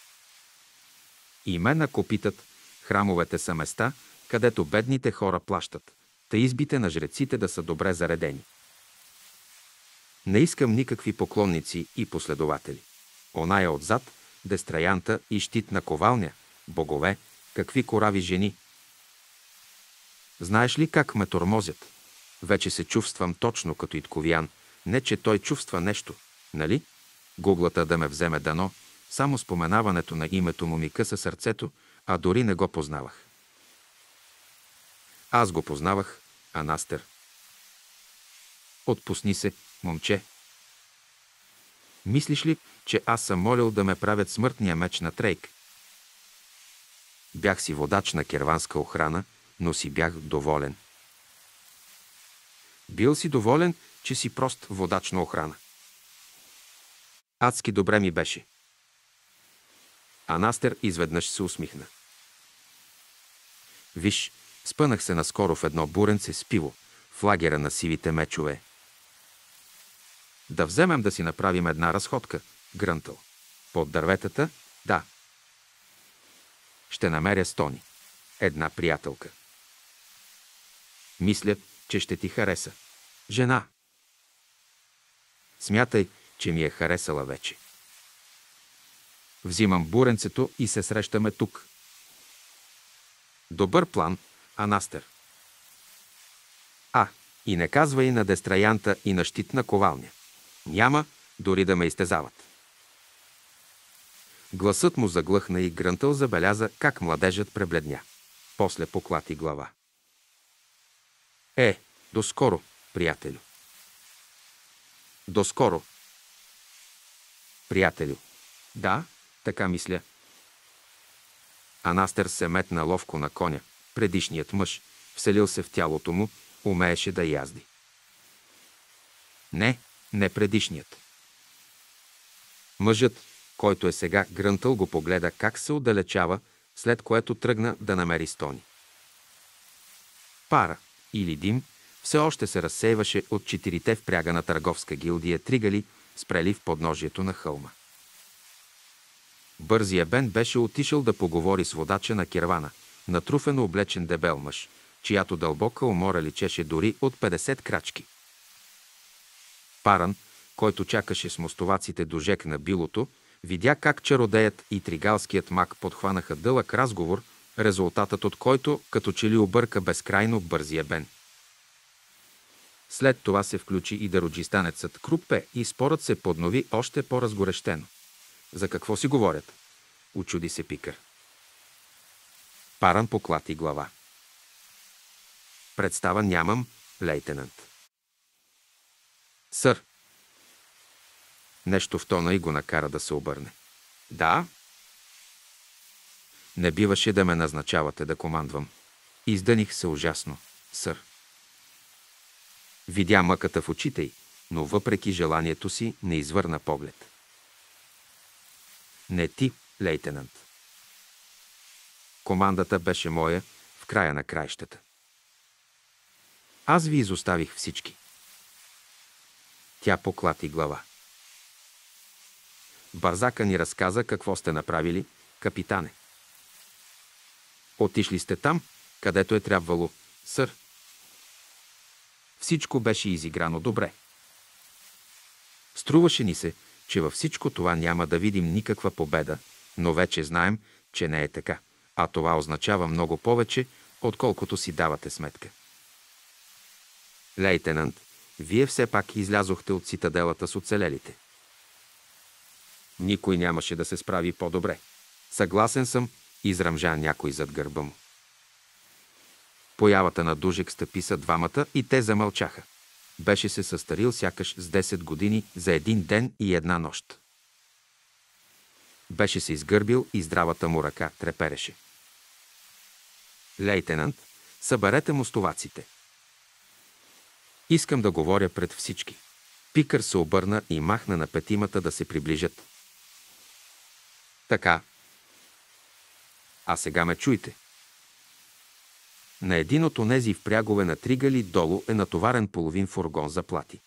И мен ако питат, храмовете са места, където бедните хора плащат, та избите на жреците да са добре заредени. Не искам никакви поклонници и последователи. Оная отзад, дестраянта и щитна ковалня, богове, какви корави жени. Знаеш ли как ме тормозят? Вече се чувствам точно като Итковиян. Не, че той чувства нещо, нали? Гуглата да ме вземе дано, само споменаването на името му ми къса сърцето, а дори не го познавах. Аз го познавах, Анастер. Отпусни се, момче. Мислиш ли, че аз съм молил да ме правят смъртния меч на Трейк? Бях си водач на керванска охрана, но си бях доволен. Бил си доволен, че си прост водач на охрана. Адски добре ми беше. Анастер изведнъж се усмихна. Виж, спънах се наскоро в едно буренце с пиво, в лагера на сивите мечове. Да вземем да си направим една разходка, Грънтъл. Под дърветата, да. Ще намеря Стони. Една приятелка. Мисля, че ще ти хареса. Жена. Смятай, че ми е харесала вече. Взимам буренцето и се срещаме тук. Добър план, Анастер. А, и не казвай на дестраянта и на щитна ковалня. Няма дори да ме изтезават. Гласът му заглъхна и Грънтъл забеляза как младежът пребледня. После поклати глава. Е, доскоро, приятелю. Доскоро. Приятелю. Да, така мисля. Анастер се метна ловко на коня. Предишният мъж, вселил се в тялото му, умееше да язди. Не, не предишният. Мъжът, който е сега, Грънтъл го погледа как се отдалечава, след което тръгна да намери Стони. Пара или дим все още се разсейваше от четирите впряга на търговска гилдия тригали, спрели в подножието на хълма. Бързия Бен беше отишъл да поговори с водача на кервана, натруфено облечен дебел мъж, чиято дълбока умора личеше дори от петдесет крачки. Паран, който чакаше с мостоваците до жек на билото, видя как чародеят и тригалският маг подхванаха дълъг разговор, резултатът от който като че ли обърка безкрайно бързия Бен. След това се включи и дароджистанецът Крупе и спорът се поднови още по-разгорещено. За какво си говорят? Учуди се Пикър. Паран поклати глава. Представа нямам, лейтенант. Сър. Нещо в тона и го накара да се обърне. Да? Не биваше да ме назначавате да командвам. Издъних се ужасно, сър. Видя мъката в очите й, но въпреки желанието си не извърна поглед. Не ти, лейтенант. Командата беше моя в края на краищата. Аз ви изоставих всички. Тя поклати глава. Барзака ни разказа какво сте направили, капитане. Отишли сте там, където е трябвало, сър. Всичко беше изиграно добре. Струваше ни се, че във всичко това няма да видим никаква победа, но вече знаем, че не е така, а това означава много повече, отколкото си давате сметка. Лейтенант, вие все пак излязохте от цитаделата с оцелелите. Никой нямаше да се справи по-добре. Съгласен съм, изръмжа някой зад гърба му. Появата на Дужек стъписа двамата и те замълчаха. Беше се състарил сякаш с десет години за един ден и една нощ. Беше се изгърбил и здравата му ръка трепереше. Лейтенант, съберете мостоваците. Искам да говоря пред всички. Пикър се обърна и махна на петимата да се приближат. Така. А сега ме чуйте. На един от онези впрягове на тригали долу е натоварен половин фургон заплати.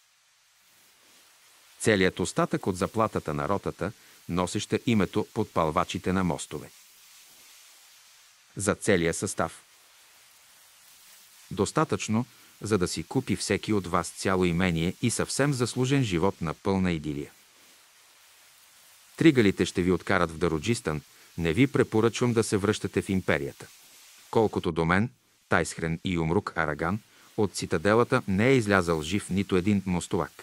Целият остатък от заплатата на ротата, носеща името подпалвачите на мостове. За целия състав. Достатъчно, за да си купи всеки от вас цяло имение и съвсем заслужен живот на пълна идилия. Тригалите ще ви откарат в Даруджистан, не ви препоръчвам да се връщате в империята. Колкото до мен, Тайсхрен и Юмрук Араган, от цитаделата не е излязъл жив нито един мостовак.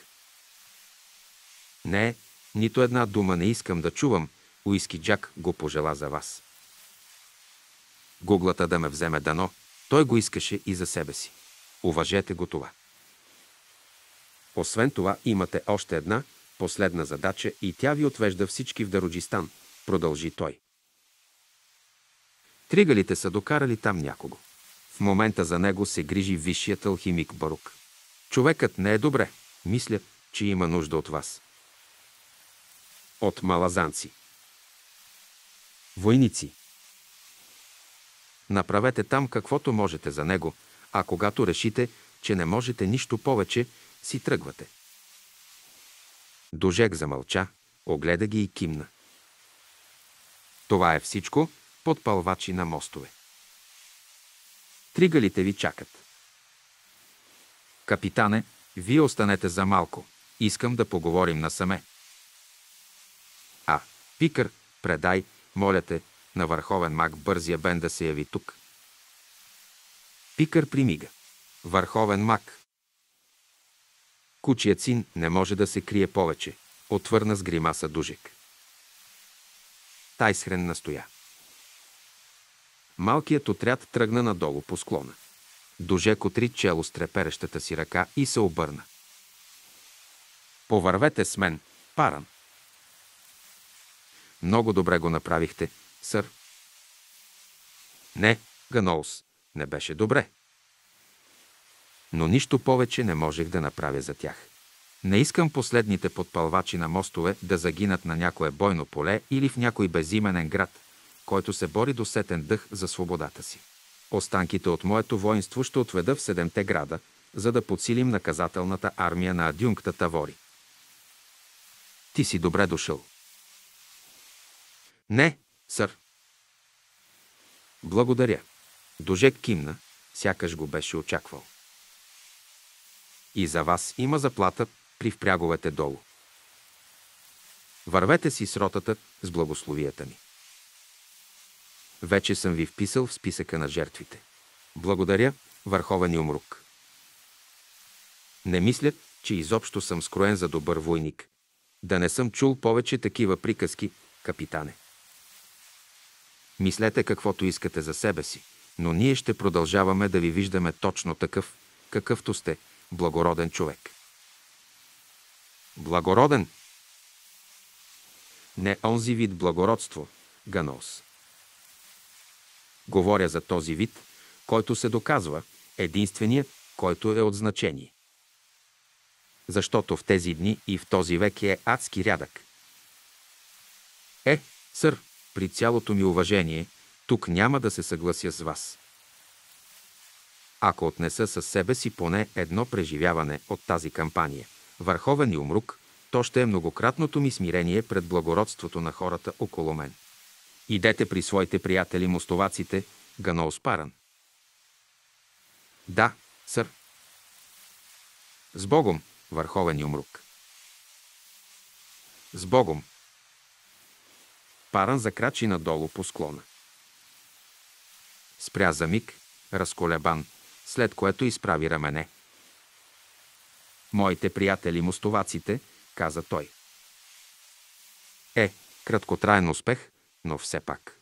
Не, нито една дума не искам да чувам, Уиски Джак го пожела за вас. Гуглата да ме вземе дано, той го искаше и за себе си. Уважете го това. Освен това, имате още една, последна задача и тя ви отвежда всички в Даруджистан, продължи той. Тригалите са докарали там някого. В момента за него се грижи висшият алхимик Барук. Човекът не е добре. Мисля, че има нужда от вас. От малазанци. Войници. Направете там каквото можете за него, а когато решите, че не можете нищо повече, си тръгвате. Дожек замълча, огледа ги и кимна. Това е всичко, подпалвачи на мостове. Тригалите ви чакат. Капитане, вие останете за малко. Искам да поговорим насаме. А, Пикър, предай, моля те, на върховен маг бързия бен да се яви тук. Пикър примига. Върховен маг. Кучият син не може да се крие повече, отвърна с гримаса Дужек. Тайсхрен настоя. Малкият отряд тръгна надолу по склона. Дужек отри чело с треперещата си ръка и се обърна. Повървете с мен, Паран. Много добре го направихте, сър. Не, Ганоус, не беше добре. Но нищо повече не можех да направя за тях. Не искам последните подпалвачи на мостове да загинат на някое бойно поле или в някой безименен град, който се бори до сетен дъх за свободата си. Останките от моето воинство ще отведа в седемте града, за да подсилим наказателната армия на адюнкта Тавори. Ти си добре дошъл. Не, сър. Благодаря. Дожек кимна, сякаш го беше очаквал. И за вас има заплата при впряговете долу. Вървете си с ротата с благословията ми. Вече съм ви вписал в списъка на жертвите. Благодаря, върховен Юмрук. Не мисля, че изобщо съм скроен за добър войник. Да не съм чул повече такива приказки, капитане. Мислете каквото искате за себе си, но ние ще продължаваме да ви виждаме точно такъв, какъвто сте, благороден човек. Благороден? Не онзи вид благородство, Ганос. Говоря за този вид, който се доказва, единствения, който е от значение. Защото в тези дни и в този век е адски рядък. Е, сър, при цялото ми уважение, тук няма да се съглася с вас. Ако отнеса със себе си поне едно преживяване от тази кампания, върховен Юмрук, то ще е многократното ми смирение пред благородството на хората около мен. Идете при своите приятели мостоваците, Ганоус Паран. Да, сър. С Богом, върховен Юмрук. С Богом. Паран закрачи надолу по склона. Спря за миг, разколебан, след което изправи рамене. Моите приятели мостоваците, каза той. Е, краткотраен успех, но все пак.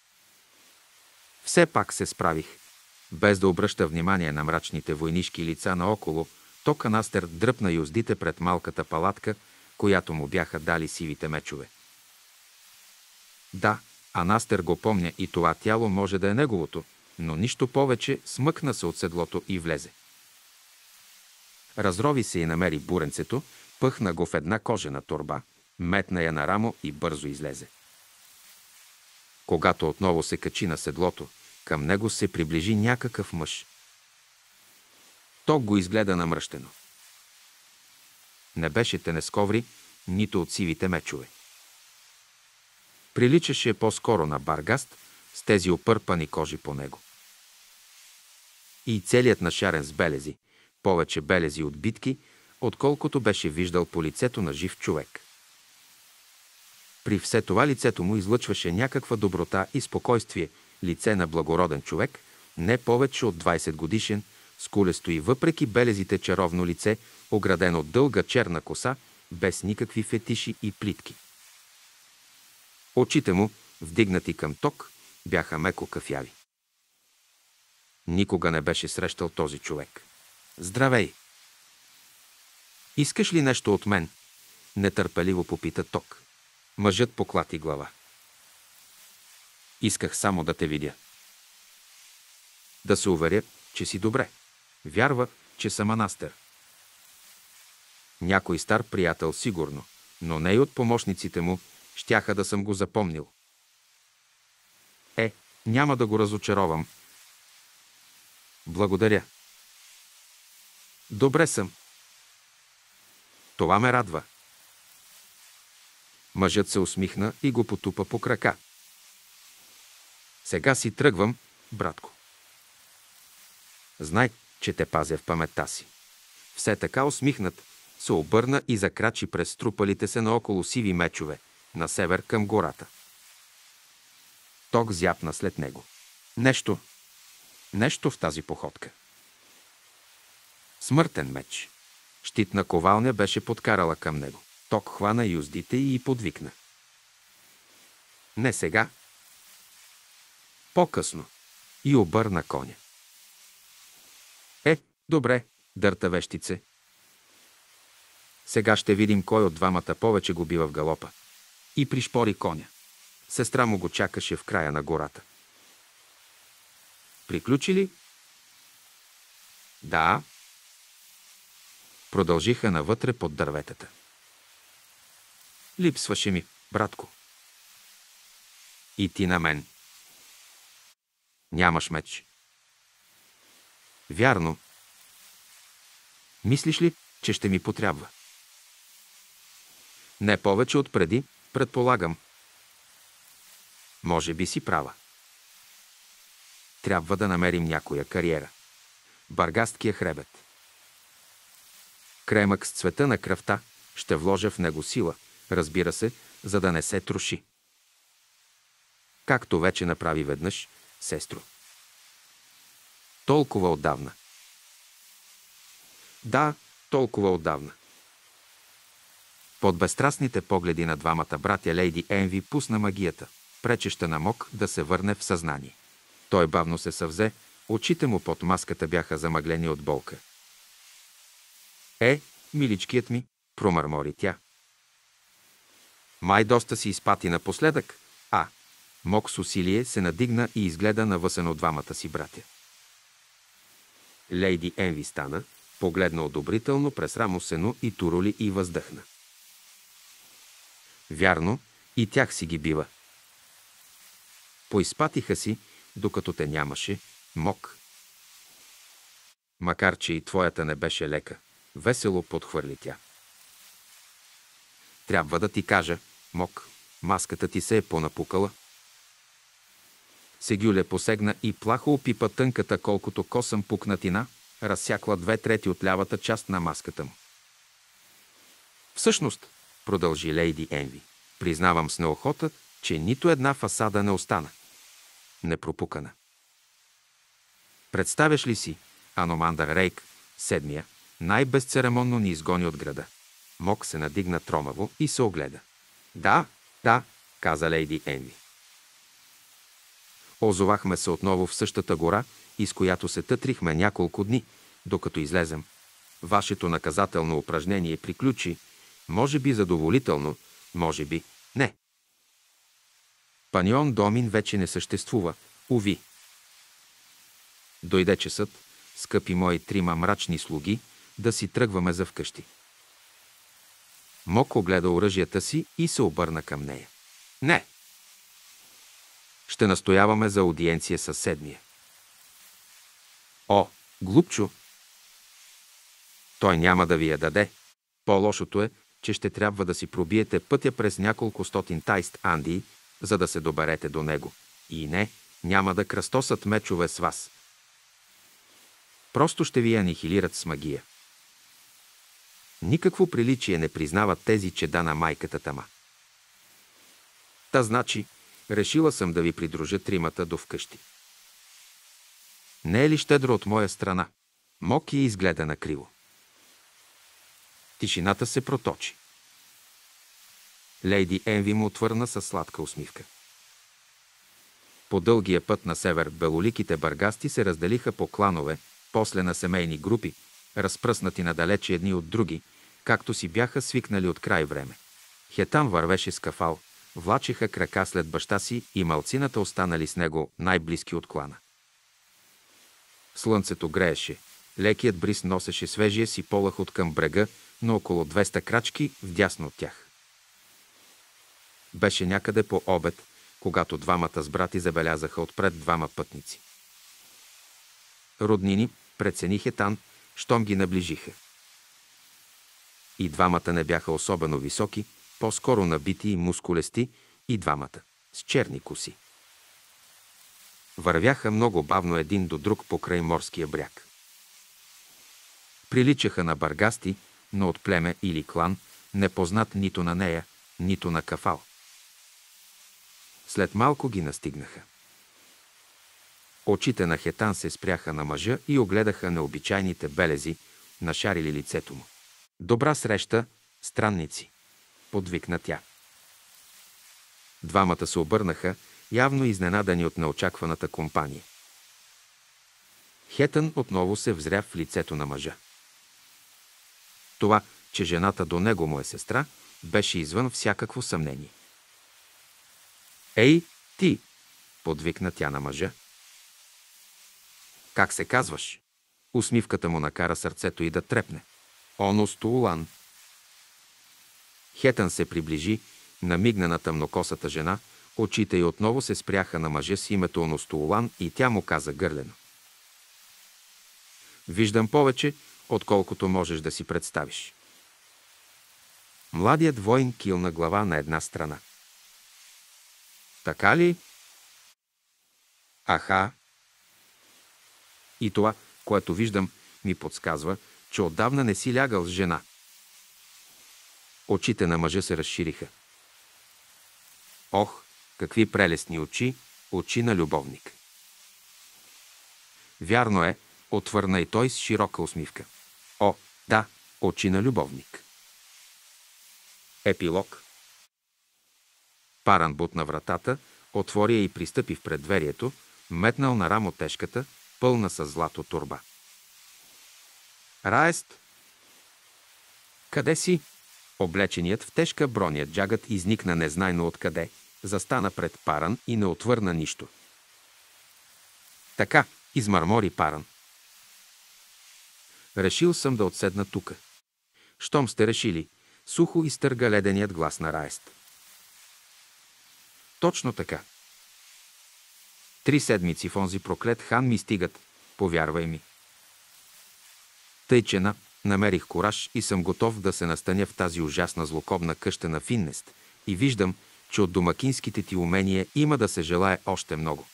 Все пак се справих. Без да обръща внимание на мрачните войнишки лица наоколо, то Канастер дръпна юздите пред малката палатка, която му бяха дали сивите мечове. Да, Анастер го помня и това тяло може да е неговото, но нищо повече. Смъкна се от седлото и влезе. Разрови се и намери буренцето, пъхна го в една кожена торба, метна я на рамо и бързо излезе. Когато отново се качи на седлото, към него се приближи някакъв мъж. Ток го изгледа намръщено. Не беше Тенесковри, нито от сивите мечове. Приличаше по-скоро на Баргаст с тези опърпани кожи по него. И целият нашарен с белези, повече белези от битки, отколкото беше виждал по лицето на жив човек. При все това лицето му излъчваше някаква доброта и спокойствие, лице на благороден човек, не повече от двайсет годишен, скулесто и въпреки белезите чаровно лице, оградено от дълга черна коса, без никакви фетиши и плитки. Очите му, вдигнати към Ток, бяха меко кафяви. Никога не беше срещал този човек. Здравей! Искаш ли нещо от мен? Нетърпеливо попита Ток. Мъжът поклати глава. Исках само да те видя. Да се уверя, че си добре. Вярва, че съм Анастер. Някой стар приятел сигурно, но не и от помощниците му, щяха да съм го запомнил. Е, няма да го разочаровам. Благодаря. Добре съм. Това ме радва. Мъжът се усмихна и го потупа по крака. Сега си тръгвам, братко. Знай, че те пазя в паметта си. Все така усмихнат, се обърна и закрачи през струпалите се наоколо сиви мечове, на север към гората. Ток зяпна след него. Нещо, нещо в тази походка. Смъртен меч. Щитна ковалня беше подкарала към него. Ток хвана юздите и подвикна. Не сега. По-късно. И обърна коня. Е, добре, дърта вещице. Сега ще видим кой от двамата повече го бива в галопа. И пришпори коня. Сестра му го чакаше в края на гората. Приключи ли? Да. Продължиха навътре под дърветата. Липсваше ми, братко. И ти на мен. Нямаш меч. Вярно. Мислиш ли, че ще ми потрябва? Не повече от преди, предполагам. Може би си права. Трябва да намерим някоя кариера. Баргасткия хребет. Кремък с цвета на кръвта, ще вложа в него сила, разбира се, за да не се троши. Както вече направи веднъж, сестро. Толкова отдавна. Да, толкова отдавна. Под безстрастните погледи на двамата братя лейди Енви пусна магията, пречеща на Мок да се върне в съзнание. Той бавно се съвзе, очите му под маската бяха замъглени от болка. Е, миличкият ми, промърмори тя. Май доста си изпати напоследък, а Мок с усилие се надигна и изгледа навъсен от двамата си братя. Лейди Енви стана, погледна одобрително през рамо сено и туроли и въздъхна. Вярно, и тях си ги бива. Поизпатиха си, докато те нямаше, Мок. Макар че и твоята не беше лека, весело подхвърли тя. Трябва да ти кажа, Мок, маската ти се е понапукала. Сегюле посегна и плахо опипа тънката колкото косъм пукнатина, разсякла две трети от лявата част на маската му. Всъщност, продължи лейди Енви, признавам с неохота, че нито една фасада не остана непропукана. Представяш ли си, Аномандър Рейк, седмия, най-безцеремонно ни изгони от града. Мок се надигна тромаво и се огледа. Да, да, каза лейди Енви. Озовахме се отново в същата гора, из която се тътрихме няколко дни, докато излезем. Вашето наказателно упражнение приключи, може би задоволително, може би не. Паньон Домин вече не съществува, уви. Дойде часът, скъпи мои трима мрачни слуги, да си тръгваме за вкъщи. Мок огледа оръжията си и се обърна към нея. Не! Ще настояваме за аудиенция със седмия. О, глупчо! Той няма да ви я даде. По-лошото е, че ще трябва да си пробиете пътя през няколко стотин тайст Андии, за да се доберете до него. И не, няма да кръстосат мечове с вас. Просто ще ви анихилират с магия. Никакво приличие не признават тези чеда на майката Тама. Та значи, решила съм да ви придружа тримата до вкъщи. Не е ли щедро от моя страна? Моки изгледа накриво. Тишината се проточи. Лейди Енви му отвърна със сладка усмивка. По дългия път на север белоликите бъргасти се разделиха по кланове, после на семейни групи, разпръснати надалече едни от други, както си бяха свикнали от край време. Хетан вървеше с кафал, влачеха крака след баща си и малцината останали с него най-близки от клана. Слънцето грееше, лекият бриз носеше свежия си полъх от към брега, но около двеста крачки вдясно от тях. Беше някъде по обед, когато двамата с брати забелязаха отпред двама пътници. Роднини, прецени Хетан, щом ги наближиха. И двамата не бяха особено високи, по-скоро набити и мускулести, и двамата с черни коси. Вървяха много бавно един до друг покрай морския бряг. Приличаха на бъргасти, но от племе или клан, непознат нито на нея, нито на кафал. След малко ги настигнаха. Очите на Хетан се спряха на мъжа и огледаха необичайните белези, нашарили лицето му. Добра среща, странници, подвикна тя. Двамата се обърнаха, явно изненадани от неочакваната компания. Хетън отново се взря в лицето на мъжа. Това, че жената до него му е сестра, беше извън всякакво съмнение. Ей, ти! Подвикна тя на мъжа. Как се казваш? Усмивката му накара сърцето й да трепне. Оностуулан. Хетън се приближи, намигна на тъмнокосата жена, очите й отново се спряха на мъжа с името Оностуулан и тя му каза гърлено. Виждам повече, отколкото можеш да си представиш. Младият воин килна глава на една страна. Така ли? Аха. И това, което виждам, ми подсказва, че отдавна не си лягал с жена. Очите на мъжа се разшириха. Ох, какви прелестни очи, очи на любовник. Вярно е, отвърна и той с широка усмивка. О, да, очи на любовник. Епилог. Паран бутна вратата, отвори я и пристъпи в предверието, метнал на рамо тежката, пълна с злато торба. Раест! Къде си? Облеченият в тежка броня джагът изникна незнайно откъде, застана пред Паран и не отвърна нищо. Така, измърмори Паран. Решил съм да отседна тука. Щом сте решили, сухо изтърга леденият глас на Раест. Точно така. Три седмици в онзи проклет хан ми стигат, повярвай ми. Тъй, че на, намерих кураж и съм готов да се настаня в тази ужасна злокобна къща на Финнест и виждам, че от домакинските ти умения има да се желае още много.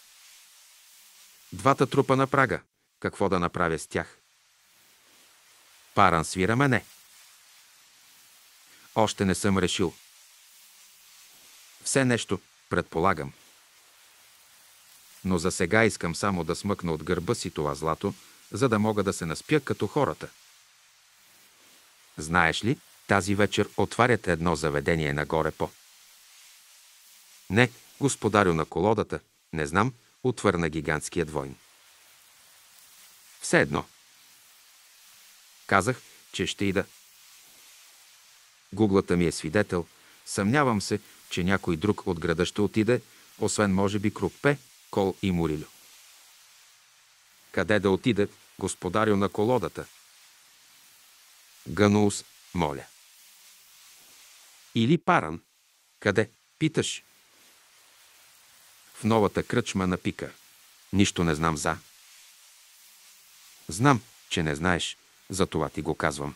Двата трупа на прага, какво да направя с тях? Паран свира мене. Още не съм решил. Все нещо, предполагам. Но за сега искам само да смъкна от гърба си това злато, за да мога да се наспя като хората. Знаеш ли, тази вечер отварят едно заведение нагоре по. Не, господарю на колодата, не знам, отвърна гигантският войн. Все едно. Казах, че ще ида. Гуглата ми е свидетел, съмнявам се, че някой друг от града ще отиде, освен може би Крупе, Кол и Мурилю. Къде да отиде, господарю на колодата? Гануус, моля. Или Паран? Къде? Питаш. В новата кръчма на Пикър. Нищо не знам за. Знам, че не знаеш, за това ти го казвам.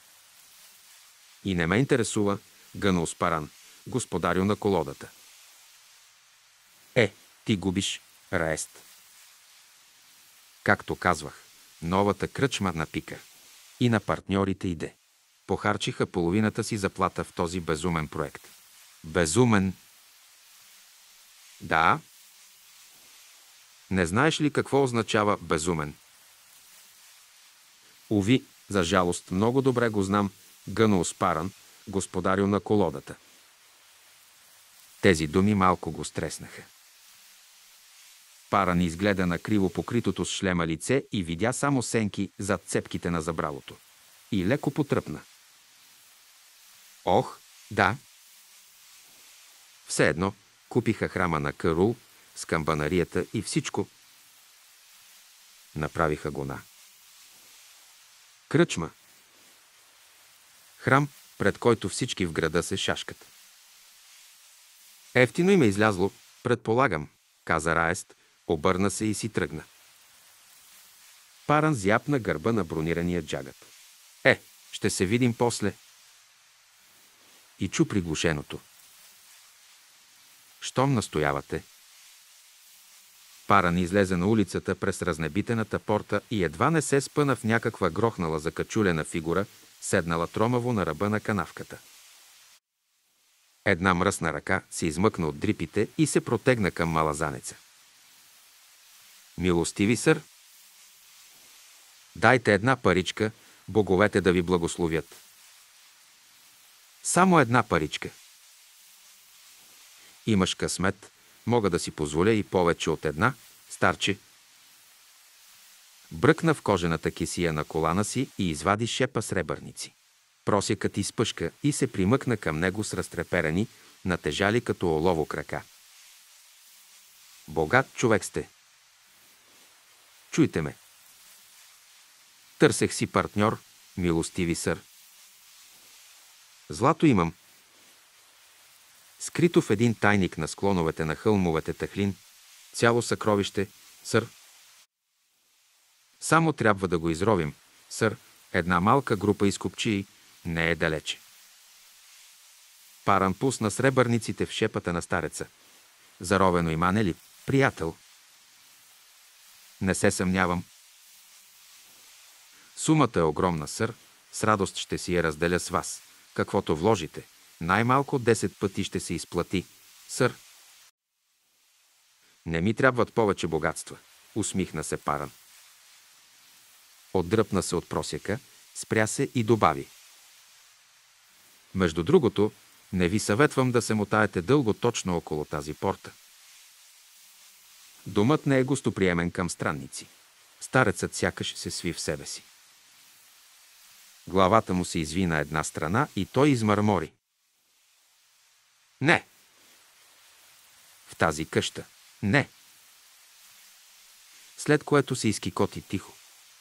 И не ме интересува Гануус Паран, господарю на колодата. Е, ти губиш, Раест. Както казвах, новата кръчма на Пикър и на партньорите иде. Похарчиха половината си заплата в този безумен проект. Безумен? Да. Не знаеш ли какво означава безумен? Уви, за жалост, много добре го знам, Гануус Паран, господарю на колодата. Тези думи малко го стреснаха. Паран изгледа на криво покритото с шлема лице и видя само сенки зад цепките на забралото. И леко потръпна. Ох, да. Все едно купиха храма на Карул с камбанарията и всичко. Направиха го на кръчма. Храм, пред който всички в града се шашкат. Ефтино им е излязло, предполагам, каза Раест, обърна се и си тръгна. Паран зяпна гърба на бронирания джагът. Е, ще се видим после. И чу приглушеното. Щом настоявате? Паран излезе на улицата през разнебитената порта и едва не се спъна в някаква грохнала закачулена фигура, седнала тромаво на ръба на канавката. Една мръсна ръка се измъкна от дрипите и се протегна към малазанеца. Милостиви сър, дайте една паричка, боговете да ви благословят. Само една паричка. Имаш късмет, мога да си позволя и повече от една, старче. Бръкна в кожената кесия на колана си и извади шепа сребърници. Просякът изпъшка и се примъкна към него с разтреперени, натежали като олово крака. Богат човек сте. Чуйте ме. Търсех си партньор, милостиви сър. Злато имам. Скрито в един тайник на склоновете на хълмовете Тахлин, цяло съкровище, сър. Само трябва да го изровим, сър, една малка група изкопчии не е далече. Паран пусна сребърниците в шепата на стареца. Заровено има, не ли, приятел? Не се съмнявам. Сумата е огромна, сър, с радост ще си я разделя с вас. Каквото вложите, най-малко десет пъти ще се изплати, сър. Не ми трябват повече богатства, усмихна се Паран. Отдръпна се от просека, спря се и добави. Между другото, не ви съветвам да се мотаете дълго точно около тази порта. Домът не е гостоприемен към странници. Старецът сякаш се сви в себе си. Главата му се изви на една страна и той измърмори. Не! В тази къща. Не! След което се изкикоти тихо.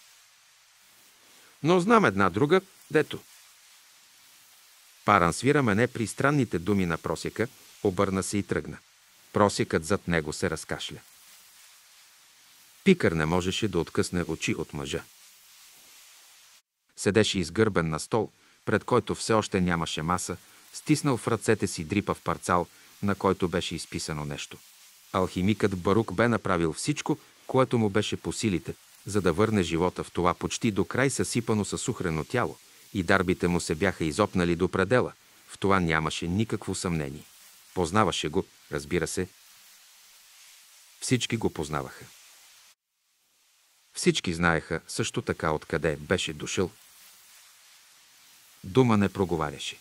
Но знам една друга, дето. Паран свира мене при странните думи на просека, обърна се и тръгна. Просекът зад него се разкашля. Пикър не можеше да откъсне очи от мъжа. Седеше изгърбен на стол, пред който все още нямаше маса, стиснал в ръцете си дрипав парцал, на който беше изписано нещо. Алхимикът Барук бе направил всичко, което му беше по силите, за да върне живота в това почти до край съсипано със сухрено тяло, и дарбите му се бяха изопнали до предела. В това нямаше никакво съмнение. Познаваше го, разбира се. Всички го познаваха. Всички знаеха също така откъде беше дошъл. Дума не проговаряше.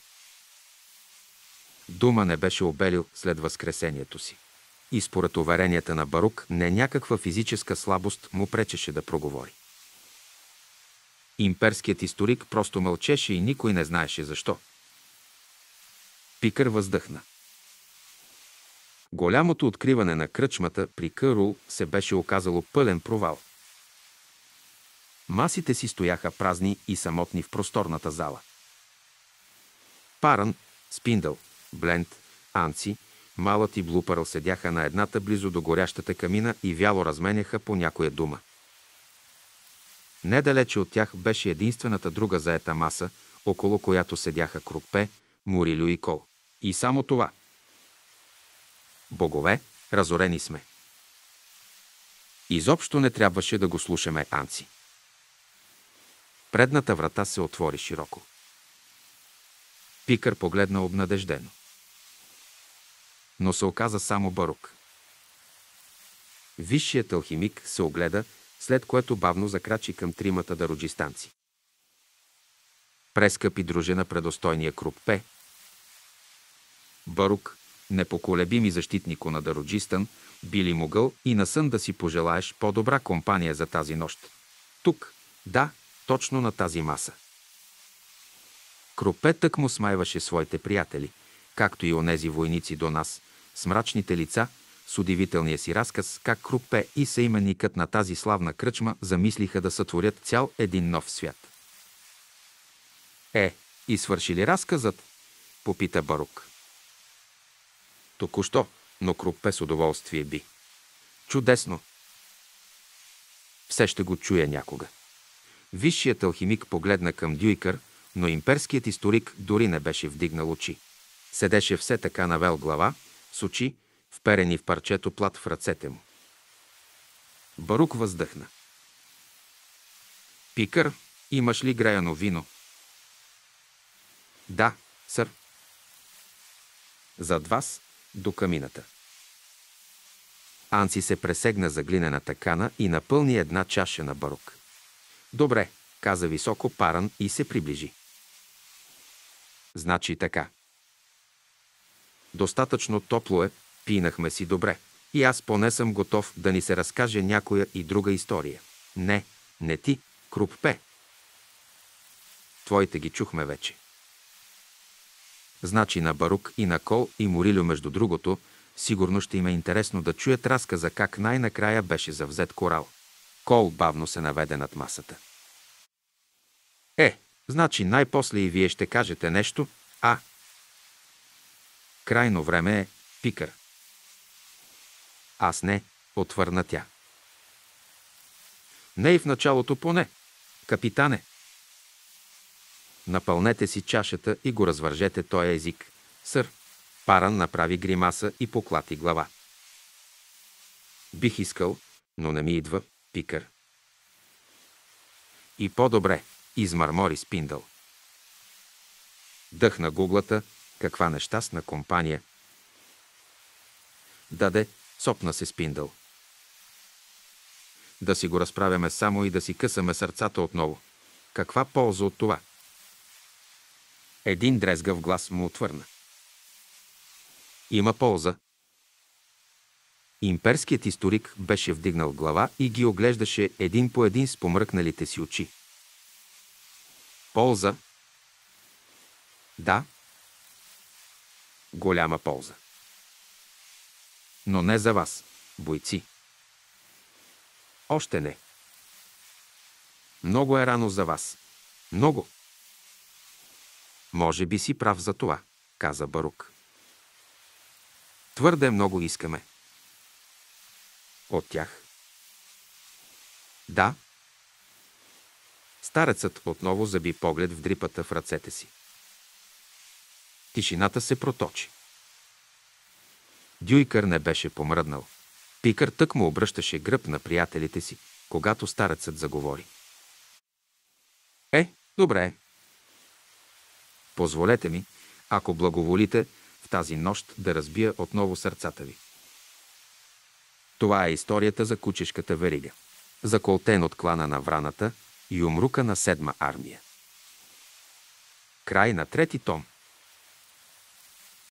Дума не беше обелил след възкресението си. И според уверенията на Барук, не някаква физическа слабост му пречеше да проговори. Имперският историк просто мълчеше и никой не знаеше защо. Пикър въздъхна. Голямото откриване на кръчмата при Кърул се беше оказало пълен провал. Масите си стояха празни и самотни в просторната зала. Паран, Спиндъл, Бленд, Анци, Малът и Блупърл седяха на едната близо до горящата камина и вяло разменяха по някоя дума. Недалече от тях беше единствената друга заета маса, около която седяха Крупе, Мурилю и Кол. И само това. Богове, разорени сме. Изобщо не трябваше да го слушаме, Анци. Предната врата се отвори широко. Пикър погледна обнадеждено. Но се оказа само Барук. Висшият алхимик се огледа, след което бавно закрачи към тримата дароджистанци. Прескъпи друже на предостойния Крупе. Барук, непоколебими защитнико на Дароджистан, би ли могъл и на сън да си пожелаеш по-добра компания за тази нощ? Тук, да, точно на тази маса. Крупе тък му смайваше своите приятели, както и онези войници до нас, с мрачните лица, с удивителния си разказ, как Крупе и съименникът на тази славна кръчма замислиха да сътворят цял един нов свят. Е, и свърши ли разказът? Попита Барук. Току-що, но Крупе с удоволствие би. Чудесно! Все ще го чуя някога. Висшият алхимик погледна към Дюйкър, но имперският историк дори не беше вдигнал очи. Седеше все така навел глава, с очи, вперени в парчето плат в ръцете му. Барук въздъхна. Пикър, имаш ли греяно вино? Да, сър. Зад вас, до камината. Анци се пресегна за глинената кана и напълни една чаша на Барук. Добре, каза високо Паран и се приближи. Значи така. Достатъчно топло е, пинахме си добре. И аз поне съм готов да ни се разкаже някоя и друга история. Не, не ти, Крупе. Твоите ги чухме вече. Значи на Барук и на Кол и Мурилю, между другото, сигурно ще им е интересно да чуят разказа как най-накрая беше завзет Корал. Кол бавно се наведе над масата. Е, значи най-после и вие ще кажете нещо, а? Крайно време е, Пикър. Аз не, отвърна тя. Не и в началото поне, капитане. Напълнете си чашата и го развържете този език, сър. Паран направи гримаса и поклати глава. Бих искал, но не ми идва, Пикър. И по-добре, измърмори Спиндъл. Дъхна гуглата, каква нещастна компания. Даде, сопна се Спиндъл. Да си го разправяме само и да си късаме сърцата отново. Каква полза от това? Един дрезгав глас му отвърна. Има полза. Имперският историк беше вдигнал глава и ги оглеждаше един по един с помръкналите си очи. Полза? Да. Голяма полза. Но не за вас, бойци. Още не. Много е рано за вас. Много. Може би си прав за това, каза Барук. Твърде много искаме. От тях? Да. Старецът отново заби поглед в дрипата в ръцете си. Тишината се проточи. Дюйкър не беше помръднал. Пикър тък му обръщаше гръб на приятелите си, когато старецът заговори. Е, добре. Позволете ми, ако благоволите, в тази нощ да разбия отново сърцата ви. Това е историята за кучешката верига, заколтен от клана на Враната и умрука на седма армия. Край на трети том.